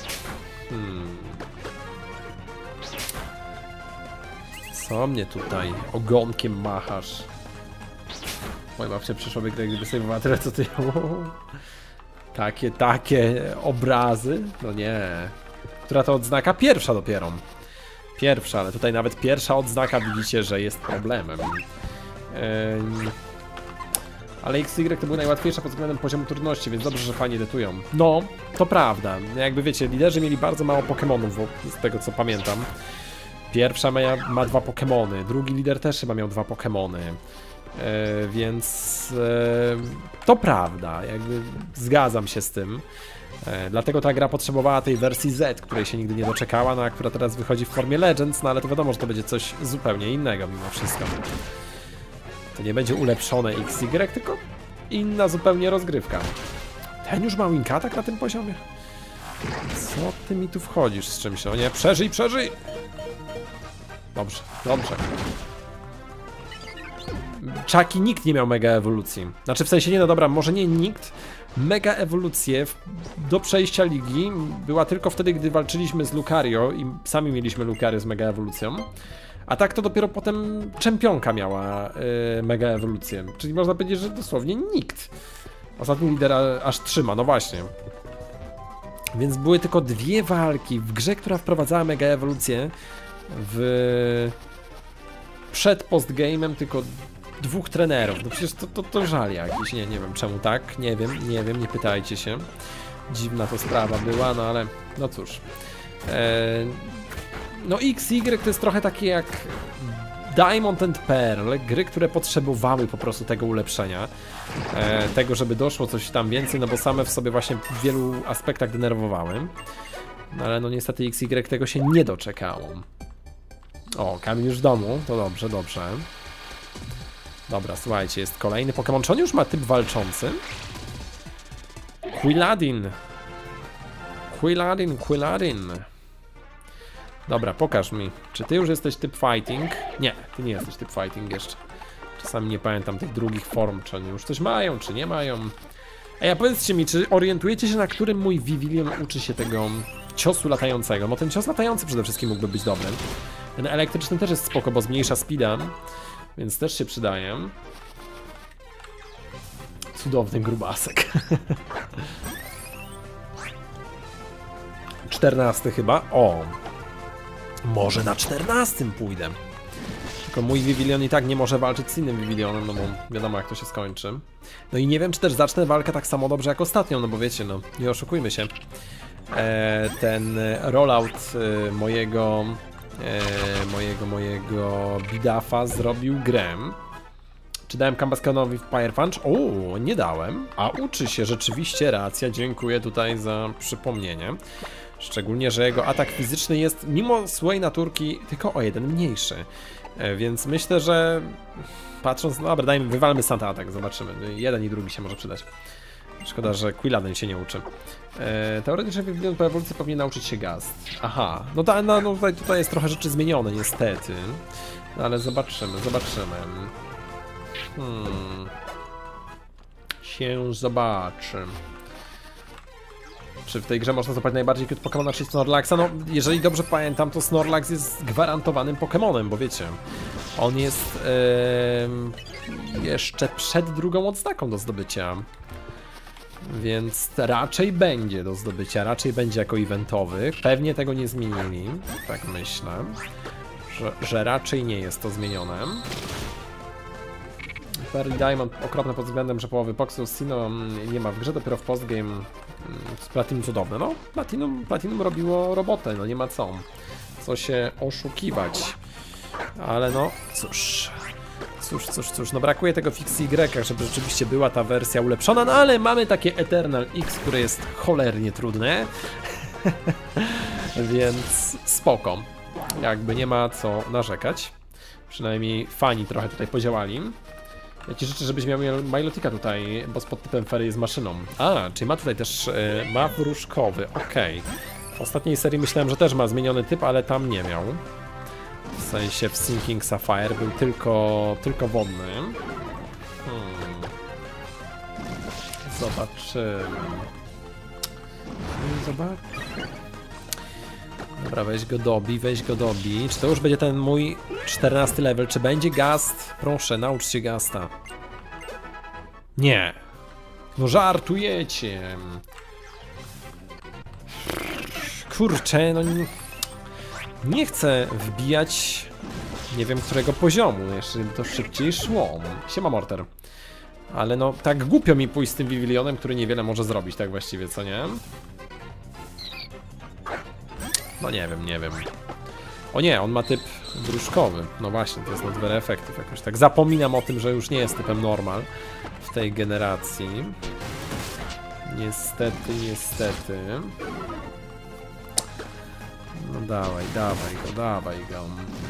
Co mnie tutaj ogonkiem machasz? Moja babcia przyszłaby, gdyby sejmowała tyle co ty. Takie obrazy? No nie. Która to odznaka? Pierwsza dopiero. Pierwsza, ale tutaj nawet pierwsza odznaka widzicie, że jest problemem. Ale XY to były najłatwiejsze pod względem poziomu trudności, więc dobrze, że fajnie edytują. No, to prawda. Jakby wiecie, liderzy mieli bardzo mało Pokemonów, z tego co pamiętam. Pierwsza ma 2 Pokemony, drugi lider też chyba miał 2 Pokemony. Więc to prawda, jakby zgadzam się z tym. Dlatego ta gra potrzebowała tej wersji Z, której się nigdy nie doczekała, no a która teraz wychodzi w formie Legends, no ale to wiadomo, że to będzie coś zupełnie innego mimo wszystko. To nie będzie ulepszone XY, tylko inna zupełnie rozgrywka. Ten już ma Wing Attack na tym poziomie? Co ty mi tu wchodzisz z czymś? O nie, przeżyj! Dobrze. Chucky nikt nie miał mega ewolucji. Znaczy w sensie nie, no dobra, może nie nikt. Mega ewolucję do przejścia ligi była tylko wtedy, gdy walczyliśmy z Lucario i sami mieliśmy Lucario z mega ewolucją. A tak to dopiero potem czempionka miała mega ewolucję. Czyli można powiedzieć, że dosłownie nikt. Ostatni lider aż 3 ma, no właśnie. Więc były tylko 2 walki w grze, która wprowadzała mega ewolucję. Przed postgame'em tylko 2 trenerów. No przecież to żal jakiś. Nie wiem czemu tak. Nie wiem, nie pytajcie się. Dziwna to sprawa była, no ale no cóż. No XY to jest trochę takie jak Diamond and Pearl, gry, które potrzebowały po prostu tego ulepszenia, tego, żeby doszło coś tam więcej, no bo same w sobie właśnie w wielu aspektach denerwowały. No ale no niestety XY tego się nie doczekało. O, kamień już w domu, to dobrze. Dobra, słuchajcie, jest kolejny Pokémon. Czy on już ma typ walczący? Quilladin. Dobra, pokaż mi. Czy ty już jesteś typ fighting? Nie, ty nie jesteś typ fighting jeszcze. Czasami nie pamiętam tych drugich form, czy oni już coś mają, czy nie mają. Ej, a powiedzcie mi, czy orientujecie się, na którym mój Vivillon uczy się tego ciosu latającego? No ten cios latający przede wszystkim mógłby być dobry. Ten elektryczny też jest spoko, bo zmniejsza speeda, więc też się przydaje. Cudowny grubasek. 14 chyba. O! Może na 14 pójdę. Tylko mój Vivillon i tak nie może walczyć z innym Vivillionem, no bo wiadomo jak to się skończy. No i nie wiem, czy też zacznę walkę tak samo dobrze jak ostatnią, no bo wiecie, no nie oszukujmy się. Ten rollout mojego Bidafa zrobił grę. Czy dałem Cambaskanowi w Fire Punch? O, nie dałem. A uczy się, rzeczywiście, racja. Dziękuję tutaj za przypomnienie. Szczególnie, że jego atak fizyczny jest, mimo swojej naturki, tylko o 1 mniejszy. Więc myślę, że patrząc, no dobra, wywalmy Santa Atak, zobaczymy. Jeden i drugi się może przydać. Szkoda, że Quilladin się nie uczy. Teoretycznie Vivillon po ewolucji powinien nauczyć się Gast. Aha, no tutaj jest trochę rzeczy zmienione niestety. No ale zobaczymy. się zobaczy. Czy w tej grze można złapać najbardziej cute Pokemona, czyli Snorlaxa? No, jeżeli dobrze pamiętam, to Snorlax jest gwarantowanym Pokemonem, bo wiecie, on jest jeszcze przed drugą odznaką do zdobycia. Więc raczej będzie do zdobycia, raczej będzie jako eventowy. Pewnie tego nie zmienili, tak myślę, że raczej nie jest to zmienione. Pearl Diamond okropne pod względem, że połowy Poxu Sino nie ma w grze, dopiero w postgame z Platinum cudowne. No, Platinum robiło robotę, no nie ma co się oszukiwać. Ale no, cóż, no brakuje tego Fixie Y, żeby rzeczywiście była ta wersja ulepszona, no ale mamy takie Eternal X, które jest cholernie trudne, więc spoko, jakby nie ma co narzekać, przynajmniej fani trochę tutaj podziałali. Ja ci życzę, żebyś miał Milotika tutaj, bo z podtypem Fairy jest maszyną. A, czyli ma tutaj też ma wróżkowy, okej. W ostatniej serii myślałem, że też ma zmieniony typ, ale tam nie miał. W sensie w Sinking Sapphire był tylko wodny. Zobaczymy. Dobra, weź go dobi. Czy to już będzie ten mój 14 level? Czy będzie Gast? Proszę, naucz się Gasta. Nie. No żartujecie. Kurczę, no nie chcę wbijać nie wiem którego poziomu, jeszcze by to szybciej szło. Siema Morter. Ale no tak głupio mi pójść z tym Vivillionem, który niewiele może zrobić, tak właściwie, co nie? No nie wiem. O nie, on ma typ wróżkowy. No właśnie, to jest not very effective jakoś. Tak zapominam o tym, że już nie jest typem normal w tej generacji. Niestety. No dawaj go.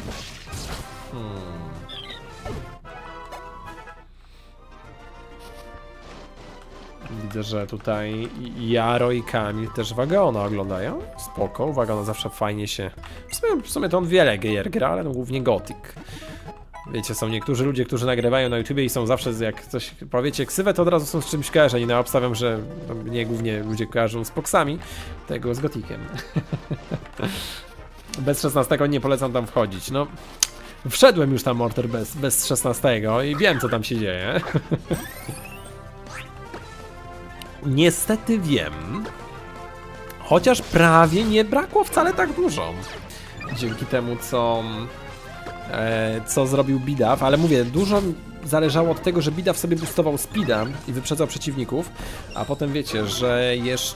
Widzę, że tutaj Jaro i Kamil też Wagona oglądają. Spoko, Wagona zawsze fajnie się... W sumie to on wiele gier gra, ale no głównie Gothic. Wiecie, są niektórzy ludzie, którzy nagrywają na YouTubie i są zawsze, jak coś powiecie ksywę, to od razu są z czymś kojarzeni. No obstawiam, że mnie głównie ludzie kojarzą z Poxami, tego z Gothiciem. Bez 16 nie polecam tam wchodzić. No, wszedłem już tam, Morter, bez 16 i wiem, co tam się dzieje. Niestety wiem, chociaż prawie nie brakło wcale tak dużo. Dzięki temu, co zrobił Bidaf, ale mówię, dużo zależało od tego, że Bidaf sobie boostował speeda i wyprzedzał przeciwników, a potem wiecie, że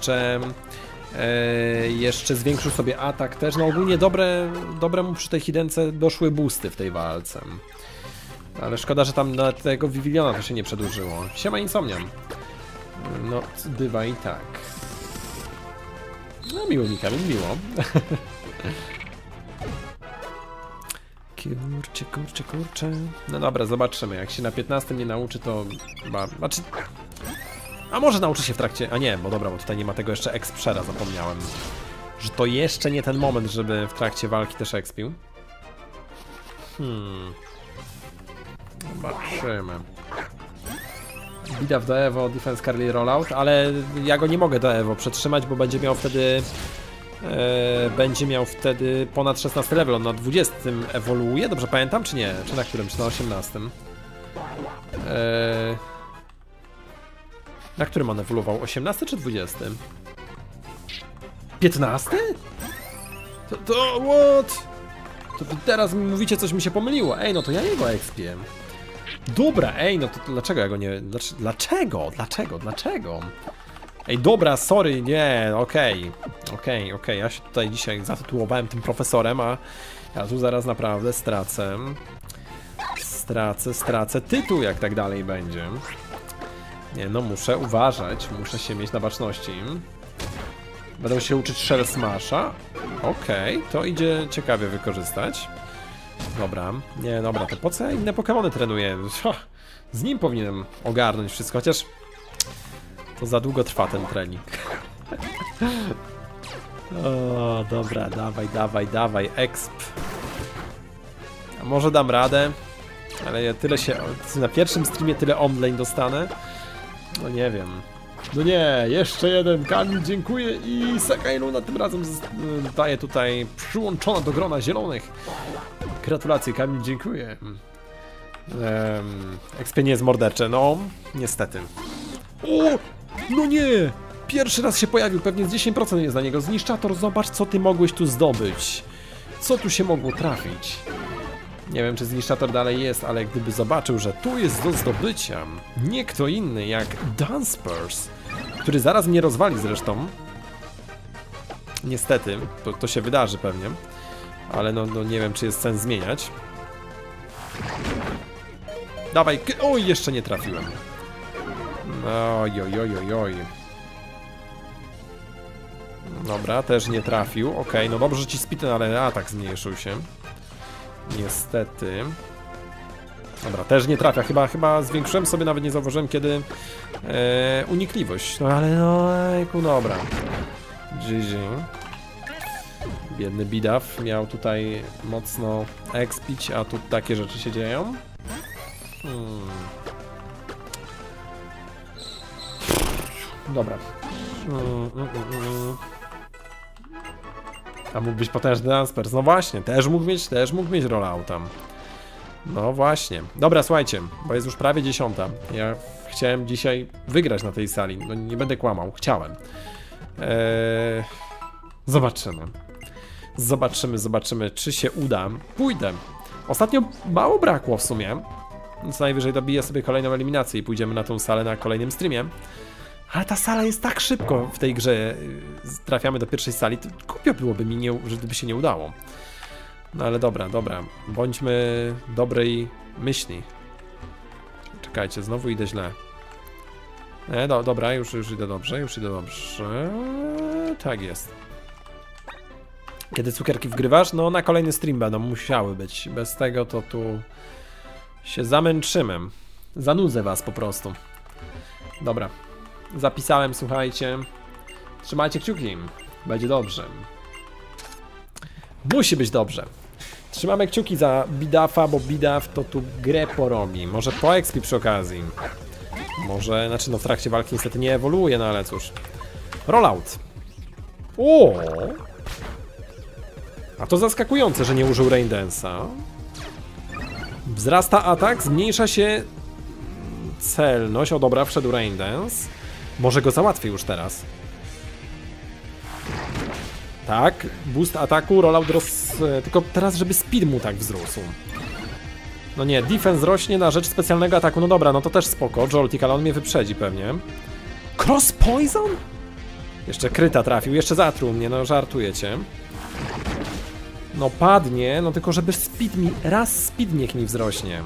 jeszcze zwiększył sobie atak też. No ogólnie dobre mu przy tej hidence doszły boosty w tej walce. Ale szkoda, że tam na tego Vivillona to się nie przedłużyło. Siema Insomniam. No, bywa i tak. No miło mi, Kamil, miło. Kurczę. No dobra, zobaczymy. Jak się na 15 nie nauczy, to chyba... Znaczy... A może nauczy się w trakcie... A nie, bo dobra, bo tutaj nie ma tego jeszcze expera, zapomniałem. Że to jeszcze nie ten moment, żeby w trakcie walki też expił. Zobaczymy. Bidaf do Evo, Defense Carly Rollout, ale ja go nie mogę do Evo przetrzymać, bo będzie miał wtedy ponad 16 level. On na 20 ewoluuje, dobrze pamiętam, czy nie? Czy na którym? Czy na 18? Na którym on ewoluował? 18 czy 20? 15? What? To teraz mi mówicie, coś mi się pomyliło. Ej, no to ja jego expię. Dobra, ej, no to dlaczego ja go nie... Dlaczego? Ej, dobra, sorry, nie, okej, ja się tutaj dzisiaj zatytułowałem tym profesorem, a ja tu zaraz naprawdę stracę tytuł, jak tak dalej będzie. Nie, no muszę uważać, muszę się mieć na baczności. Będę się uczyć Shell Smasha. Okej, to idzie ciekawie wykorzystać. Dobra, nie, dobra, to po co ja inne Pokemony trenuję? Z nim powinienem ogarnąć wszystko, chociaż to za długo trwa ten trening. O, dobra, dawaj, exp. A może dam radę, ale ja tyle się, na pierwszym streamie tyle online dostanę, No nie wiem. No nie, jeszcze jeden Kamil, dziękuję i Sakailuna tym razem daje tutaj przyłączona do grona zielonych. Gratulacje Kamil, dziękuję. XP nie jest mordercze, no niestety. O, no nie! Pierwszy raz się pojawił, pewnie z 10% jest na niego. Zniszczator, zobacz co ty mogłeś tu zdobyć. Co tu się mogło trafić? Nie wiem czy zniszczator dalej jest, ale gdyby zobaczył, że tu jest do zdobycia nie kto inny jak Dunsparce, który zaraz mnie rozwali zresztą. Niestety, to się wydarzy pewnie. Ale no nie wiem czy jest sens zmieniać. Dawaj, oj, jeszcze nie trafiłem. Oj. Dobra, też nie trafił. Okej, no dobrze, że ci spiten, ale atak zmniejszył się. Niestety. Dobra, też nie trafia. Chyba zwiększyłem sobie, nawet nie zauważyłem kiedy unikliwość. No ale no, dobra. GG. Biedny Bidaf miał tutaj mocno expić, a tu takie rzeczy się dzieją. Dobra. A mógł być potężny Dunsparce. No właśnie, też mógł mieć rollouta. No właśnie. Dobra, słuchajcie, bo jest już prawie 10. Ja chciałem dzisiaj wygrać na tej sali. No nie będę kłamał, chciałem. Zobaczymy, czy się uda. Pójdę. Ostatnio mało brakło w sumie. Co najwyżej dobiję sobie kolejną eliminację i pójdziemy na tą salę na kolejnym streamie. Ale ta sala jest tak szybko w tej grze. Trafiamy do pierwszej sali. To głupio byłoby mi, gdyby się nie udało. No ale dobra. Bądźmy dobrej myśli. Czekajcie, znowu idę źle. Dobra, już idę dobrze, Tak jest. Kiedy cukierki wgrywasz? No na kolejny stream będą musiały być. Bez tego to tu się zamęczymy. Zanudzę was po prostu. Dobra. Zapisałem, słuchajcie. Trzymajcie kciuki. Będzie dobrze. Musi być dobrze. Trzymamy kciuki za Bidafa, bo Bidaf to tu grę porobi. Może po expi przy okazji. Może, znaczy no w trakcie walki niestety nie ewoluuje, no ale cóż. Rollout. O! A to zaskakujące, że nie użył Rain Dance'a. Wzrasta atak, zmniejsza się celność. O dobra, wszedł Rain Dance. Może go załatwię już teraz. Tak, boost ataku, rollout tylko teraz, żeby speed mu tak wzrósł. No nie, defense rośnie na rzecz specjalnego ataku. No dobra, no to też spoko. Joltik, ale on mnie wyprzedzi pewnie. Cross poison? Jeszcze kryta trafił, jeszcze zatruł mnie, no żartujecie. No padnie, no tylko żeby speed niech mi wzrośnie.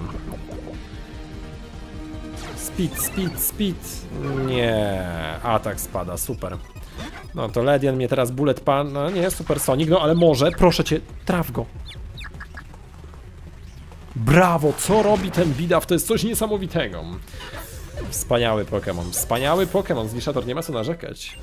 Speed. Nie, atak spada, super. No to Ledian mnie teraz bullet pan, no nie, super Sonic, no ale może, proszę cię, traf go. Brawo, co robi ten Bidaf, to jest coś niesamowitego. Wspaniały Pokémon, Zniszczator, nie ma co narzekać.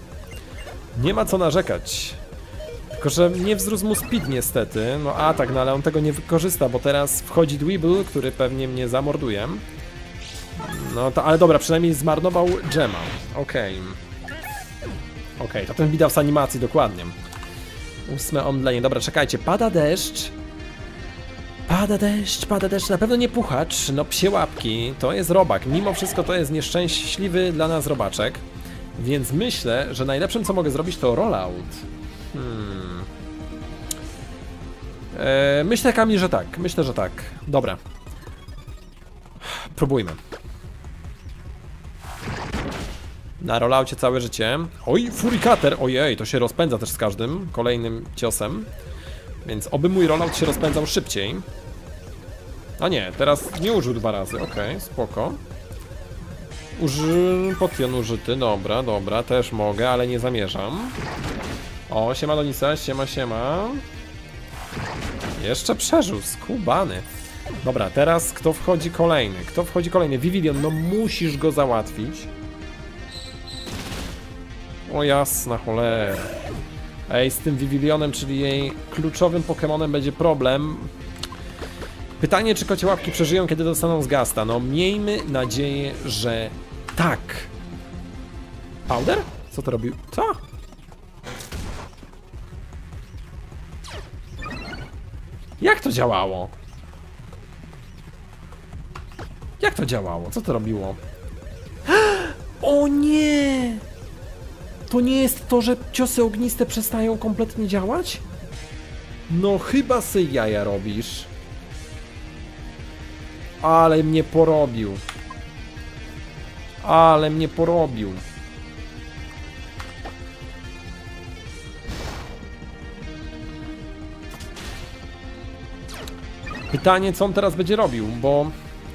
Tylko, że nie wzrósł mu speed niestety, no atak, no ale on tego nie wykorzysta, bo teraz wchodzi Dweeble, który pewnie mnie zamorduje. No to, ale dobra, przynajmniej zmarnował Gemma. Okej, to ten Bidaf z animacji, dokładnie. 8 omdlenie, dobra, czekajcie, pada deszcz, na pewno nie puchacz, no psie łapki, to jest robak, mimo wszystko to jest nieszczęśliwy dla nas robaczek, więc myślę, że najlepszym co mogę zrobić to rollout. Myślę Kamil, że tak, dobra. Próbujmy. Na rolloucie całe życie. Oj, Furikater, ojej, to się rozpędza też z każdym kolejnym ciosem. Więc oby mój rollout się rozpędzał szybciej. A nie, teraz nie użył 2 razy, okej, spoko. Potion użyty, dobra, też mogę, ale nie zamierzam. O, siema Donisa, siema. Jeszcze przeżył, skubany. Dobra, teraz kto wchodzi kolejny? Vivillon, no musisz go załatwić. O jasna cholera. Ej, z tym Vivillionem, czyli jej kluczowym Pokemonem będzie problem. Pytanie, czy kocie łapki przeżyją, kiedy dostaną z Gasta. No miejmy nadzieję, że tak. Powder? Co to robił? Co? Jak to działało? Jak to działało? Co to robiło? O nie! To nie jest to, że ciosy ogniste przestają kompletnie działać? No chyba se jaja robisz. Ale mnie porobił. Ale mnie porobił. Pytanie, co on teraz będzie robił, bo...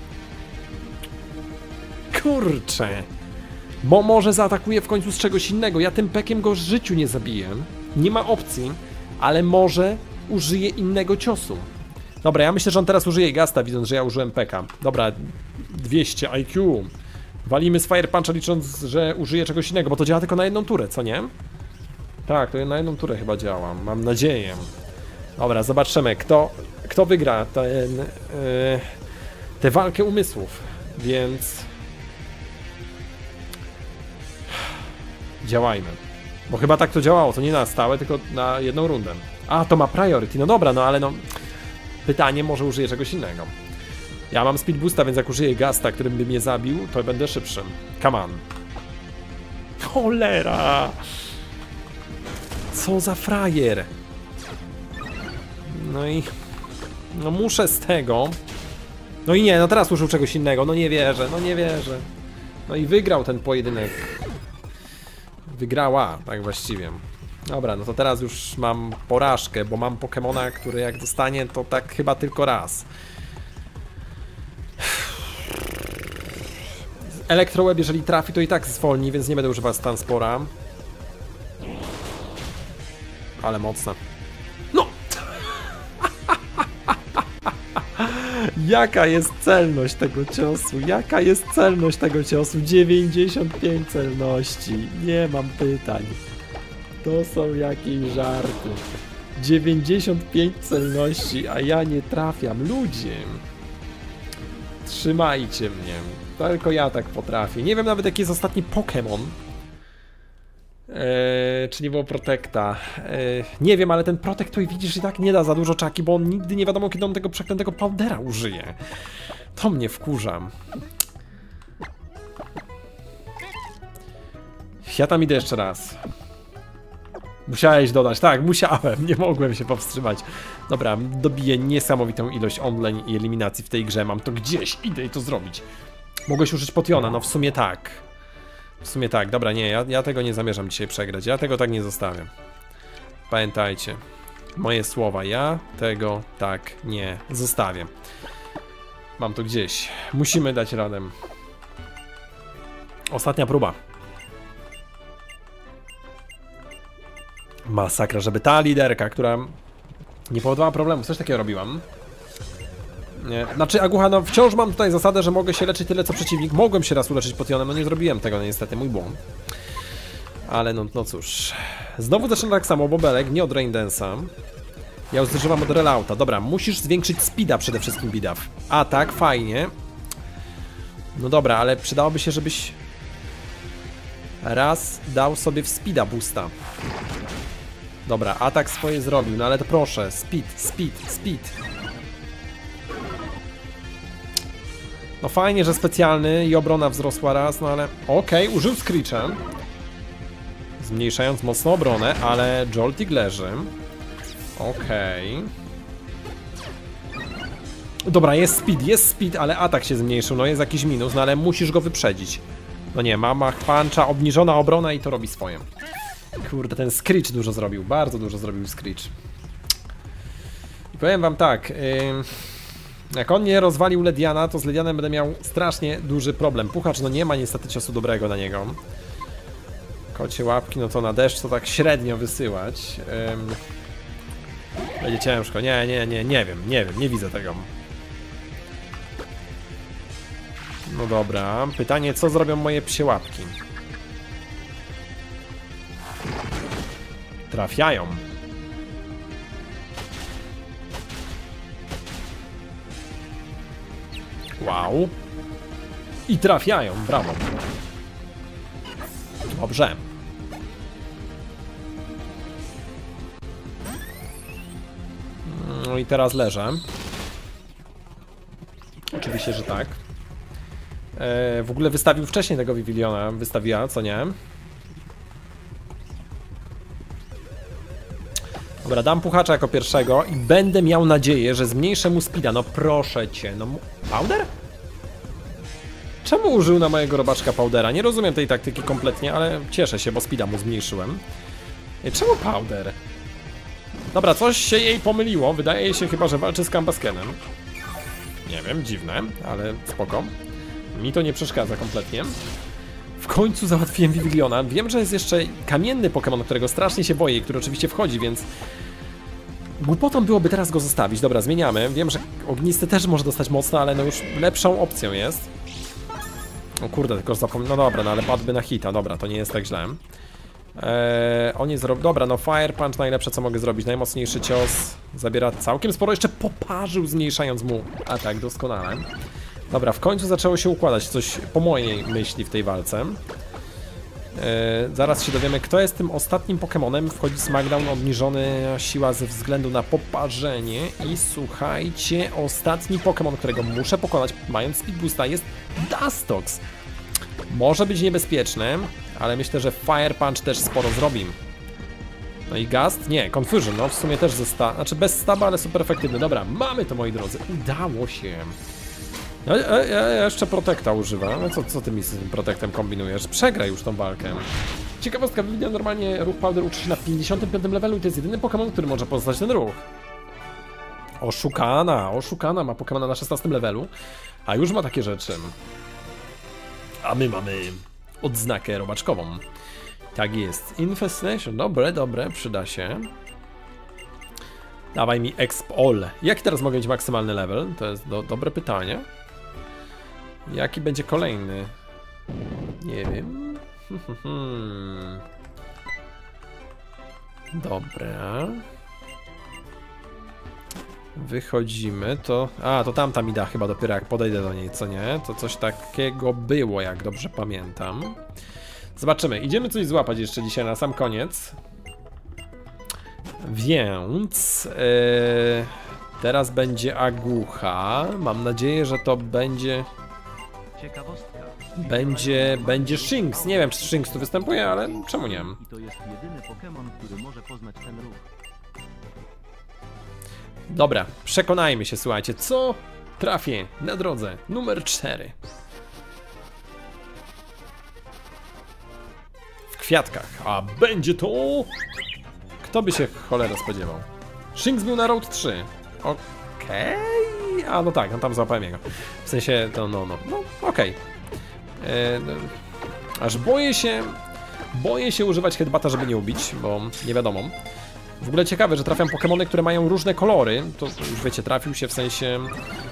Kurczę. Bo może zaatakuje w końcu z czegoś innego. Ja tym pekiem go w życiu nie zabiję. Nie ma opcji, ale może użyje innego ciosu. Dobra, ja myślę, że on teraz użyje Gasta, widząc, że ja użyłem peka. Dobra, 200 IQ. Walimy z Fire Puncha, licząc, że użyje czegoś innego, bo to działa tylko na jedną turę, co nie? Tak, to na jedną turę chyba działa, mam nadzieję. Dobra, zobaczymy, kto wygra tę walkę umysłów, więc... Działajmy. Bo chyba tak to działało, to nie na stałe, tylko na jedną rundę. A, to ma priority, no dobra, no ale no... Pytanie, może użyję czegoś innego. Ja mam speed boosta, więc jak użyję Gasta, którym by mnie zabił, to będę szybszym. Come on. Cholera! Co za frajer! No i... No muszę z tego... No i nie, no teraz użył czegoś innego, no nie wierzę, no nie wierzę. No i wygrał ten pojedynek. Wygrała, tak właściwie. Dobra, no to teraz już mam porażkę, bo mam Pokemona, który jak dostanie, to tak chyba tylko raz. Elektroweb, jeżeli trafi, to i tak zwolni, więc nie będę używał Stanspora. Ale mocna. No! Jaka jest celność tego ciosu? Jaka jest celność tego ciosu? 95 celności. Nie mam pytań. To są jakieś żarty. 95 celności, a ja nie trafiam. Ludzie. Trzymajcie mnie. Tylko ja tak potrafię. Nie wiem nawet, jaki jest ostatni Pokémon. Czy nie było Protecta? Nie wiem, ale ten Protect to i widzisz i tak nie da za dużo czaki, bo on nigdy nie wiadomo, kiedy on tego przeklętego Powdera użyje. To mnie wkurza. Ja tam idę jeszcze raz. Musiałeś dodać, tak, musiałem, nie mogłem się powstrzymać. Dobra, dobiję niesamowitą ilość online i eliminacji w tej grze, mam to gdzieś, idę i to zrobić. Mogłeś użyć Potiona, no w sumie tak. W sumie tak, dobra, nie, ja tego nie zamierzam dzisiaj przegrać, ja tego tak nie zostawię. Pamiętajcie, moje słowa, ja tego tak nie zostawię. Mam to gdzieś, musimy dać radę. Ostatnia próba. Masakra, żeby ta liderka, która nie powodowała problemów, coś takiego robiłam. Nie. Znaczy, Agucha, no wciąż mam tutaj zasadę, że mogę się leczyć tyle co przeciwnik. Mogłem się raz uleczyć potionem, no nie zrobiłem tego, no niestety, mój błąd. Ale no cóż. Znowu zaczynam tak samo, Bobelek, nie od Raindance'a. Ja już zużywam od Relouta. Dobra, musisz zwiększyć speeda przede wszystkim, Bidaf. A tak, fajnie. No dobra, ale przydałoby się, żebyś raz dał sobie w speeda boosta. Dobra, atak swoje zrobił, no ale to proszę, speed. No fajnie, że specjalny i obrona wzrosła raz, no ale... Okej, użył Screecha. Zmniejszając mocno obronę, ale Joltik leży. Okej. Dobra, jest speed, ale atak się zmniejszył, no jest jakiś minus, no ale musisz go wyprzedzić. No nie, Mach Puncha, obniżona obrona i to robi swoje. Kurde, ten Screech dużo zrobił, bardzo dużo zrobił Screech. I powiem wam tak, jak on nie rozwalił Lediana, to z Ledianem będę miał strasznie duży problem. Puchacz, no nie ma niestety ciosu dobrego na niego. Kocie łapki, no to na deszcz to tak średnio wysyłać. Będzie ciężko, nie wiem, nie widzę tego. No dobra, pytanie, co zrobią moje psie łapki? Trafiają. Wow. I trafiają, brawo. Dobrze. No i teraz leżę. Oczywiście, że tak. W ogóle wystawił wcześniej tego Vivillona. Wystawiła, co nie? Dobra, dam puchacza jako pierwszego i będę miał nadzieję, że zmniejszę mu speeda. No proszę cię, no... Powder? Czemu użył na mojego robaczka Powdera? Nie rozumiem tej taktyki kompletnie, ale cieszę się, bo speeda mu zmniejszyłem. Czemu Powder? Dobra, coś się jej pomyliło. Wydaje jej się chyba, że walczy z Cambaskenem. Nie wiem, dziwne, ale spoko. Mi to nie przeszkadza kompletnie. W końcu załatwiłem Vivillona. Wiem, że jest jeszcze kamienny Pokémon, którego strasznie się boję i który oczywiście wchodzi, więc... Głupotą byłoby teraz go zostawić. Dobra, zmieniamy. Wiem, że ognisty też może dostać mocno, ale no już lepszą opcją jest. O kurde, tylko zapomniałem. No dobra, no ale padłby na hita. Dobra, to nie jest tak źle. On nie zrobił. Dobra, no Fire Punch najlepsze co mogę zrobić. Najmocniejszy cios. Zabiera całkiem sporo. Jeszcze poparzył, zmniejszając mu atak doskonale. Dobra, w końcu zaczęło się układać coś po mojej myśli w tej walce. Zaraz się dowiemy, kto jest tym ostatnim Pokemonem. Wchodzi Smackdown, obniżony siła ze względu na poparzenie. I słuchajcie, ostatni Pokemon, którego muszę pokonać, mając Speed Boosta, jest Dustox. Może być niebezpieczny, ale myślę, że Fire Punch też sporo zrobi. No i Gust? Nie, Confusion, no w sumie też ze znaczy bez staba, ale super efektywny. Dobra, mamy to, moi drodzy, udało się. Ja jeszcze Protecta używam. No co ty mi z tym Protectem kombinujesz? Przegraj już tą walkę. Ciekawostka, Vivillon normalnie ruch Powder uczy się na 55 levelu i to jest jedyny Pokémon, który może poznać ten ruch. Oszukana ma Pokémona na 16 levelu, a już ma takie rzeczy. A my mamy odznakę robaczkową. Tak jest. Infestation. Dobre, przyda się. Dawaj mi Exp All. Jaki teraz mogę mieć maksymalny level? To jest dobre pytanie. Jaki będzie kolejny? Nie wiem. Dobra. Wychodzimy, to... A, to tamta mi da chyba dopiero jak podejdę do niej, co nie? To coś takiego było, jak dobrze pamiętam. Zobaczymy. Idziemy coś złapać jeszcze dzisiaj na sam koniec. Więc... teraz będzie Agucha. Mam nadzieję, że to będzie... Ciekawostka. Będzie Shinx. Nie wiem, czy Shinx tu występuje, ale czemu nie? I to jest jedyny Pokémon, który może poznać ten ruch. Dobra, przekonajmy się, słuchajcie, co trafię na drodze numer 4. W kwiatkach, a będzie to... Kto by się cholera spodziewał? Shinx był na Road 3. Okej. A no tak, no tam złapałem jego. W sensie, to no okej. Aż boję się używać headbata, żeby nie ubić, bo nie wiadomo. W ogóle ciekawe, że trafiam Pokemony, które mają różne kolory. To już wiecie, trafił się w sensie...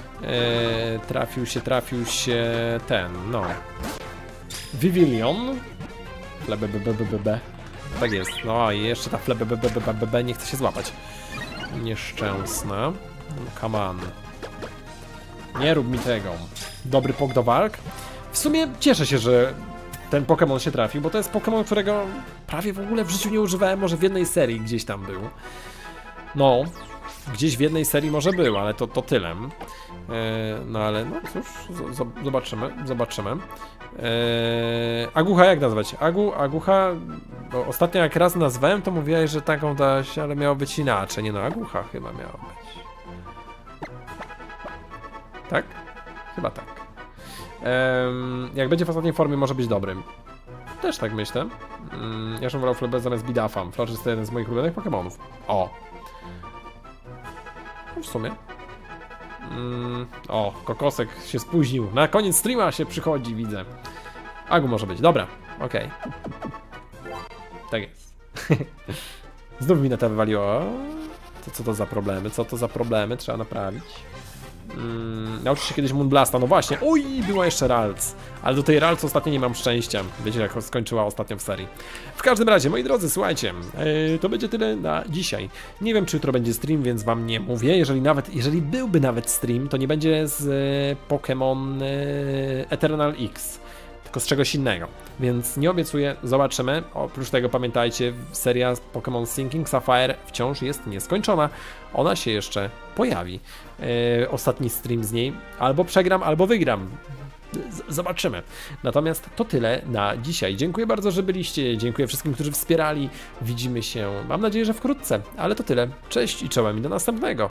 trafił się ten, no... Vivillon. Flebebebebebe. Tak jest, no i jeszcze ta flebebebebebe nie chce się złapać. Nieszczęsna. Come on. Nie rób mi tego. Dobry pok do walk. W sumie cieszę się, że ten Pokémon się trafił, bo to jest Pokémon, którego prawie w ogóle w życiu nie używałem, może w jednej serii gdzieś tam był. No, gdzieś w jednej serii może był, ale to tyle. No ale, no cóż, zobaczymy. Agucha jak nazwać? Agucha, bo ostatnio jak raz nazwałem, to mówiłeś, że taką daś, ale miało być inaczej. Nie no, Agucha chyba miało być. Tak? Chyba tak. Jak będzie w ostatniej formie, może być dobrym. Też tak myślę. Ja bym wolał Flebę zamiast Bidafam. Flash jest to jeden z moich ulubionych Pokémonów. O! No w sumie. O, Kokosek się spóźnił. Na koniec streama się przychodzi, widzę. Agu może być. Dobra, okej. Tak jest. Znów mi na to wywaliło. To co to za problemy? Co to za problemy? Trzeba naprawić. Nauczysz się kiedyś Moonblasta, no właśnie. Oj, była jeszcze Ralts. Ale do tej Ralts ostatnio nie mam szczęścia. Wiecie, jak skończyła ostatnio w serii. W każdym razie, moi drodzy, słuchajcie, to będzie tyle na dzisiaj. Nie wiem, czy jutro będzie stream, więc wam nie mówię. Jeżeli byłby nawet stream, to nie będzie z Pokémon Eternal X. tylko z czegoś innego. Więc nie obiecuję, zobaczymy. Oprócz tego pamiętajcie, seria Pokémon Sinking Sapphire wciąż jest nieskończona. Ona się jeszcze pojawi. Ostatni stream z niej albo przegram, albo wygram. Zobaczymy. Natomiast to tyle na dzisiaj. Dziękuję bardzo, że byliście. Dziękuję wszystkim, którzy wspierali. Widzimy się, mam nadzieję, że wkrótce. Ale to tyle. Cześć i czołem i do następnego.